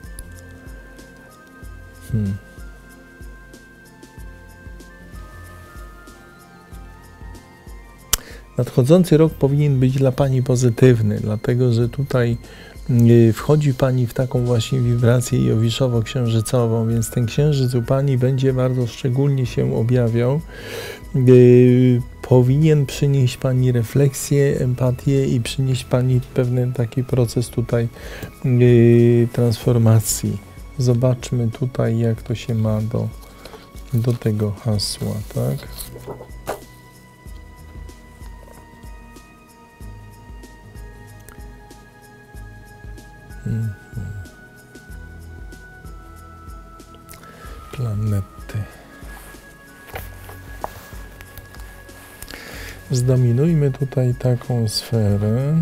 Nadchodzący rok powinien być dla Pani pozytywny, dlatego że tutaj wchodzi Pani w taką właśnie wibrację jowiszowo-księżycową, więc ten księżyc u Pani będzie bardzo szczególnie się objawiał. Powinien przynieść Pani refleksję, empatię i przynieść Pani pewien taki proces tutaj transformacji. Zobaczmy tutaj, jak to się ma do do tego hasła, tak? Planety. Zdominujmy tutaj taką sferę.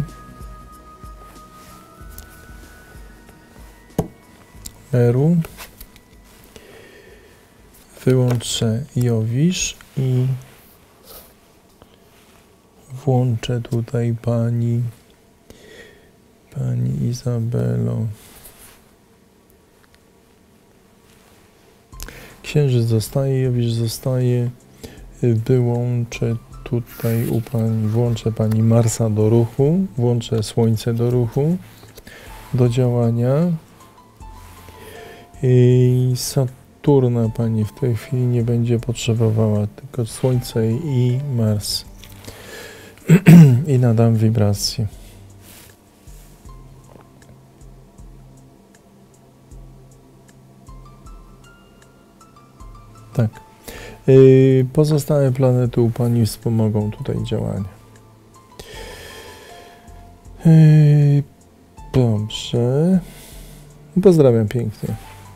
Meru. Wyłączę Jowisz i włączę tutaj pani Izabelo. Księżyc zostaje, Jowisz zostaje. Wyłączę tutaj u pani, włączę pani Marsa do ruchu, włączę Słońce do ruchu, do działania. I Saturna pani w tej chwili nie będzie potrzebowała, tylko Słońce i Mars. I nadam wibrację. Tak. Pozostałe planety u pani wspomogą tutaj działanie. Dobrze. Pozdrawiam pięknie.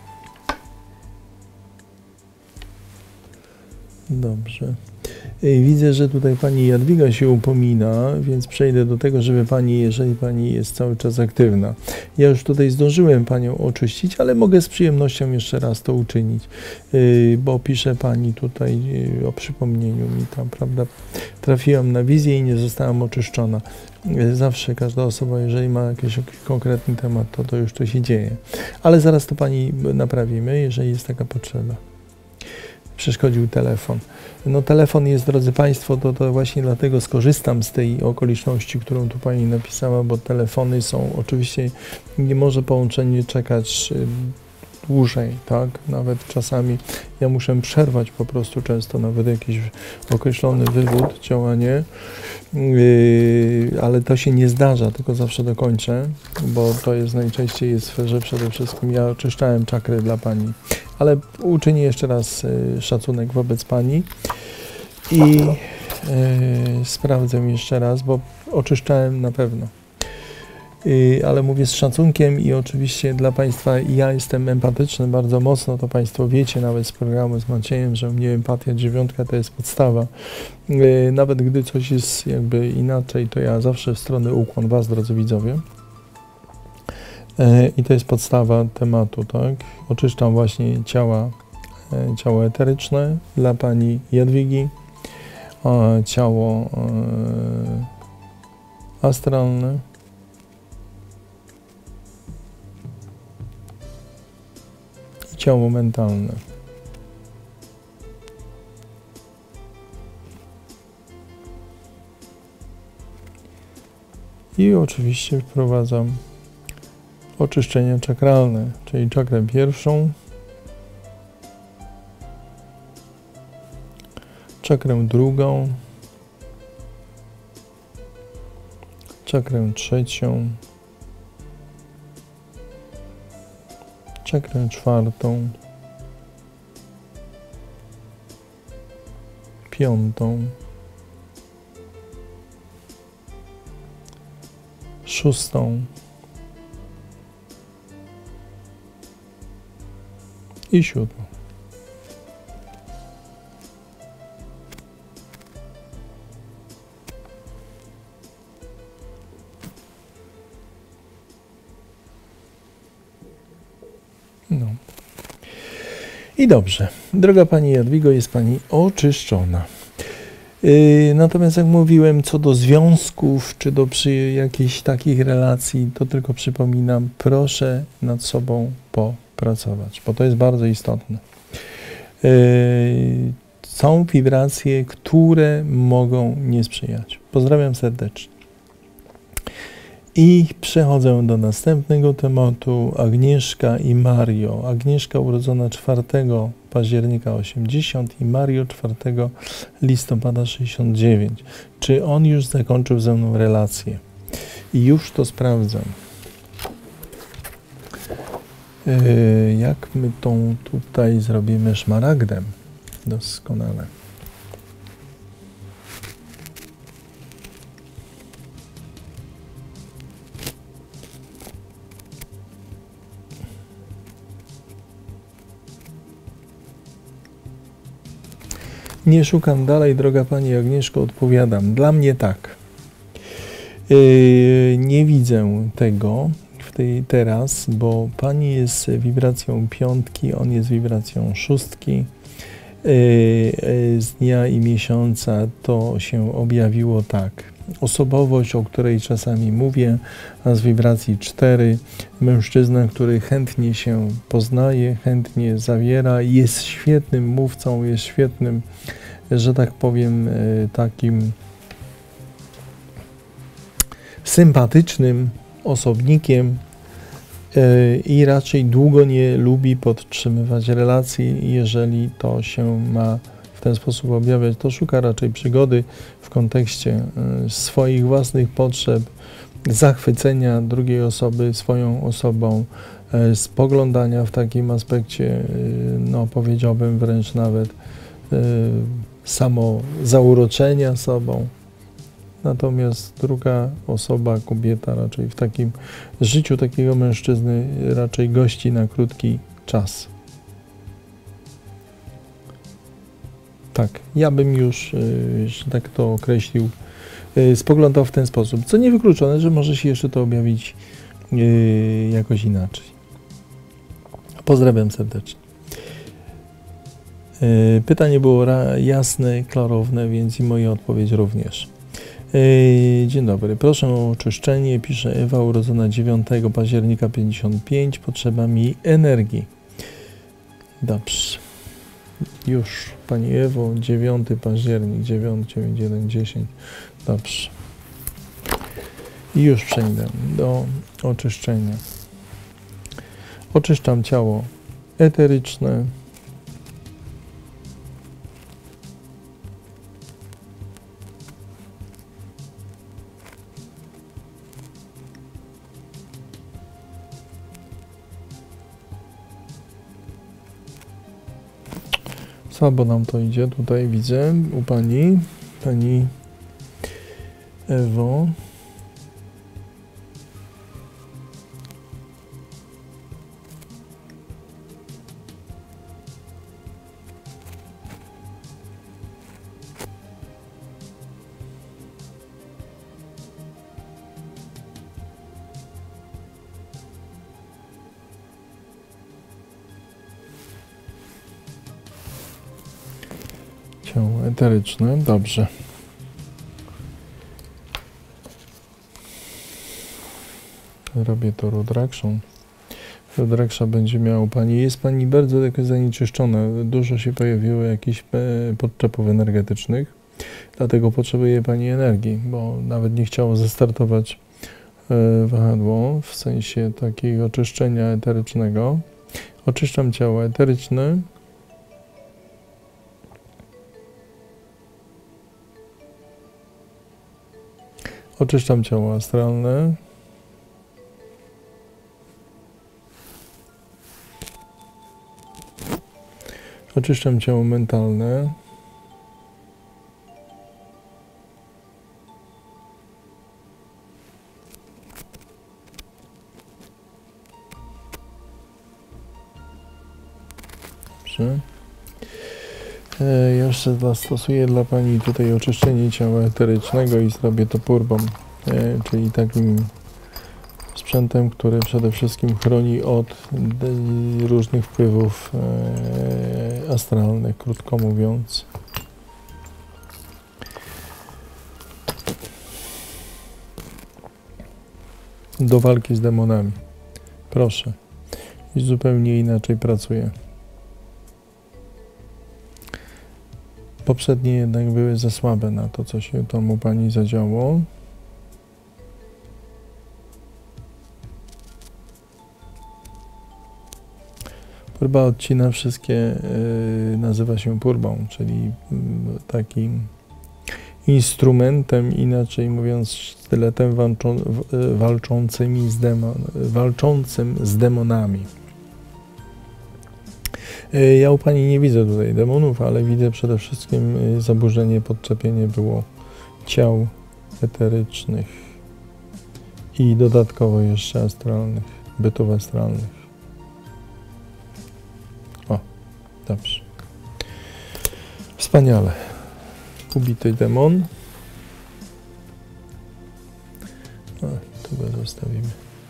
Dobrze. Widzę, że tutaj pani Jadwiga się upomina, więc przejdę do tego, żeby pani, jeżeli pani jest cały czas aktywna. Ja już tutaj zdążyłem panią oczyścić, ale mogę z przyjemnością jeszcze raz to uczynić, bo pisze pani tutaj o przypomnieniu mi tam, prawda? Trafiłam na wizję i nie zostałam oczyszczona. Zawsze każda osoba, jeżeli ma jakiś konkretny temat, to już to się dzieje. Ale zaraz to pani naprawimy, jeżeli jest taka potrzeba. Przeszkodził telefon. No telefon jest, drodzy Państwo, to właśnie dlatego skorzystam z tej okoliczności, którą tu Pani napisała, bo telefony są, oczywiście nie może połączenie czekać dłużej, tak? Nawet czasami ja muszę przerwać po prostu często nawet jakiś określony wywód, działanie, ale to się nie zdarza, tylko zawsze dokończę, bo to jest najczęściej w sferze przede wszystkim, ja oczyszczałem czakry dla Pani, ale uczynię jeszcze raz szacunek wobec Pani i sprawdzę jeszcze raz, bo oczyszczałem na pewno. Ale mówię z szacunkiem i oczywiście dla Państwa ja jestem empatyczny bardzo mocno, to Państwo wiecie nawet z programu z Maciejem, że u mnie empatia 9 to jest podstawa. Nawet gdy coś jest jakby inaczej, to ja zawsze w stronę ukłon Was, drodzy widzowie. I to jest podstawa tematu, tak? Oczyszczam właśnie ciało eteryczne dla Pani Jadwigi, ciało astralne. Ciało mentalne. I oczywiście wprowadzam oczyszczenia czakralne, czyli czakrę pierwszą, czakrę drugą, czakrę trzecią, czakrę czwartą, piątą, szóstą i siódmą. No. I dobrze. Droga Pani Jadwigo, jest Pani oczyszczona. Natomiast jak mówiłem, co do związków, czy do jakichś takich relacji, to tylko przypominam, proszę nad sobą popracować, bo to jest bardzo istotne. Są wibracje, które mogą nie sprzyjać. Pozdrawiam serdecznie. I przechodzę do następnego tematu. Agnieszka i Mario. Agnieszka urodzona 4 października 80 i Mario 4 listopada 69. Czy on już zakończył ze mną relację? I już to sprawdzam. Jak my tą tutaj zrobimy szmaragdem? Doskonale. Nie szukam dalej, droga Pani Agnieszko, odpowiadam. Dla mnie tak. Nie widzę tego teraz, bo Pani jest wibracją 5, on jest wibracją 6. Z dnia i miesiąca to się objawiło tak. Osobowość, o której czasami mówię, a z wibracji 4, mężczyzna, który chętnie się poznaje, chętnie zawiera, jest świetnym mówcą, jest świetnym, że tak powiem, takim sympatycznym osobnikiem i raczej długo nie lubi podtrzymywać relacji. Jeżeli to się ma w ten sposób objawiać, to szuka raczej przygody w kontekście swoich własnych potrzeb, zachwycenia drugiej osoby swoją osobą, spoglądania w takim aspekcie, no powiedziałbym wręcz nawet samo zauroczenia sobą. Natomiast druga osoba, kobieta raczej w takim życiu takiego mężczyzny raczej gości na krótki czas. Tak, ja bym już, że tak to określił, spoglądał w ten sposób. Co niewykluczone, że może się jeszcze to objawić jakoś inaczej. Pozdrawiam serdecznie. Pytanie było jasne, klarowne, więc i moja odpowiedź również. Dzień dobry. Proszę o oczyszczenie. Pisze Ewa, urodzona 9 października 55. Potrzeba mi energii. Dobrze. Już, Pani Ewo, 9 październik, 9, 9, 1, 10. Dobrze. I już przejdę do oczyszczenia. Oczyszczam ciało eteryczne. Słabo nam to idzie, tutaj widzę u Pani Ewo. Ciało eteryczne, dobrze. Robię to Rudrakszą. Rudraksza będzie miała Pani. Jest Pani bardzo tak zanieczyszczona. Dużo się pojawiło jakichś podczepów energetycznych. Dlatego potrzebuje Pani energii, bo nawet nie chciało zastartować wahadło w sensie takiego oczyszczenia eterycznego. Oczyszczam ciało eteryczne. Oczyszczam ciało astralne. Oczyszczam ciało mentalne. Dobrze. Jeszcze zastosuję dla Pani tutaj oczyszczenie ciała eterycznego i zrobię to purbą, czyli takim sprzętem, który przede wszystkim chroni od różnych wpływów astralnych, krótko mówiąc. Do walki z demonami. Proszę. I zupełnie inaczej pracuję. Poprzednie jednak były za słabe na to, co się tam u Pani zadziało. Purba odcina wszystkie, nazywa się purbą, czyli takim instrumentem, inaczej mówiąc sztyletem walczącym z demonami. Ja u Pani nie widzę tutaj demonów, ale widzę przede wszystkim zaburzenie, podczepienie było ciał eterycznych i dodatkowo jeszcze astralnych, bytów astralnych. O, dobrze. Wspaniale. Ubity demon. O, tu go zostawimy.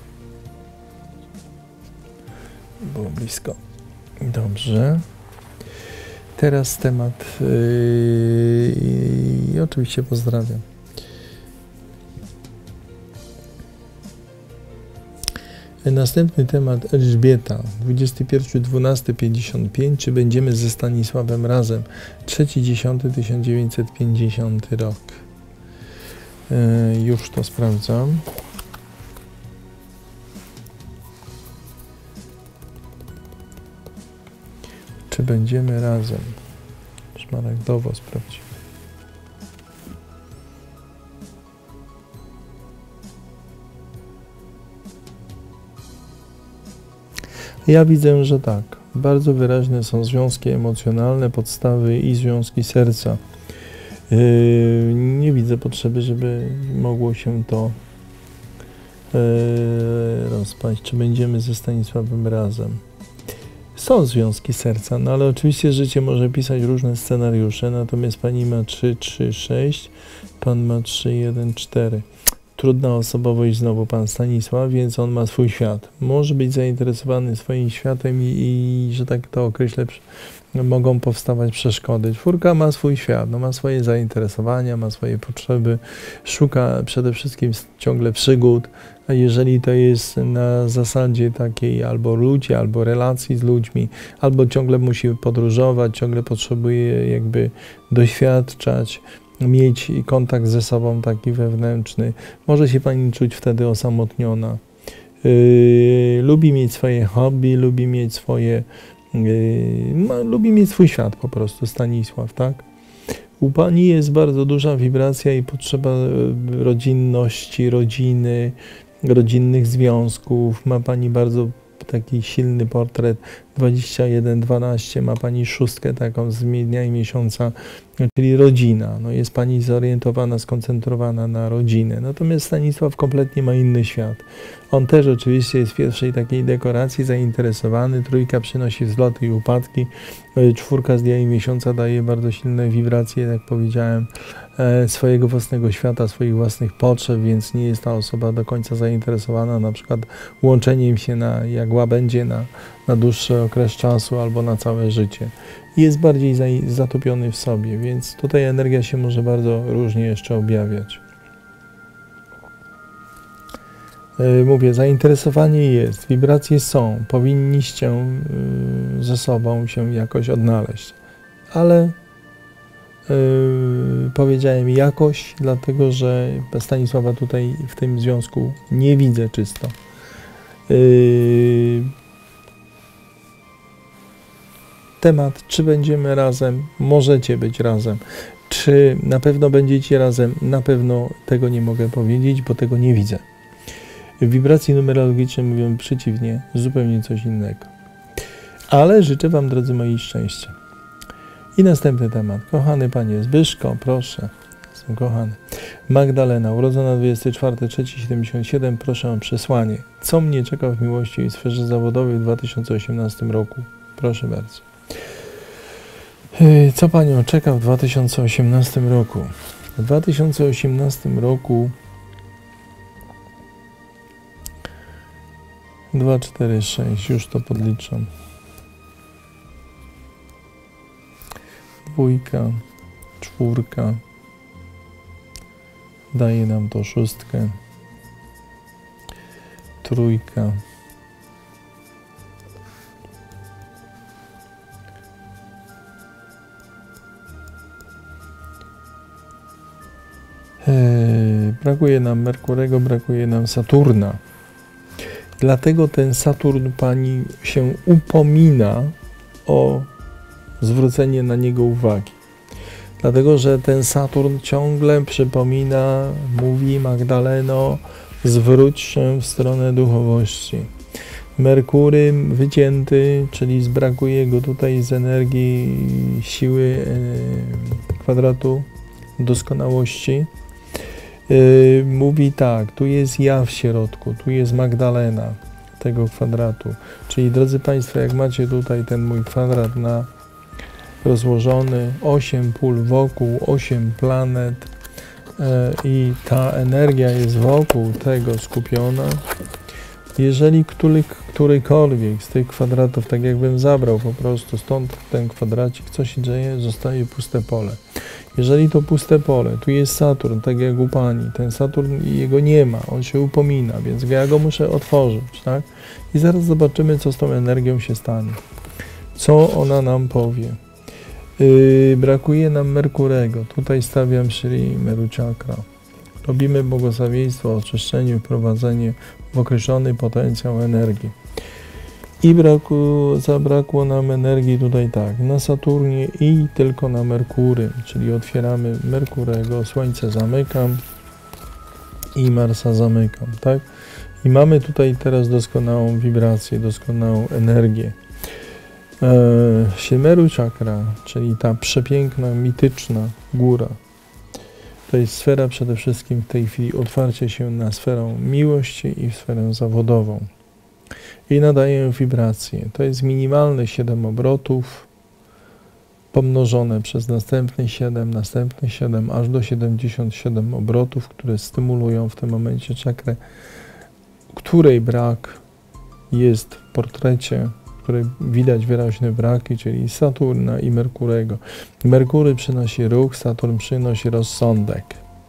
Było blisko. Dobrze. Teraz temat i oczywiście pozdrawiam. Następny temat Elżbieta, 21.12.55. Czy będziemy ze Stanisławem razem? 3.10.1950 rok. Już to sprawdzam. Czy będziemy razem? Szmaragdowo sprawdzimy. Ja widzę, że tak. Bardzo wyraźne są związki emocjonalne, podstawy i związki serca. Nie widzę potrzeby, żeby mogło się to rozpaść. Czy będziemy ze Stanisławem razem? Są związki serca, no ale oczywiście życie może pisać różne scenariusze, natomiast pani ma 3, 3, 6, pan ma 3, 1, 4. Trudna osobowość znowu pan Stanisław, więc on ma swój świat. Może być zainteresowany swoim światem i że tak to określę, mogą powstawać przeszkody. Czwórka ma swój świat, no ma swoje zainteresowania, ma swoje potrzeby, szuka przede wszystkim ciągle przygód, a jeżeli to jest na zasadzie takiej albo ludzi, albo relacji z ludźmi, albo ciągle musi podróżować, ciągle potrzebuje jakby doświadczać, mieć kontakt ze sobą taki wewnętrzny, może się pani czuć wtedy osamotniona. Lubi mieć swoje hobby, lubi mieć swoje lubi mieć swój świat po prostu, Stanisław, tak? U pani jest bardzo duża wibracja i potrzeba rodzinności, rodziny, rodzinnych związków. Ma pani bardzo taki silny portret 21-12, ma pani szóstkę taką z dnia i miesiąca, czyli rodzina. No jest pani zorientowana, skoncentrowana na rodzinę. Natomiast Stanisław kompletnie ma inny świat. On też oczywiście jest w pierwszej takiej dekoracji zainteresowany. Trójka przynosi wzloty i upadki. Czwórka z dnia i miesiąca daje bardzo silne wibracje, jak powiedziałem, swojego własnego świata, swoich własnych potrzeb, więc nie jest ta osoba do końca zainteresowana na przykład łączeniem się jak łabędzie na dłuższy okres czasu albo na całe życie. Jest bardziej zatopiony w sobie, więc tutaj energia się może bardzo różnie jeszcze objawiać. Mówię, zainteresowanie jest, wibracje są, powinniście ze sobą się jakoś odnaleźć, ale powiedziałem jakoś, dlatego że Stanisława tutaj w tym związku nie widzę czysto. Temat, czy będziemy razem, możecie być razem. Czy na pewno będziecie razem, na pewno tego nie mogę powiedzieć, bo tego nie widzę. W wibracji numerologicznej mówią przeciwnie, zupełnie coś innego. Ale życzę wam, drodzy moi, szczęścia. I następny temat. Kochany panie Zbyszko, proszę. Jestem kochany. Magdalena, urodzona 24.3.77, proszę o przesłanie. Co mnie czeka w miłości i sferze zawodowej w 2018 roku? Proszę bardzo. Co panią czeka w 2018 roku? W 2018 roku 2, 4, 6, już to podliczam. Dwójka, czwórka, daje nam to szóstkę, trójka, brakuje nam Merkurego, brakuje nam Saturna. Dlatego ten Saturn pani się upomina o zwrócenie na niego uwagi. Dlatego, że ten Saturn ciągle przypomina, mówi Magdaleno, zwróć się w stronę duchowości. Merkury wycięty, czyli brakuje go tutaj z energii, siły kwadratu doskonałości. Mówi tak, tu jest ja w środku, tu jest Magdalena tego kwadratu. Czyli drodzy Państwo, jak macie tutaj ten mój kwadrat rozłożony, 8 pól wokół, 8 planet i ta energia jest wokół tego skupiona. Jeżeli którykolwiek z tych kwadratów, tak jakbym zabrał po prostu stąd ten kwadracik, co się dzieje? Zostaje puste pole. Jeżeli to puste pole, tu jest Saturn, tak jak u Pani, ten Saturn jego nie ma, on się upomina, więc ja go muszę otworzyć, tak? I zaraz zobaczymy, co z tą energią się stanie. Co ona nam powie. Brakuje nam Merkurego, tutaj stawiam Shri Meru Chakra. Robimy błogosławieństwo o oczyszczeniu, wprowadzenie w określony potencjał energii. I zabrakło nam energii tutaj tak, na Saturnie i tylko na Merkury, czyli otwieramy Merkurego, Słońce zamykam i Marsa zamykam, tak? I mamy tutaj teraz doskonałą wibrację, doskonałą energię. Meru Chakra, czyli ta przepiękna, mityczna góra, to jest sfera przede wszystkim w tej chwili otwarcie się na sferę miłości i sferę zawodową. I nadaję wibrację. To jest minimalne 7 obrotów pomnożone przez następne 7, aż do 77 obrotów, które stymulują w tym momencie czakrę, której brak jest w portrecie, w której widać wyraźne braki, czyli Saturna i Merkurego. Merkury przynosi ruch, Saturn przynosi rozsądek.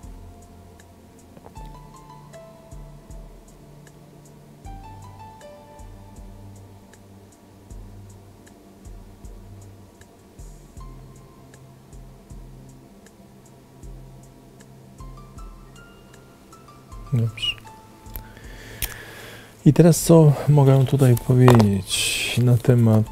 Dobrze. I teraz co mogę tutaj powiedzieć na temat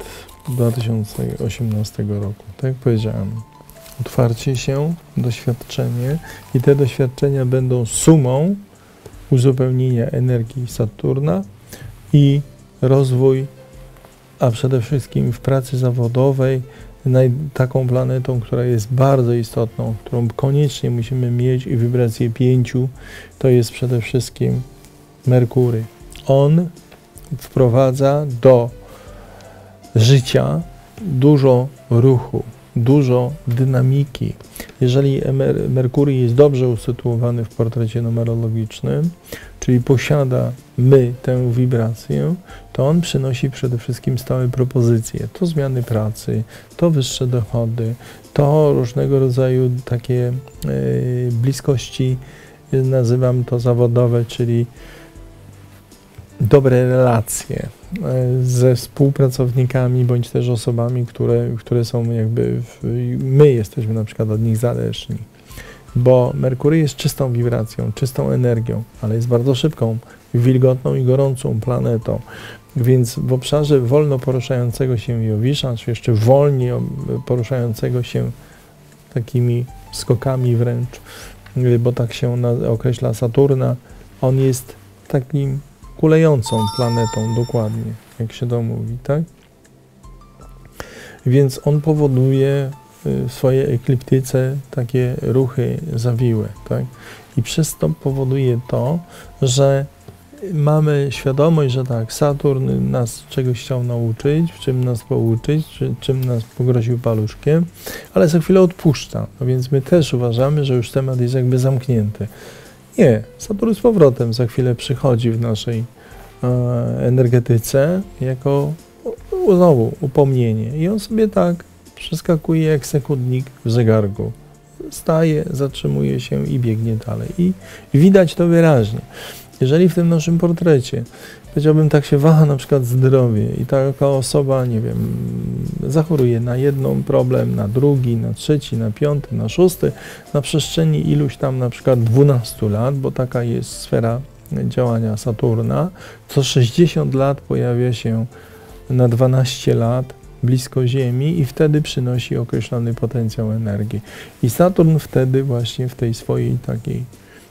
2018 roku? Tak jak powiedziałem, otwarcie się, doświadczenie i te doświadczenia będą sumą uzupełnienia energii Saturna i rozwój, a przede wszystkim w pracy zawodowej taką planetą, która jest bardzo istotną, którą koniecznie musimy mieć i wibrację 5, to jest przede wszystkim Merkury. On wprowadza do życia dużo ruchu, dużo dynamiki. Jeżeli Merkury jest dobrze usytuowany w portrecie numerologicznym, czyli posiada tę wibrację, to on przynosi przede wszystkim stałe propozycje. To zmiany pracy, to wyższe dochody, to różnego rodzaju takie bliskości, nazywam to zawodowe, czyli dobre relacje ze współpracownikami, bądź też osobami, które są jakby, my jesteśmy na przykład od nich zależni. Bo Merkury jest czystą wibracją, czystą energią, ale jest bardzo szybką, wilgotną i gorącą planetą. Więc w obszarze wolno poruszającego się Jowisza, czy jeszcze wolniej poruszającego się takimi skokami wręcz, bo tak się określa Saturna, on jest takim kulejącą planetą, dokładnie, jak się to mówi, tak? Więc on powoduje w swojej ekliptyce takie ruchy zawiłe, tak? I przez to powoduje to, że mamy świadomość, że tak, Saturn nas czegoś chciał nauczyć, w czym nas pouczyć, czym nas pogroził paluszkiem, ale za chwilę odpuszcza. No więc my też uważamy, że już temat jest jakby zamknięty. Nie, Saturn z powrotem za chwilę przychodzi w naszej energetyce jako znowu upomnienie. I on sobie tak przeskakuje jak sekundnik w zegarku. Staje, zatrzymuje się i biegnie dalej. I widać to wyraźnie. Jeżeli w tym naszym portrecie, powiedziałbym, tak się waha na przykład zdrowie i taka osoba, nie wiem, zachoruje na jedną problem, na drugi, na trzeci, na piąty, na szósty, na przestrzeni iluś tam na przykład 12 lat, bo taka jest sfera działania Saturna, co 60 lat pojawia się na 12 lat blisko Ziemi i wtedy przynosi określony potencjał energii. I Saturn wtedy właśnie w tej swojej takiej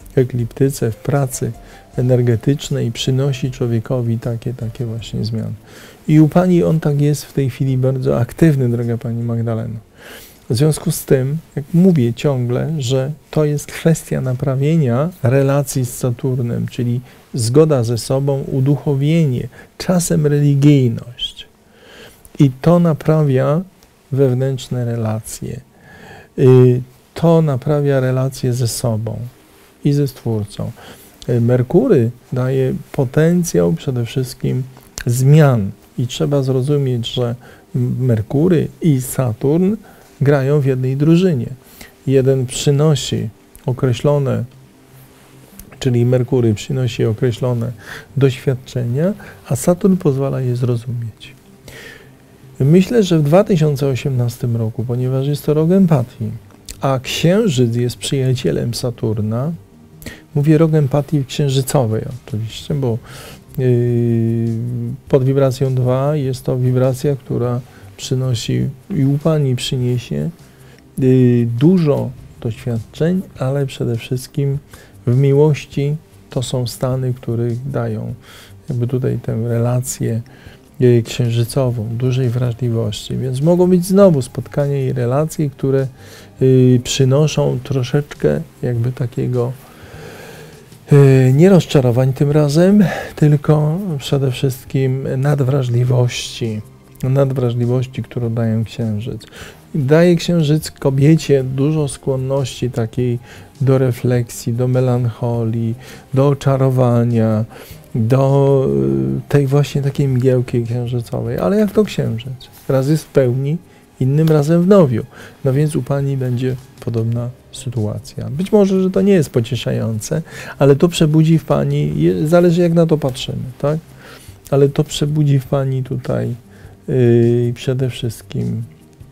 ekliptyce, w pracy energetycznej przynosi człowiekowi takie właśnie zmiany. I u Pani on tak jest w tej chwili bardzo aktywny, droga Pani Magdaleno. W związku z tym, jak mówię ciągle, że to jest kwestia naprawienia relacji z Saturnem, czyli zgoda ze sobą, uduchowienie, czasem religijność. I to naprawia wewnętrzne relacje. To naprawia relacje ze sobą i ze Stwórcą. Merkury daje potencjał przede wszystkim zmian i trzeba zrozumieć, że Merkury i Saturn grają w jednej drużynie. Jeden przynosi określone, czyli Merkury przynosi określone doświadczenia, a Saturn pozwala je zrozumieć. Myślę, że w 2018 roku, ponieważ jest to rok empatii, a Księżyc jest przyjacielem Saturna, mówię rok empatii księżycowej oczywiście, bo pod wibracją 2 jest to wibracja, która przynosi i u Pani przyniesie dużo doświadczeń, ale przede wszystkim w miłości to są stany, które dają jakby tutaj tę relację księżycową, dużej wrażliwości, więc mogą być znowu spotkania i relacje, które przynoszą troszeczkę jakby takiego nie rozczarowań tym razem, tylko przede wszystkim nadwrażliwości, którą daje Księżyc. Daje Księżyc kobiecie dużo skłonności takiej do refleksji, do melancholii, do oczarowania, do tej właśnie takiej mgiełki księżycowej. Ale jak to Księżyc? Raz jest w pełni, innym razem w nowiu. No więc u Pani będzie podobna sytuacja. Być może, że to nie jest pocieszające, ale to przebudzi w Pani, zależy jak na to patrzymy, tak? Ale to przebudzi w Pani tutaj przede wszystkim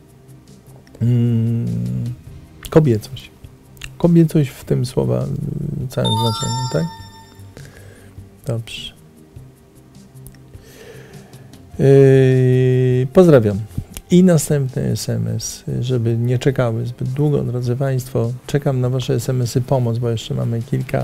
kobiecość. Kobiecość w tym słowa całym znaczeniu, tak? Dobrze. Pozdrawiam. I następny SMS, żeby nie czekały zbyt długo, drodzy Państwo. Czekam na Wasze SMS-y pomoc, bo jeszcze mamy kilka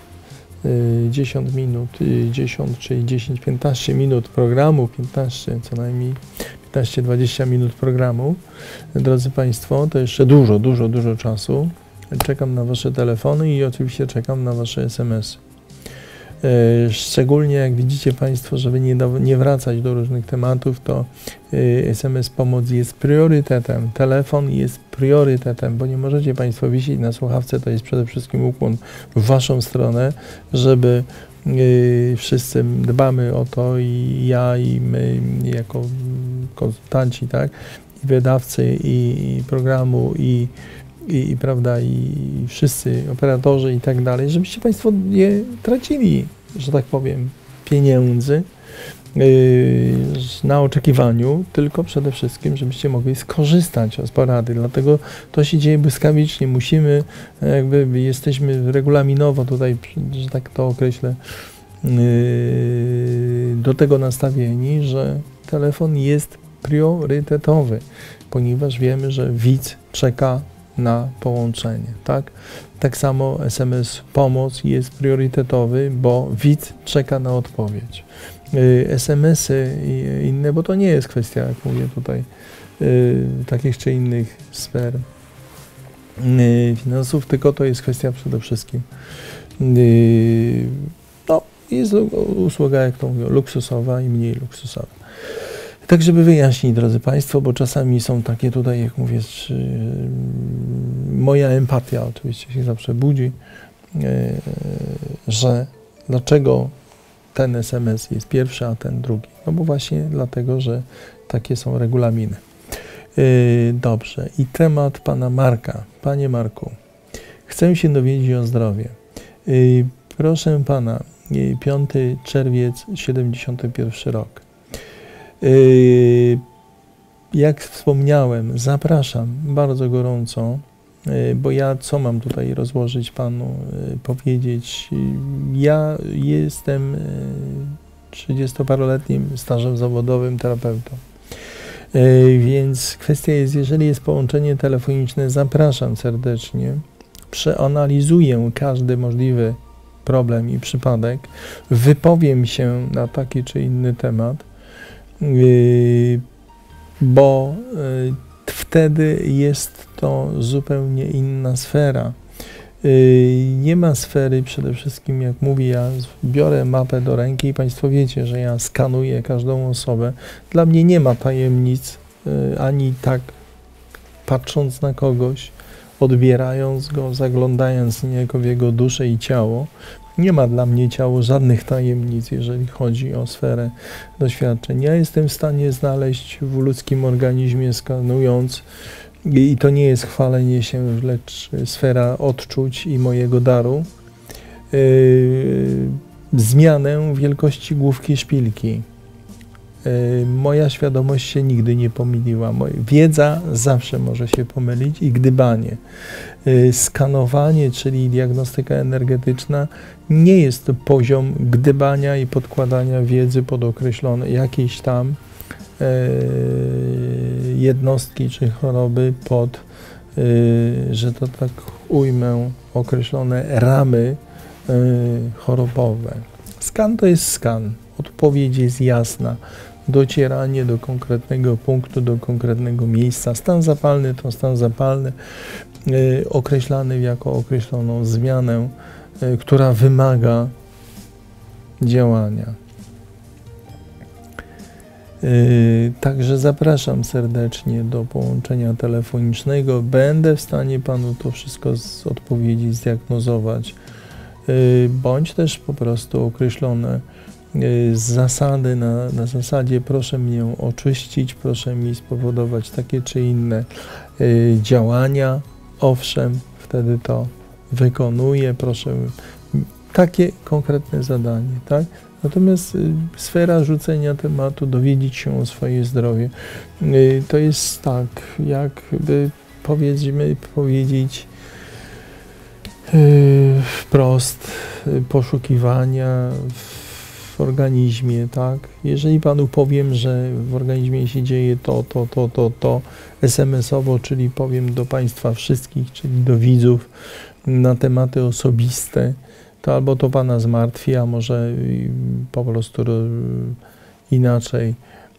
10 minut, 10 czy 10-15 minut programu, 15 co najmniej, 15-20 minut programu. Drodzy Państwo, to jeszcze dużo czasu. Czekam na Wasze telefony i oczywiście czekam na Wasze SMS-y. Szczególnie jak widzicie Państwo, żeby nie wracać do różnych tematów, to SMS pomoc jest priorytetem, telefon jest priorytetem, bo nie możecie Państwo wisieć na słuchawce, to jest przede wszystkim ukłon w Waszą stronę, żeby wszyscy dbamy o to i ja, i my jako konsultanci, tak, i wydawcy, i programu, prawda, i wszyscy operatorzy i tak dalej, żebyście Państwo nie tracili, że tak powiem, pieniędzy na oczekiwaniu, tylko przede wszystkim, żebyście mogli skorzystać z porady. Dlatego to się dzieje błyskawicznie. Musimy, jakby jesteśmy regulaminowo tutaj, że tak to określę, do tego nastawieni, że telefon jest priorytetowy, ponieważ wiemy, że widz czeka na połączenie, tak? Tak samo SMS pomoc jest priorytetowy, bo widz czeka na odpowiedź. SMS-y inne, bo to nie jest kwestia, jak mówię tutaj, takich czy innych sfer finansów, tylko to jest kwestia przede wszystkim no, jest usługa, jak to mówią, luksusowa i mniej luksusowa. Tak, żeby wyjaśnić, drodzy Państwo, bo czasami są takie tutaj, jak mówię, moja empatia oczywiście się zawsze budzi, że dlaczego ten SMS jest pierwszy, a ten drugi? No bo właśnie dlatego, że takie są regulaminy. Dobrze. I temat pana Marka. Panie Marku, chcę się dowiedzieć o zdrowie. Proszę pana, 5 czerwiec, 71 rok. Jak wspomniałem, zapraszam bardzo gorąco, bo ja co mam tutaj rozłożyć panu, powiedzieć? Ja jestem 30-paroletnim stażem zawodowym terapeutą. Więc kwestia jest, jeżeli jest połączenie telefoniczne, zapraszam serdecznie. przeanalizuję każdy możliwy problem i przypadek, wypowiem się na taki czy inny temat, bo wtedy jest to zupełnie inna sfera. Nie ma sfery, przede wszystkim jak mówię, ja biorę mapę do ręki i Państwo wiecie, że ja skanuję każdą osobę. Dla mnie nie ma tajemnic, ani tak patrząc na kogoś, odbierając go, zaglądając niejako w jego duszę i ciało. Nie ma dla mnie ciało żadnych tajemnic, jeżeli chodzi o sferę doświadczeń. Ja jestem w stanie znaleźć w ludzkim organizmie, skanując, i to nie jest chwalenie się, lecz sfera odczuć i mojego daru, zmianę wielkości główki szpilki. Moja świadomość się nigdy nie pomyliła. Wiedza zawsze może się pomylić i gdybanie. Skanowanie, czyli diagnostyka energetyczna, nie jest to poziom gdybania i podkładania wiedzy pod określone jakieś tam jednostki czy choroby pod, że to tak ujmę, określone ramy chorobowe. Skan to jest skan. Odpowiedź jest jasna. Docieranie do konkretnego punktu, do konkretnego miejsca. Stan zapalny to stan zapalny, określany jako określoną zmianę, która wymaga działania. Także zapraszam serdecznie do połączenia telefonicznego. Będę w stanie Panu to wszystko z odpowiedzi zdiagnozować, bądź też po prostu określone zasady na zasadzie proszę mnie oczyścić, proszę mi spowodować takie czy inne działania. Owszem, wtedy to wykonuję, proszę, takie konkretne zadanie, tak? Natomiast sfera rzucenia tematu, dowiedzieć się o swoje zdrowie, to jest tak, jakby powiedzieć wprost, poszukiwania w organizmie, tak? Jeżeli Panu powiem, że w organizmie się dzieje to SMS-owo, czyli powiem do Państwa wszystkich, czyli do widzów na tematy osobiste, to albo to Pana zmartwi, a może po prostu inaczej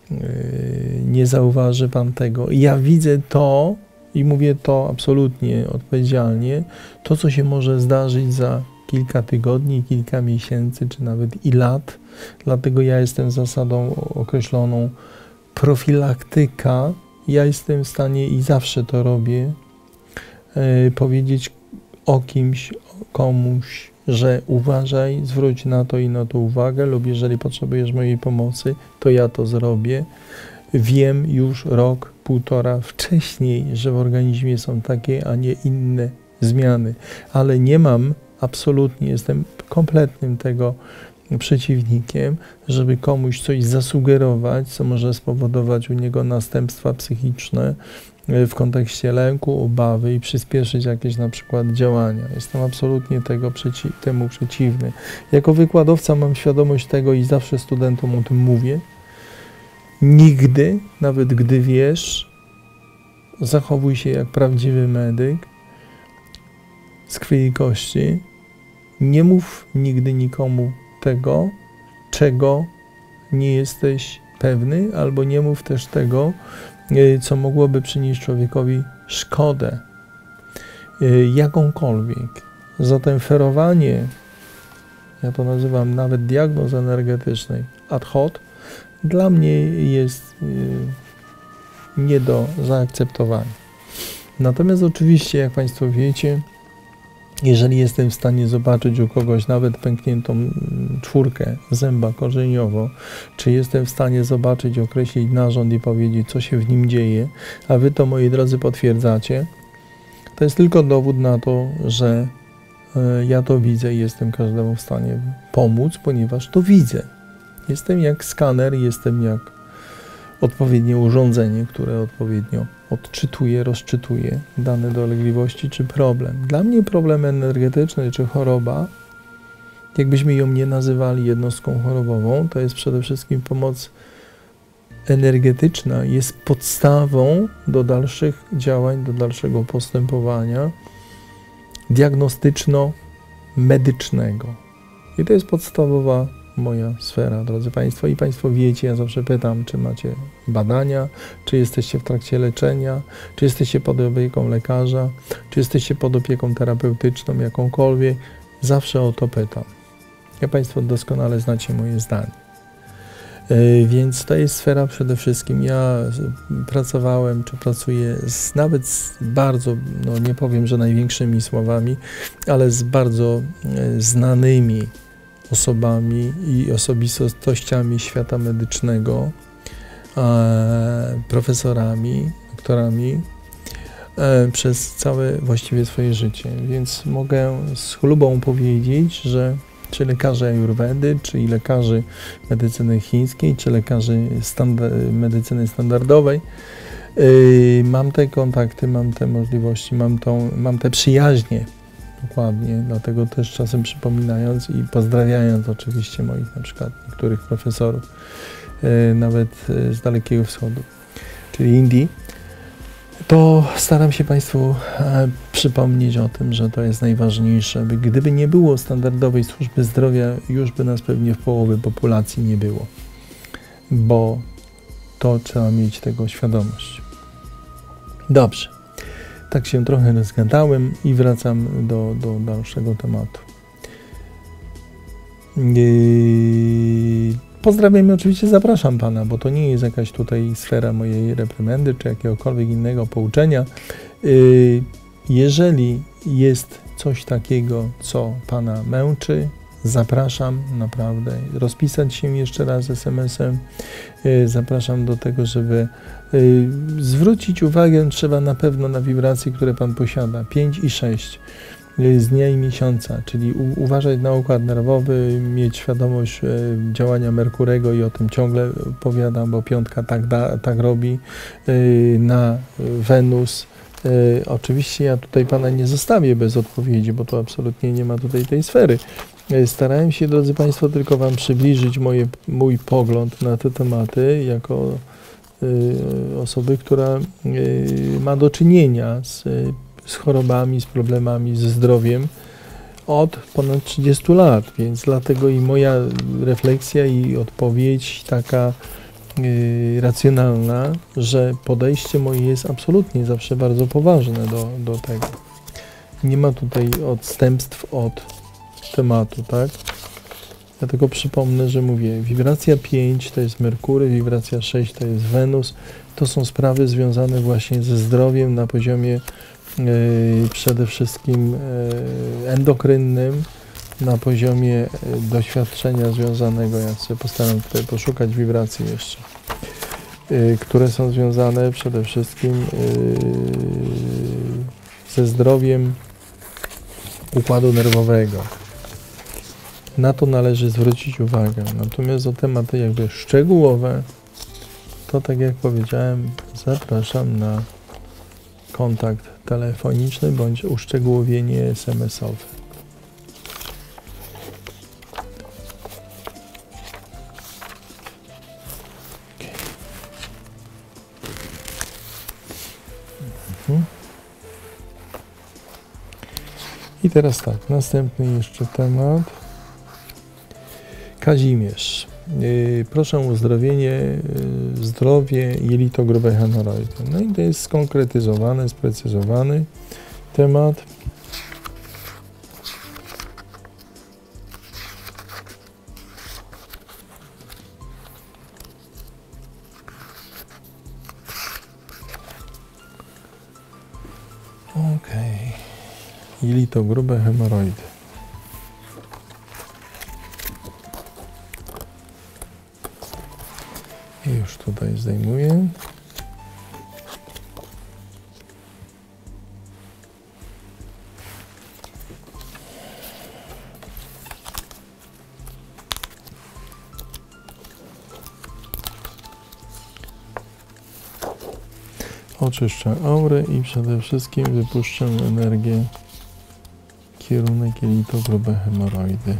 nie zauważy Pan tego. Ja widzę to i mówię to absolutnie odpowiedzialnie, to co się może zdarzyć za kilka tygodni, kilka miesięcy, czy nawet i lat. Dlatego ja jestem zasadą określoną profilaktyka. Ja jestem w stanie i zawsze to robię, powiedzieć o kimś, komuś, że uważaj, zwróć na to i na to uwagę, lub jeżeli potrzebujesz mojej pomocy, to ja to zrobię. Wiem już rok, półtora wcześniej, że w organizmie są takie, a nie inne zmiany, ale nie mam, absolutnie jestem kompletnym tego przeciwnikiem, żeby komuś coś zasugerować, co może spowodować u niego następstwa psychiczne w kontekście lęku, obawy i przyspieszyć jakieś na przykład działania. Jestem absolutnie temu przeciwny. Jako wykładowca mam świadomość tego i zawsze studentom o tym mówię. Nigdy, nawet gdy wiesz, zachowuj się jak prawdziwy medyk z krwi i kości. Nie mów nigdy nikomu tego, czego nie jesteś pewny, albo nie mów też tego, co mogłoby przynieść człowiekowi szkodę, jakąkolwiek. Zatem ferowanie, ja to nazywam nawet diagnoz energetycznej ad hoc, dla mnie jest nie do zaakceptowania. Natomiast oczywiście, jak Państwo wiecie, jeżeli jestem w stanie zobaczyć u kogoś nawet pękniętą czwórkę zęba korzeniowo, czy jestem w stanie zobaczyć, określić narząd i powiedzieć, co się w nim dzieje, a Wy to, moi drodzy, potwierdzacie, to jest tylko dowód na to, że ja to widzę i jestem każdemu w stanie pomóc, ponieważ to widzę. Jestem jak skaner, jestem jak odpowiednie urządzenie, które odpowiednio odczytuje, rozczytuje dane dolegliwości czy problem. Dla mnie problem energetyczny czy choroba, jakbyśmy ją nie nazywali jednostką chorobową, to jest przede wszystkim pomoc energetyczna, jest podstawą do dalszych działań, do dalszego postępowania, diagnostyczno-medycznego. I to jest podstawowa moja sfera, drodzy Państwo. I Państwo wiecie, ja zawsze pytam, czy macie badania, czy jesteście w trakcie leczenia, czy jesteście pod opieką lekarza, czy jesteście pod opieką terapeutyczną, jakąkolwiek. Zawsze o to pytam. Ja Państwo doskonale znacie moje zdanie. Więc to jest sfera przede wszystkim. Ja pracowałem, czy pracuję nawet z bardzo, no nie powiem, że największymi słowami, ale z bardzo znanymi osobami i osobistościami świata medycznego, profesorami, doktorami przez całe właściwie swoje życie. Więc mogę z chlubą powiedzieć, że czy lekarze ajurwedy, czy i lekarzy medycyny chińskiej, czy lekarzy medycyny standardowej, mam te kontakty, mam te możliwości, mam te przyjaźnie. Dokładnie, dlatego też czasem przypominając i pozdrawiając oczywiście moich na przykład niektórych profesorów, nawet z Dalekiego Wschodu, czyli Indii, to staram się Państwu przypomnieć o tym, że to jest najważniejsze. Gdyby nie było standardowej służby zdrowia, już by nas pewnie w połowie populacji nie było, bo to trzeba mieć tego świadomość. Dobrze. Tak się trochę rozgadałem i wracam do dalszego tematu. Pozdrawiam i oczywiście zapraszam Pana, bo to nie jest jakaś tutaj sfera mojej reprymendy czy jakiegokolwiek innego pouczenia. Jeżeli jest coś takiego, co Pana męczy, zapraszam naprawdę rozpisać się jeszcze raz SMS-em. Zapraszam do tego, żeby zwrócić uwagę trzeba na pewno na wibracje, które Pan posiada, 5 i 6 z dnia i miesiąca, czyli uważać na układ nerwowy, mieć świadomość działania Merkurego i o tym ciągle powiadam, bo piątka tak robi, na Wenus. Oczywiście ja tutaj Pana nie zostawię bez odpowiedzi, bo to absolutnie nie ma tutaj tej sfery. Starałem się, drodzy Państwo, tylko Wam przybliżyć mój pogląd na te tematy jako osoby, która ma do czynienia z chorobami, z problemami, ze zdrowiem od ponad 30 lat, więc dlatego i moja refleksja i odpowiedź taka racjonalna, że podejście moje jest absolutnie zawsze bardzo poważne do tego. Nie ma tutaj odstępstw od tematu, tak? Ja tylko przypomnę, że mówię, wibracja 5 to jest Merkury, wibracja 6 to jest Wenus. To są sprawy związane właśnie ze zdrowiem na poziomie przede wszystkim endokrynnym, na poziomie doświadczenia związanego, ja sobie postaram tutaj poszukać wibracji jeszcze, które są związane przede wszystkim ze zdrowiem układu nerwowego. Na to należy zwrócić uwagę. Natomiast o tematy jakby szczegółowe, to tak jak powiedziałem, zapraszam na kontakt telefoniczny bądź uszczegółowienie SMS-owe. I teraz tak, następny jeszcze temat. Kazimierz. Proszę o uzdrowienie, zdrowie jelito grube hemoroidy. No i to jest skonkretyzowany, sprecyzowany temat. Okej. Jelito grube hemoroidy. I już tutaj zdejmuję. Oczyszczę aurę i przede wszystkim wypuszczę energię, kierunek jelito grube hemoroidy.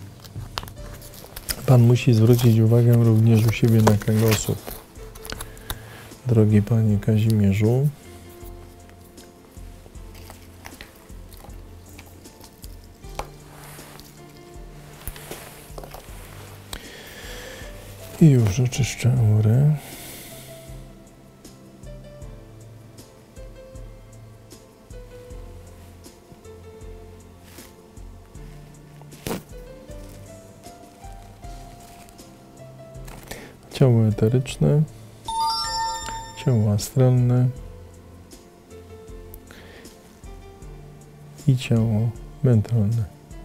Pan musi zwrócić uwagę również u siebie na kręgosłup. drogi panie Kazimierzu. I już oczyszczę aurę. Ciało eteryczne, ciało astralne i ciało mentalne.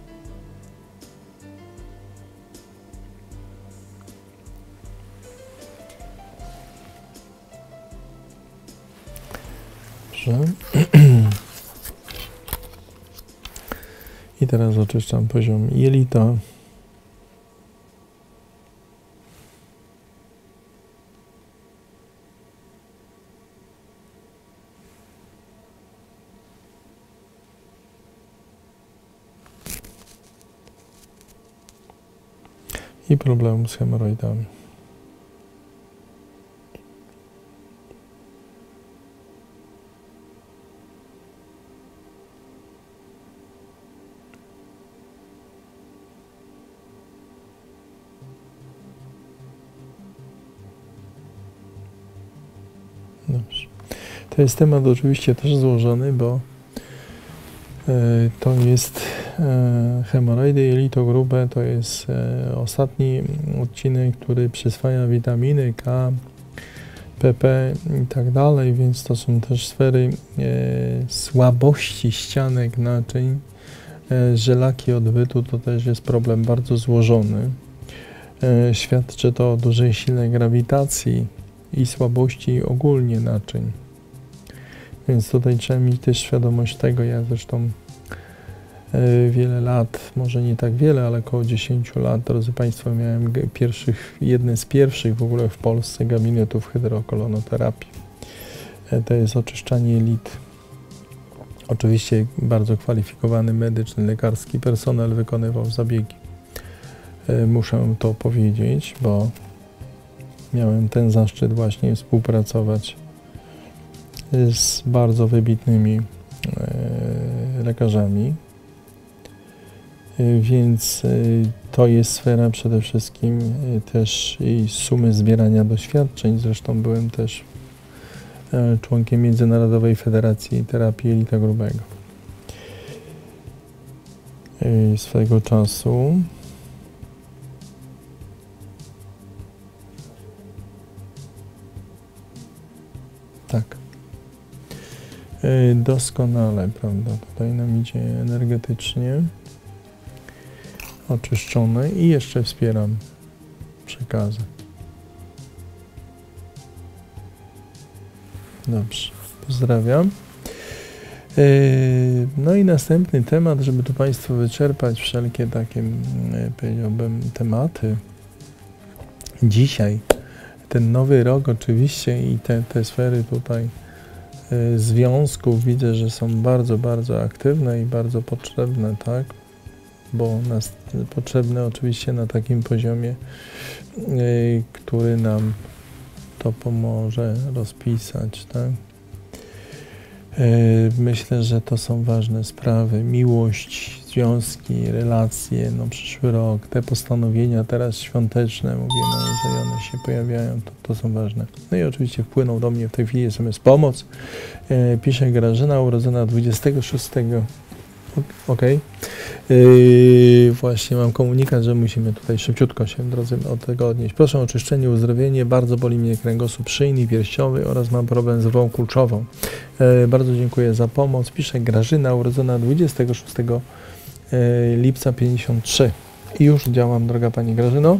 Dobrze. I teraz oczyszczam poziom jelita. I problem z hemoroidami. Dobrze. To jest temat oczywiście też złożony, bo to jest hemoroidy jelito grube, to jest ostatni odcinek, który przyswaja witaminy K, PP i tak dalej, więc to są też sfery słabości ścianek naczyń. Żelaki odbytu to też jest problem bardzo złożony. Świadczy to o dużej sile grawitacji i słabości ogólnie naczyń. Więc tutaj trzeba mieć też świadomość tego, ja zresztą wiele lat, może nie tak wiele, ale około 10 lat, drodzy Państwo, miałem jedne z pierwszych w ogóle w Polsce gabinetów hydrokolonoterapii. To jest oczyszczanie jelit. Oczywiście bardzo kwalifikowany medyczny, lekarski personel wykonywał zabiegi. Muszę to powiedzieć, bo miałem ten zaszczyt właśnie współpracować z bardzo wybitnymi lekarzami, więc to jest sfera przede wszystkim też i sumy zbierania doświadczeń. Zresztą byłem też członkiem Międzynarodowej Federacji Terapii Jelita Grubego swego czasu. Tak. Doskonale, prawda? Tutaj nam idzie energetycznie oczyszczone i jeszcze wspieram przekazy. Dobrze, pozdrawiam. No i następny temat, żeby tu Państwu wyczerpać wszelkie takie, powiedziałbym, tematy. Dzisiaj ten nowy rok oczywiście i te sfery tutaj związków widzę, że są bardzo, bardzo aktywne i bardzo potrzebne, tak? Bo nas potrzebne oczywiście na takim poziomie, który nam to pomoże rozpisać, tak? Myślę, że to są ważne sprawy. Miłość, związki, relacje, no przyszły rok, te postanowienia teraz świąteczne, mówię, no jeżeli one się pojawiają, to są ważne. No i oczywiście wpłynął do mnie w tej chwili SMS pomoc. Pisze Grażyna, urodzona 26. Okej. Właśnie mam komunikat, że musimy tutaj szybciutko się, drodzy, od tego odnieść. Proszę o oczyszczenie, uzdrowienie. Bardzo boli mnie kręgosłup szyjny i pierściowy oraz mam problem z rwą kurczową. Bardzo dziękuję za pomoc. Pisze Grażyna, urodzona 26 lipca 53. I już działam, droga Pani Grażyno.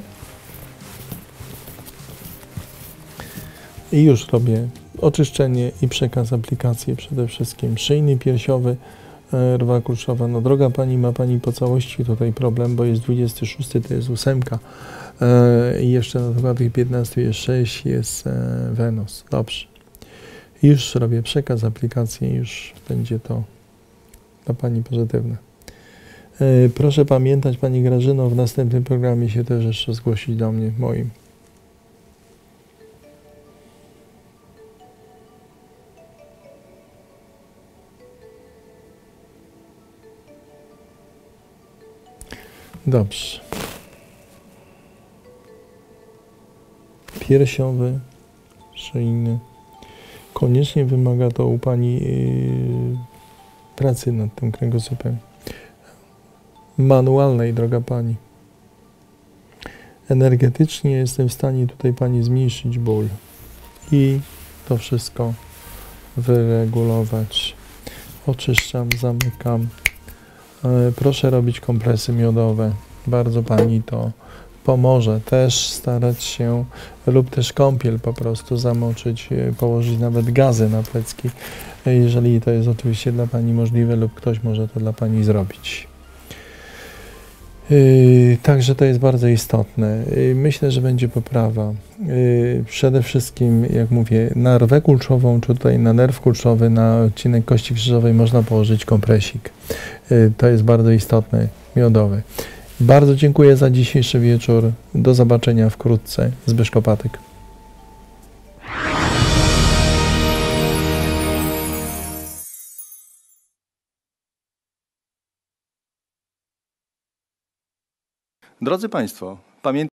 I już robię oczyszczenie i przekaz aplikacji przede wszystkim szyjny, piersiowy, rwa kurczowa. No droga Pani, ma Pani po całości tutaj problem, bo jest 26, to jest 8 i jeszcze na chyba tych 15 jest 6, jest Wenus. Dobrze. Już robię przekaz aplikacji, już będzie to dla Pani pozytywne. Proszę pamiętać, Pani Grażyno, w następnym programie się też jeszcze zgłosić do mnie, moim. Dobrze. Piersiowy, szyjny. Koniecznie wymaga to u Pani pracy nad tym kręgosłupem. Manualnej, droga Pani. Energetycznie jestem w stanie tutaj Pani zmniejszyć ból i to wszystko wyregulować. Oczyszczam, zamykam. Proszę robić kompresy miodowe. Bardzo Pani to pomoże. Też starać się, lub też kąpiel po prostu zamoczyć, położyć nawet gazy na plecki, jeżeli to jest oczywiście dla Pani możliwe lub ktoś może to dla Pani zrobić. Także to jest bardzo istotne. Myślę, że będzie poprawa. Przede wszystkim, jak mówię, na rwę kulczową, czy tutaj na nerw kulczowy, na odcinek kości krzyżowej można położyć kompresik. To jest bardzo istotne, miodowy. Bardzo dziękuję za dzisiejszy wieczór. Do zobaczenia wkrótce. Zbyszko Patyk. Drodzy Państwo, pamiętajcie,